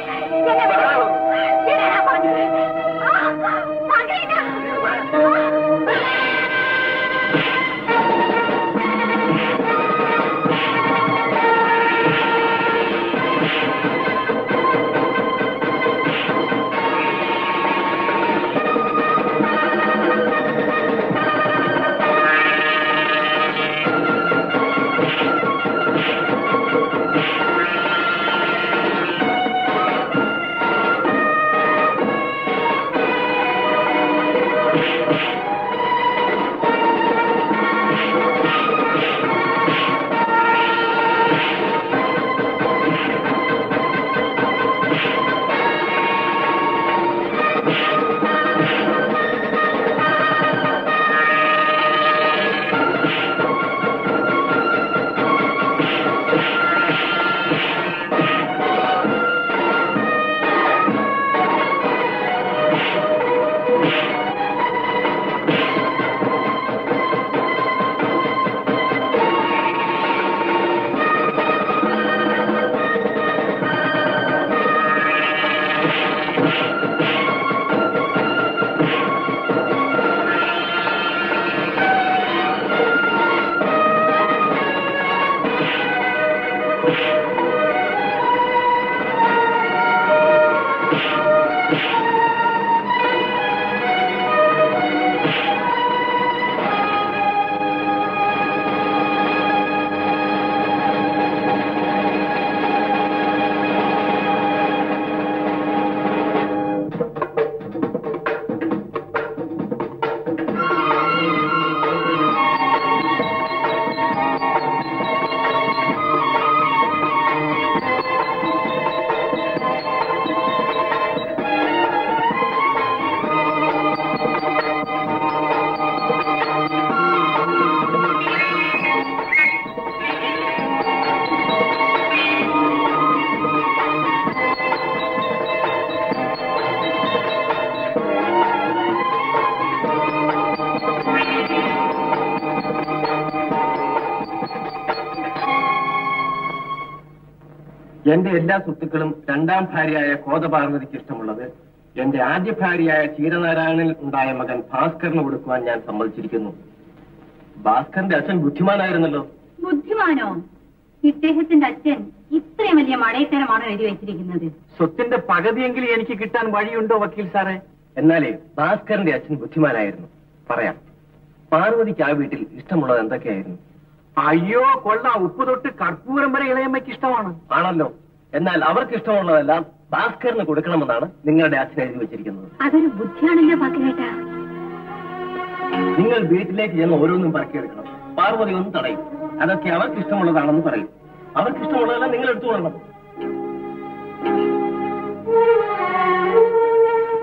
എന്റെ എല്ലാ സ്വത്തുക്കളും രണ്ടാം ഭാര്യയായ കോതപാർവതിക്ക് ഇഷ്ടമുള്ളത് എന്റെ ആദ്യ ഭാര്യയായ ക്ഷീരനാരായണനിൽ ഉണ്ടായ മകൻ ഭാസ്കറിന് കൊടുക്കുവാൻ ഞാൻ സമ്മതിച്ചിരിക്കുന്നു. ഭാസ്കറിന്റെ അച്ഛൻ ബുദ്ധിമാനായിരുന്നല്ലോ. ബുദ്ധിമാനോ? ഇദ്ദേഹത്തിന്റെ അച്ഛൻ ഇത്രയും വലിയ മടയത്തരമാണോ എഴുതി വെച്ചിരിക്കുന്നത്? സ്വത്തിന്റെ പകുതിയെങ്കിലും എനിക്ക് കിട്ടാൻ വഴിയുണ്ടോ വക്കീൽ സാറേ? എന്നാലേ ഭാസ്കറിന്റെ അച്ഛൻ ബുദ്ധിമാനായിരുന്നു. പറയാം. പാർവതിക്ക് ആ വീട്ടിൽ ഇഷ്ടമുള്ളത് എന്തൊക്കെയായിരുന്നു? അയ്യോ കൊള്ളാം, ഉപ്പ് തൊട്ട് കർപ്പൂരം വരെ ഇളയമ്മയ്ക്ക് ഇഷ്ടമാണ്. ആണല്ലോ. എന്നാൽ അവർക്ക് ഇഷ്ടമുള്ളതെല്ലാം ഭാസ്കറിന് കൊടുക്കണമെന്നാണ് നിങ്ങളുടെ അച്ഛൻ എഴുതി വെച്ചിരിക്കുന്നത്. അതൊരു ബുദ്ധിയാണല്ലോ പാർവതിയേട്ടാ. നിങ്ങൾ വീട്ടിലേക്ക് ചെന്ന് ഓരോന്നും പറക്കിയെടുക്കണം. പാർവതി ഒന്നും തടയും. അതൊക്കെ അവർക്ക് ഇഷ്ടമുള്ളതാണെന്ന് പറയും. അവർക്ക് ഇഷ്ടമുള്ളതെല്ലാം നിങ്ങൾ എടുത്തുകൊള്ളണം.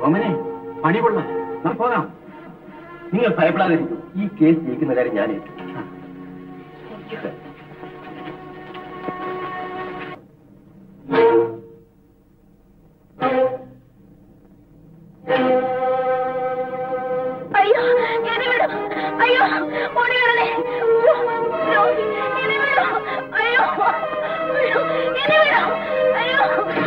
പണി കൊള്ളാം. ഞാൻ പോകാം. നിങ്ങൾ ഭയപ്പെടാതിരിക്കും. ഈ കേസ് ജയിക്കുന്ന കാര്യം ഞാൻ ഏറ്റു. അയ്യോ എന്നെ വിടും. അയ്യോ ഓടി വരണേ. എന്നെ വിടും. അയ്യോ അയ്യോ എന്നെ വിടും. അയ്യോ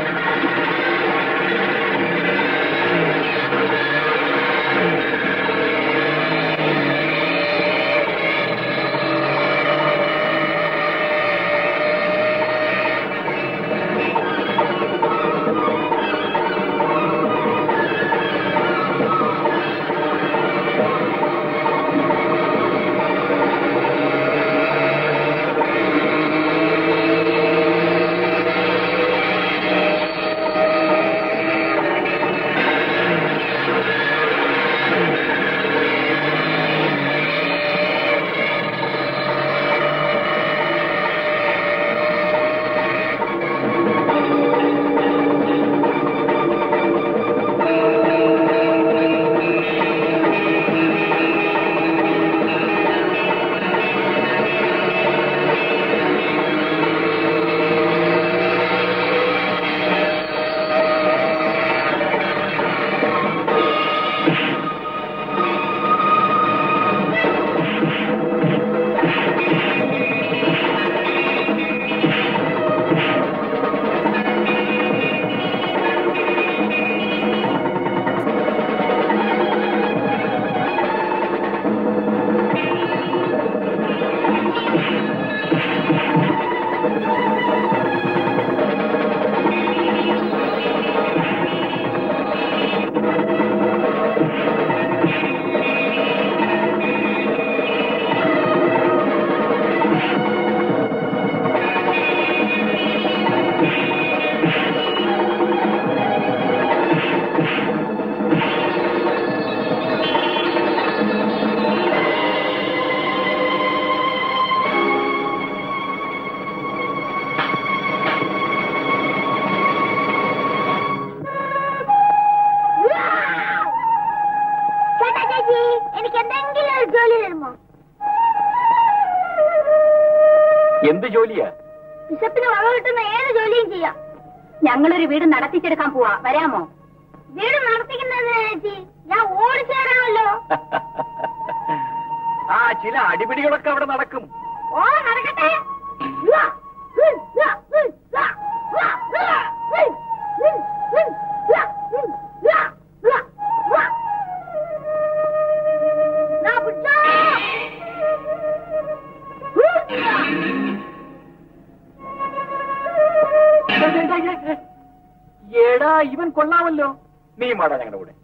എന്ത് ജോലിയാ? ബിഷപ്പിന് വക കിട്ടുന്ന ഏത് ജോലിയും ചെയ്യാം. ഞങ്ങളൊരു വീട് നടത്തിച്ചെടുക്കാൻ പോവാ, വരാമോ? വീട് നടത്തിക്കുന്നത് ചേച്ചി ഞാൻ ഓടിച്ചേരാമല്ലോ. ആ ചില അടിപിടികളൊക്കെ അവിടെ നടക്കും. ഓ നടക്കട്ടെ. ഏടാ ഇവൻ കൊള്ളാമല്ലോ. നീ മാടാ ഞങ്ങളുടെ കൂടെ.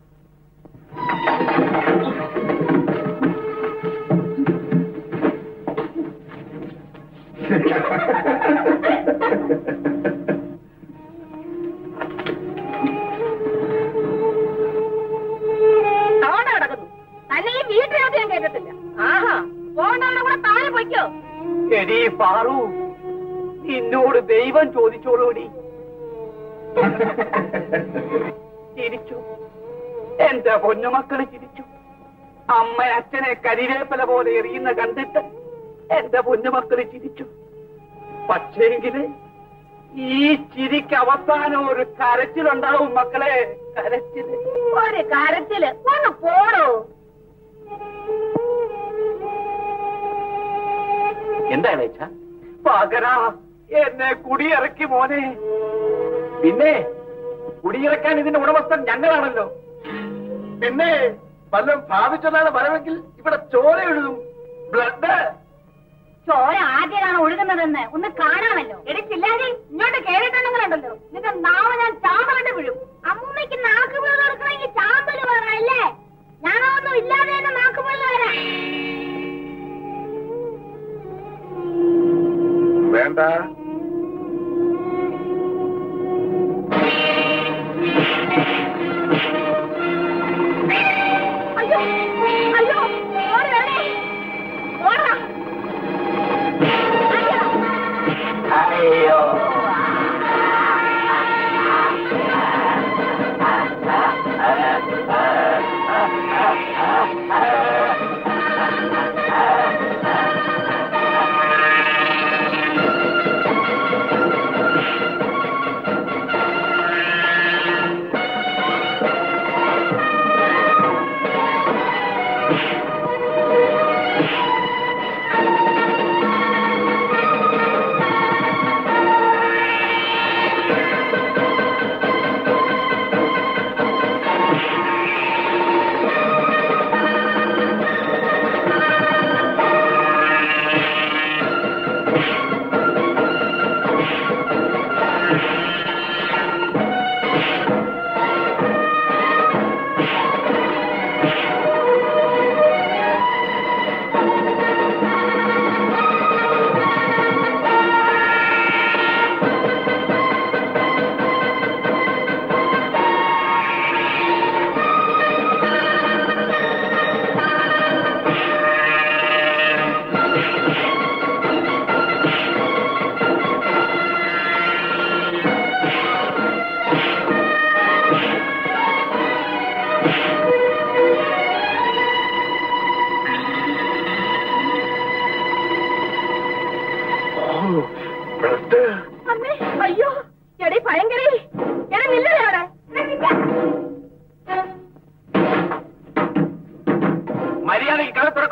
നടക്കുന്നു തന്നെ ഈ വീട്ടിനകത്ത് ഞാൻ കേട്ടിട്ടില്ല. ആഹാ പോകണ്ടെന്ന കൂടെ താഴെ പൊയ്ക്കോ. എടീ പാറു, നിന്നോട് ദൈവം ചോദിച്ചോളൂടി. ചിരിച്ചു, എന്റെ പൊന്നുമക്കള് ചിരിച്ചു. അമ്മ അച്ഛനെ കരിവേപ്പല പോലെ എറിയുന്ന കണ്ടിട്ട് എന്റെ പൊന്നുമക്കള് ചിരിച്ചു. പക്ഷേങ്കില് ഈ ചിരിക്ക് അവസാനം ഒരു കരച്ചിലുണ്ടാവും മക്കളെ, കരച്ചില്. ഒരു കരച്ചില് ഒന്ന് പോടോ. എന്താണ് പകരാ എന്നെ കുടിയിറക്കി മോനെ. പിന്നെ കുടിയിറക്കാൻ ഇതിന്റെ ഉടമസ്ഥൻ ഞങ്ങളാണല്ലോ. പിന്നെ വല്ലതും ഭാവിച്ചതാണ് വരവെങ്കിൽ ഇവിടെ ചോര എഴുതും, ബ്ലഡ്. ചോര ആദ്യമാണ് ഒഴുകുന്നതെന്ന് ഒന്ന് കാണാമല്ലോ. എടുത്തില്ലാതെ ഇങ്ങോട്ട് കേറിയിട്ടുണ്ടെങ്കിലുണ്ടല്ലോ നിന്റെ നാവ് ഞാൻ ചാമ്പലിട്ട് വീഴും. അമ്മൂമ്മയ്ക്ക് നാക്ക് വീട് കൊടുക്കണമെങ്കിൽ ചാമ്പല് വേണമല്ലേ? ഞാനൊന്നും ഇല്ലാതെ തന്നെ നാക്ക് വീട് വരാം. വേണ്ട. അയ്യോ അയ്യോ ഓടി വേണേ, ഓടാ. അയ്യോ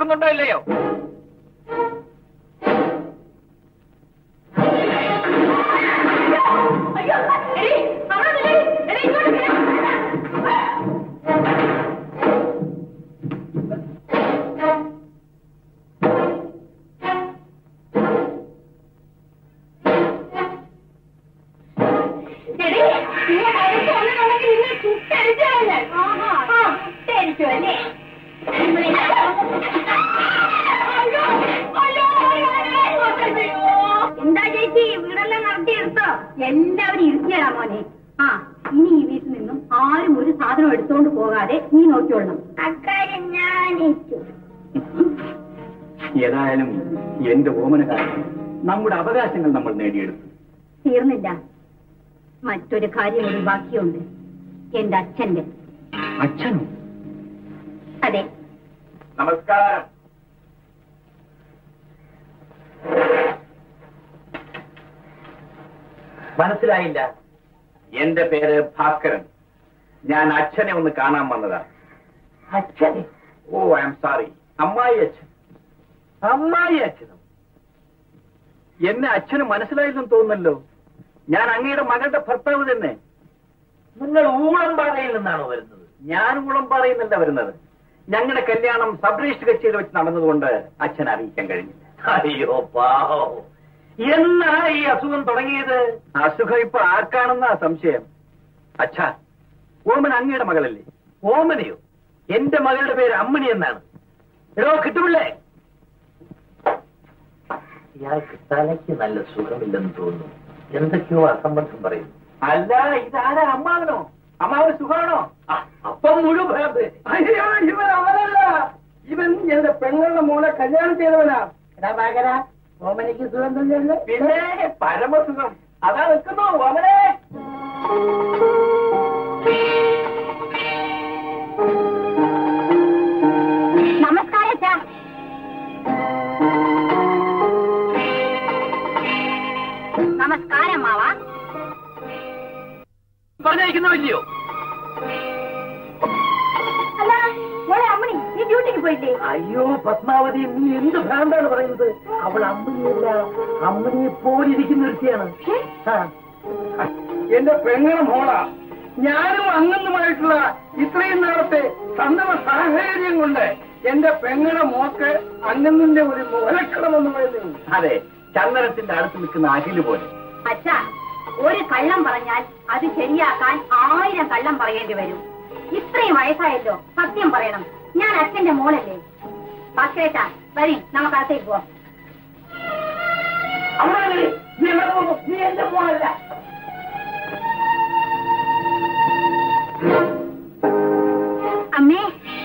കേൾക്കുന്നുണ്ടോ ഇല്ലയോ? എന്താ ചേച്ചി വീടെല്ലാം നടത്തിയെടുത്തോ? എല്ലാവരും ഇരുത്തിയടാ മോനെ. ആ ഇനി ഈ വീട്ടിൽ നിന്നും ആരും ഒരു സാധനം എടുത്തുകൊണ്ട് പോകാതെ നീ നോക്കിക്കൊള്ളണം. അക്കാര്യം ഞാൻ ഏതായാലും എന്റെ ഓമനകാലം നമ്മുടെ അവകാശങ്ങൾ നമ്മൾ നേടിയെടുത്തു. തീർന്നില്ല, മറ്റൊരു കാര്യം കൂടി ബാക്കിയുണ്ട്. എന്റെ അച്ഛന്റെ. അച്ഛനോ? അതെ. നമസ്കാരം. മനസ്സിലായില്ല. എന്റെ പേര് ഭാസ്കരൻ. ഞാൻ അച്ഛനെ ഒന്ന് കാണാൻ വന്നതാ. അച്ഛനെ? ഓ ഐ എം സോറി. അമ്മായി അച്ഛൻ. അമ്മായി അച്ഛനോ? എന്നെ അച്ഛന് മനസ്സിലായില്ലെന്ന് തോന്നുന്നല്ലോ. ഞാൻ അങ്ങയുടെ മകളുടെ ഭർത്താവ് തന്നെ. നിങ്ങൾ ഊളംപാറയിൽ നിന്നാണോ വരുന്നത്? ഞാൻ ഊളംപാറയിൽ നിന്നല്ല വരുന്നത്. ഞങ്ങളുടെ കല്യാണം സബ് രജിസ്റ്റർ കച്ചേരിയിൽ വെച്ച് നടന്നതുകൊണ്ട് അച്ഛൻ അറിയിക്കാൻ കഴിഞ്ഞില്ല. അയ്യോ പാവോ, എന്നാ ഈ അസുഖം തുടങ്ങിയത്? അസുഖം ഇപ്പൊ ആർക്കാണെന്നാ സംശയം. അച്ഛാ, ഓമൻ അങ്ങയുടെ മകളല്ലേ? ഓമനയോ? എന്റെ മകളുടെ പേര് അമ്മണി എന്നാണ്. എടോ കിട്ടുമില്ലേ? ഇയാൾക്ക് തലയ്ക്ക് നല്ല സുഖമില്ലെന്ന് തോന്നുന്നു. എന്തൊക്കെയോ അസംബന്ധം പറയുന്നു. അല്ല, ഇതാരാ? അമ്മാവനോ? അമ്മാവന് സുഖമാണോ? അപ്പം മുഴുവൻ അയ്യോ, ഇവൻ അവനല്ല. ഇവൻ എന്റെ പെങ്ങളുടെ മോളെ കല്യാണം ചെയ്തവനാ. എടാ പാകര, ഓമനയ്ക്ക് സുഖം തന്നെയല്ലേ? പിന്നെ പരമസുഖം. അതാ നിൽക്കുന്നു ഓമനെ. നമസ്കാരം അച്ഛാ. നമസ്കാരം മാവാ. പറഞ്ഞയക്കുന്നില്ലയോ? അല്ല മോളെ അമ്മണി, നീ ഡ്യൂട്ടിക്ക് പോയില്ലേ? അയ്യോ പത്മാവതി, നീ എന്ത് ഭ്രാന്താണ് പറയുന്നത്? അവൾ അമ്മണിയല്ല, അമ്മണിയെ പോലിരിക്കുന്ന ഒരുത്തിയാണ്. എന്റെ പെങ്ങളുടെ മോളാ. ഞാനും അങ്ങന്നുമായിട്ടുള്ള ഇത്രയും നാളത്തെ സന്ദർഭ സാഹചര്യം കൊണ്ട് എന്റെ പെങ്ങളുടെ മോക്ക് അങ്ങന്നിന്റെ ഒരു മുലക്കണമെന്ന് പറയുന്നു. അതെ, ചന്ദനത്തിന്റെ അടുത്ത് നിൽക്കുന്ന അഖില് പോലെ. അച്ഛാ, ഒരു കള്ളം പറഞ്ഞാൽ അത് ശരിയാക്കാൻ ആയിരം കള്ളം പറയേണ്ടി വരും. ഇത്രയും വയസ്സായല്ലോ, സത്യം പറയണം. ഞാൻ അച്ഛന്റെ മോളല്ലേ. പക്ഷേട്ടാ വരി, നമുക്ക് അകത്തേക്ക് പോവാം. നീ എന്റെ മോളല്ല. അമ്മേ,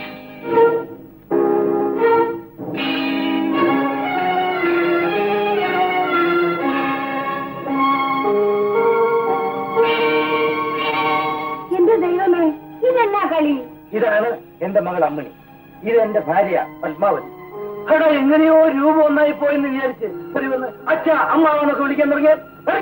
എന്റെ ദൈവമേ, ഇതെന്നാ കളി? ഇതാണ് എന്റെ മകൾ അമ്മണി. ഇത് എന്റെ ഭാര്യ പത്മാവതി. അവിടെ എങ്ങനെയോ രൂപം ഒന്നായി പോയെന്ന് വിചാരിച്ച് ഒരു വന്ന് അച്ഛ അമ്മാവനൊക്കെ വിളിക്കാൻ തുടങ്ങിയാൽ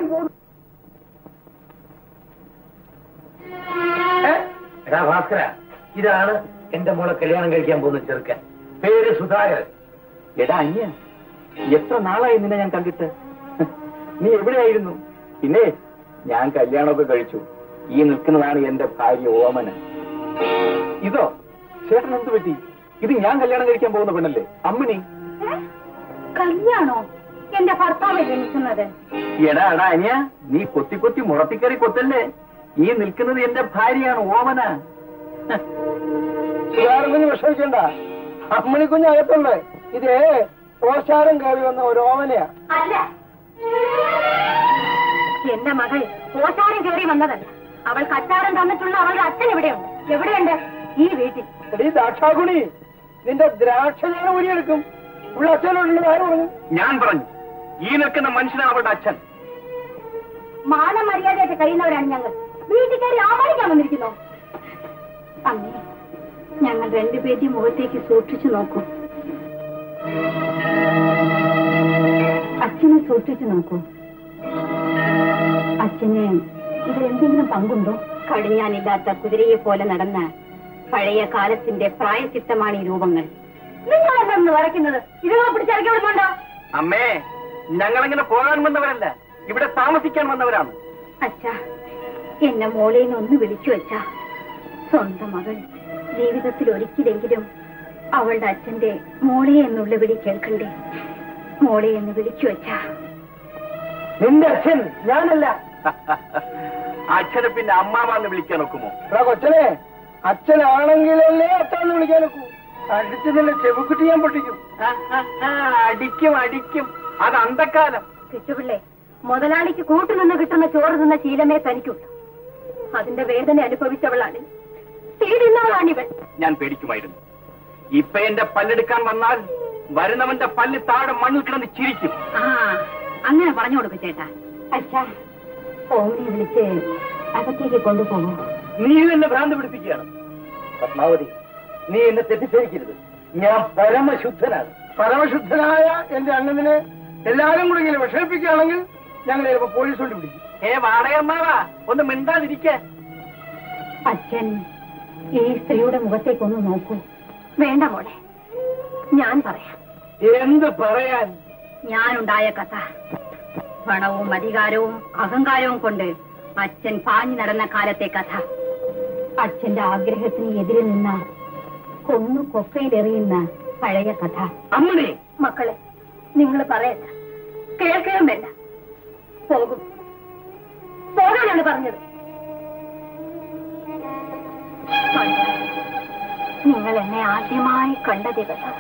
എടാ ഭാസ്കര, ഇതാണ് എന്റെ മോളെ കല്യാണം കഴിക്കാൻ പോകുന്ന ചെറുക്കൻ. പേര് സുധാകരൻ. എടാ അന്യ, എത്ര നാളായി നിന്നെ ഞാൻ കണ്ടിട്ട്. നീ എവിടെയായിരുന്നു? പിന്നെ ഞാൻ കല്യാണമൊക്കെ കഴിച്ചു. ഈ നിൽക്കുന്നതാണ് എന്റെ ഭാര്യ ഓമന. ഇതോ ചേട്ടൻ എന്ത് പറ്റി? ഇത് ഞാൻ കല്യാണം കഴിക്കാൻ പോകുന്ന പെണ്ണല്ലേ, അമ്മിണി. കല്യാണോ? എന്റെ ഭർത്താവല്ലേ നിൽക്കുന്നത്? എടാ എടാ അനിയ, നീ കൊത്തി കൊത്തി മുളത്തിക്കറി കൊത്തല്ലേ. ഈ നിൽക്കുന്നത് എന്റെ ഭാര്യയാണ് ഓമന. കുഞ്ഞ് വിഷമിക്കണ്ട, അമ്മണി കുഞ്ഞ് അകത്തുണ്ട്. ഇതേ ഓശാരം കയറി വന്ന ഒരു ഓമനയാ. അല്ല, എന്റെ മകൾ ഓശാരം കയറി വന്നതല്ല. അവൾ കച്ചാരം തന്നിട്ടുള്ള അവളുടെ അച്ഛൻ എവിടെയുണ്ട്? എവിടെയുണ്ട്? ഈ വീട്ടിൽ. എടീ ദാക്ഷാഗുണി, നിന്റെ ദ്രാക്ഷ ഞാൻ ഊരിയെടുക്കും. ഉള്ള അച്ഛനോടുള്ളത് ആര് പറഞ്ഞു? ഞാൻ പറഞ്ഞു, ഈ നിൽക്കുന്ന മനുഷ്യനാണ് അവളുടെ അച്ഛൻ. മാനമര്യാദയൊക്കെ കഴിയുന്നവരാണ് ഞങ്ങൾ. വീട്ടിൽ കയറി ആമാനിക്കാൻ വന്നിരിക്കുന്നു. അമ്മേ, ഞങ്ങൾ രണ്ടുപേരുടെയും മുഖത്തേക്ക് സൂക്ഷിച്ചു നോക്കൂ. അച്ഛനെ സൂക്ഷിച്ചു നോക്കൂ. അച്ഛന് ഇതിലെന്തെങ്കിലും പങ്കുണ്ടോ? കടിഞ്ഞാനില്ലാത്ത കുതിരയെ പോലെ നടന്ന പഴയ കാലത്തിന്റെ പ്രായചിത്തമാണ് ഈ രൂപങ്ങൾ. നിങ്ങൾ എന്താണെന്ന് വരയ്ക്കുന്നത്? ഇതുങ്ങളെ പിടിച്ചിറക്കി വിടുന്നുണ്ടോ? അമ്മേ, ഞങ്ങളങ്ങനെ പോകാൻ വന്നവരല്ല, ഇവിടെ താമസിക്കാൻ വന്നവരാണ്. അച്ഛാ, എന്നെ മോളേന്ന് ഒന്ന് വിളിച്ചു വെച്ചാ. സ്വന്തം മകൾ ജീവിതത്തിൽ ഒരിക്കലെങ്കിലും അവളുടെ അച്ഛന്റെ മോളെ എന്നുള്ള വിളി കേൾക്കണ്ടേ? മോളെ എന്ന് വിളിച്ചു വെച്ചാ. നിന്റെ അച്ഛൻ ഞാനല്ല. അച്ഛനെ പിന്നെ അമ്മാമാന്ന് വിളിക്കാൻ ഒക്കുമോ? കൊച്ചനെ, അച്ഛനാണെങ്കിലല്ലേ അച്ഛന്ന് വിളിക്കാൻ ഒക്കൂ. അടിച്ച് നിന്നെ ചെവുക്കുട്ടി ഞാൻ പൊട്ടിക്കും. അടിക്കും അടിക്കും, അത് അന്തക്കാലം. കിട്ടുപിള്ളേ, മുതലാളിക്ക് കൂട്ടുനിന്ന് കിട്ടുന്ന ചോറ് തിന്ന ശീലമേ തനിക്കുള്ളൂ. അതിന്റെ വേദന അനുഭവിച്ചവളാണ്, തീരുന്നവളാണിവൾ. ഞാൻ പേടിക്കുമായിരുന്നു. ഇപ്പൊ എന്റെ പല്ലെടുക്കാൻ വന്നാൽ വരുന്നവന്റെ പല്ല് താഴെ മണ്ണിൽ കിടന്ന് ചിരിക്കും. ആ, അങ്ങനെ പറഞ്ഞു കൊടുക്കും ചേട്ടാ. അച്ഛാ, ഓമിനെ വിളിച്ച് അകത്തേക്ക് കൊണ്ടുപോകും. നീ എന്നെ ഭ്രാന്ത് പിടിപ്പിക്കുകയാണ്. പത്മാവതി, നീ എന്നെ തെറ്റിദ്ധരിക്കരുത്. ഞാൻ പരമശുദ്ധനാണ്. പരമശുദ്ധനായ എന്റെ അണ്ണനെ എല്ലാരും കൂടി ഇങ്ങനെ വിഷമിപ്പിക്കുകയാണെങ്കിൽ ഞങ്ങൾ ചിലപ്പോ പോലീസ് കൊണ്ട് പിടിക്കും. ഏ വാടകമ്മാവാ, ഒന്ന് മിണ്ടാതിരിക്ക. അച്ഛൻ ഈ സ്ത്രീയുടെ മുഖത്തേക്കൊന്ന് നോക്കൂ. വേണ്ട മോളെ, ഞാൻ പറയാം. എന്ത് പറയാൻ? ഞാനുണ്ടായ കഥ. പണവും അധികാരവും അഹങ്കാരവും കൊണ്ട് അച്ഛൻ പാഞ്ഞു നടന്ന കാലത്തെ കഥ. അച്ഛന്റെ ആഗ്രഹത്തിന് എതിരെ നിന്ന കൊന്നു കൊക്കയിലെറിയുന്ന പഴയ കഥ. അമ്മണി, മക്കളെ, നിങ്ങൾ പറയണ്ട, കേൾക്കുകയും വേണ്ട. പോകും, പോകാനാണ് പറഞ്ഞത്. നിങ്ങൾ എന്നെ ആദ്യമായി കണ്ട ദിവസം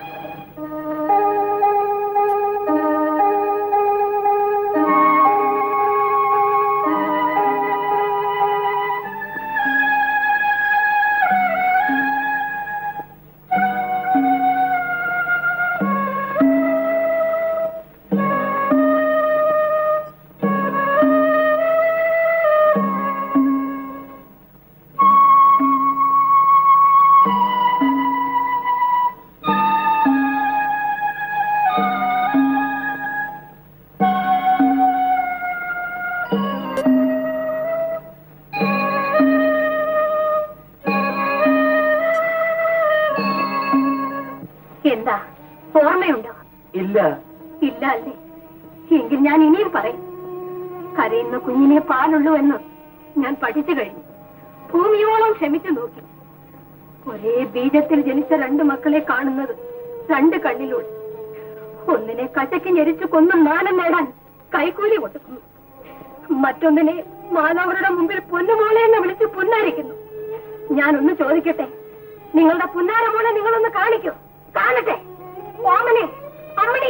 എന്താ ഓർമ്മയുണ്ടോ? ഇല്ല. ഇല്ല അല്ലേ? എങ്കിൽ ഞാൻ ഇനിയും പറയും. കരയുന്ന കുഞ്ഞിനെ പാലുള്ളൂ എന്ന് ഞാൻ പഠിച്ചു കഴിഞ്ഞു. ഭൂമിയോളം ക്ഷമിച്ചു നോക്കി. ഒരേ ബീജത്തിൽ ജനിച്ച രണ്ട് മക്കളെ കാണുന്നത് രണ്ട് കണ്ണിലൂടെ. ഒന്നിനെ കറ്റയ്ക്ക് ഞെരിച്ചു കൊന്നും മാനം നേടാൻ കൈക്കൂലി കൊടുക്കുന്നു. മറ്റൊന്നിനെ മാനവരുടെ മുമ്പിൽ പൊന്നുമോളെ എന്ന് വിളിച്ച് പുന്നാരിക്കുന്നു. ഞാനൊന്ന് ചോദിക്കട്ടെ, നിങ്ങളുടെ പുന്നാര മോളെ നിങ്ങളൊന്ന് കാണിക്കൂ. കാണട്ടെ. ഓമനെ, അമ്മണി.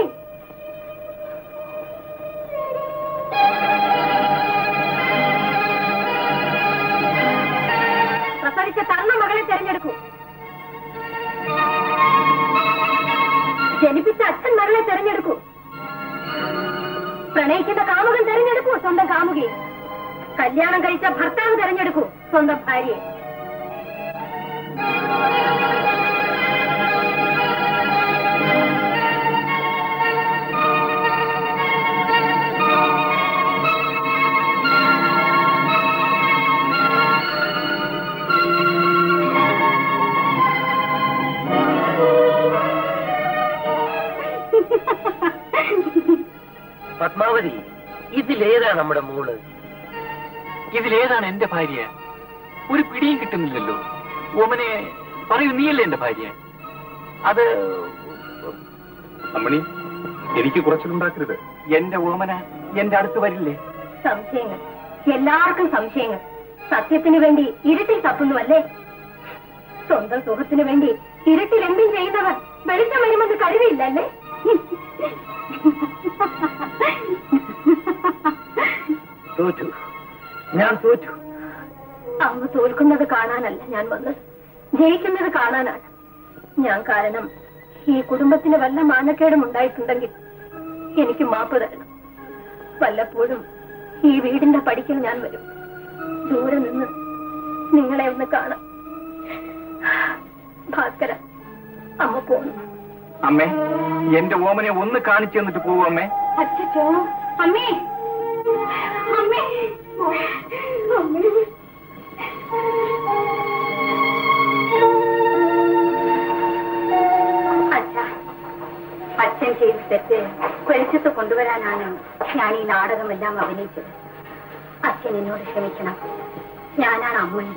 പ്രസവിച്ച തന്ന മകളെ തെരഞ്ഞെടുക്കൂ. ജനിപ്പിച്ച അച്ഛൻ മകളെ തെരഞ്ഞെടുക്കൂ. പ്രണയിക്കുന്ന കാമുകൻ തെരഞ്ഞെടുക്കൂ സ്വന്തം കാമുകയെ. കല്യാണം കഴിച്ച ഭർത്താവ് തെരഞ്ഞെടുക്കൂ സ്വന്തം ഭാര്യയെ. പത്മാവതി, ഇതിലേതാ നമ്മുടെ മോള്? ഇതിലേതാണ് എന്റെ ഭാര്യ? ഒരു പിടിയും കിട്ടുന്നില്ലല്ലോ. ഓമനെ പറയൂ, നീയല്ലേ എന്റെ ഭാര്യ? അത് അമ്മണി, എനിക്ക് കുറച്ചിലുണ്ടാക്കരുത്. എന്റെ ഓമന എന്റെ അടുത്ത് വരില്ലേ? സംശയങ്ങൾ, എല്ലാവർക്കും സംശയങ്ങൾ. സത്യത്തിന് വേണ്ടി ഇരുട്ടിൽ തപ്പുന്നു അല്ലേ? സ്വന്തം സുഖത്തിന് വേണ്ടി ഇരുട്ടിൽ എന്തും ചെയ്യുന്നവർ വെളിച്ചം വരുമെന്ന് കരുതിയില്ല അല്ലേ? തോറ്റു, ഞാൻ തോറ്റു. അങ്ങ് തോൽക്കുന്നത് കാണാനല്ല ഞാൻ വന്നത്, ജയിക്കുന്നത് കാണാനാണ്. ഞാൻ കാരണം ഈ കുടുംബത്തിന് വല്ല മാനക്കേടും ഉണ്ടായിട്ടുണ്ടെങ്കിൽ എനിക്ക് മാപ്പ് തരണം. വല്ലപ്പോഴും ഈ വീടിന്റെ പടിക്കൽ ഞാൻ വരും. ദൂരെ നിന്ന് നിങ്ങളെ ഒന്ന് കാണാം. ഭാസ്കര, അമ്മ പോന്നു. അമ്മേ, എന്റെ ഓമനെ ഒന്ന് കാണിച്ചു തന്നിട്ട് പോവൂ അമ്മേ. അച്ഛോ, അമ്മേ, അമ്മേ, അമ്മേ. അച്ഛാ, ചെയ്ത തെറ്റ് വെളിച്ചത്ത് കൊണ്ടുവരാനാണ് ഞാൻ ഈ നാടകമെല്ലാം അഭിനയിച്ചത്. അച്ഛൻ എന്നോട് ക്ഷമിക്കണം. ഞാനാണ് അമ്മയും.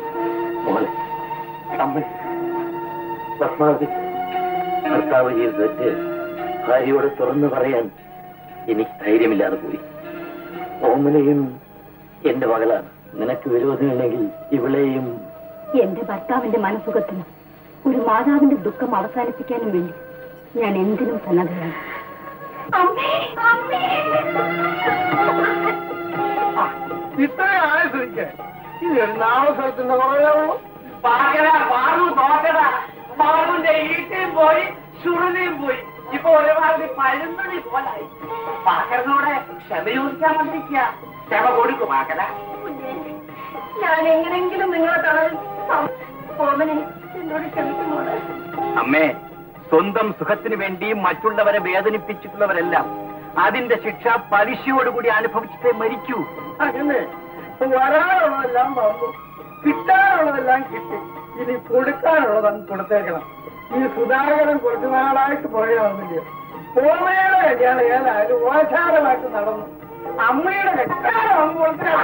പത്മാവതി, ഭർത്താവ് ചെയ്ത തെറ്റ് ഭാര്യയോട് തുറന്നു പറയാൻ എനിക്ക് ധൈര്യമില്ലാതെ പോയി. ഓമനയും എന്റെ മകളാണ്. നിനക്ക് വിരോധമില്ലെങ്കിൽ ഇവളെയും. എന്റെ ഭർത്താവിന്റെ മനസുഖത്തിന് ഒരു മാതാവിന്റെ ദുഃഖം അവസാനിപ്പിക്കാനും വേണ്ടി ഞാൻ എന്തിനും സന്നദ്ധയാണ്. ഇത്രയാണ് ശരിക്ക്. ഇത് നാമസ്ഥലത്തിന്റെ കുറവുള്ളൂ. ബാബുന്റെ ഈട്ടയും പോയി, ചുരുളിയും പോയി. ഇപ്പൊ ഒരുമാതിരി പഴുന്നണി പോലായി. പാക്കറിനോട് ക്ഷമ ചോദിക്കാൻ വന്നിരിക്കുക. ക്ഷമ കൊടുക്കും പാക്കല. ഞാൻ എങ്ങനെങ്കിലും നിങ്ങളെ തടവിൽ എന്നോട് ക്ഷമിക്കുമോ? അമ്മേ, സ്വന്തം സുഖത്തിന് വേണ്ടി മറ്റുള്ളവരെ വേദനിപ്പിച്ചിട്ടുള്ളവരെല്ലാം അതിന്റെ ശിക്ഷ പലിശയോടുകൂടി അനുഭവിച്ചിട്ടേ മരിക്കൂ. അങ്ങനെ വരാനുള്ളതെല്ലാം വന്നു, കിട്ടാനുള്ളതെല്ലാം കിട്ടി. ഇനി കൊടുക്കാനുള്ളതാണ് കൊടുത്തേക്കണം. ഈ സുധാകരൻ കുറച്ചു നാളായിട്ട് പോയാവുന്നില്ല. ഓമയുടെ കല്യാണം ഏതായാലും ഓചാരമായിട്ട് നടന്നു. അമ്മയുടെ കല്യാണം കൊടുത്തേ.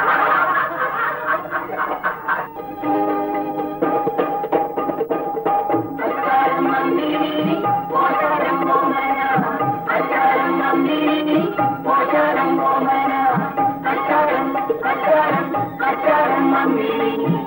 Mami.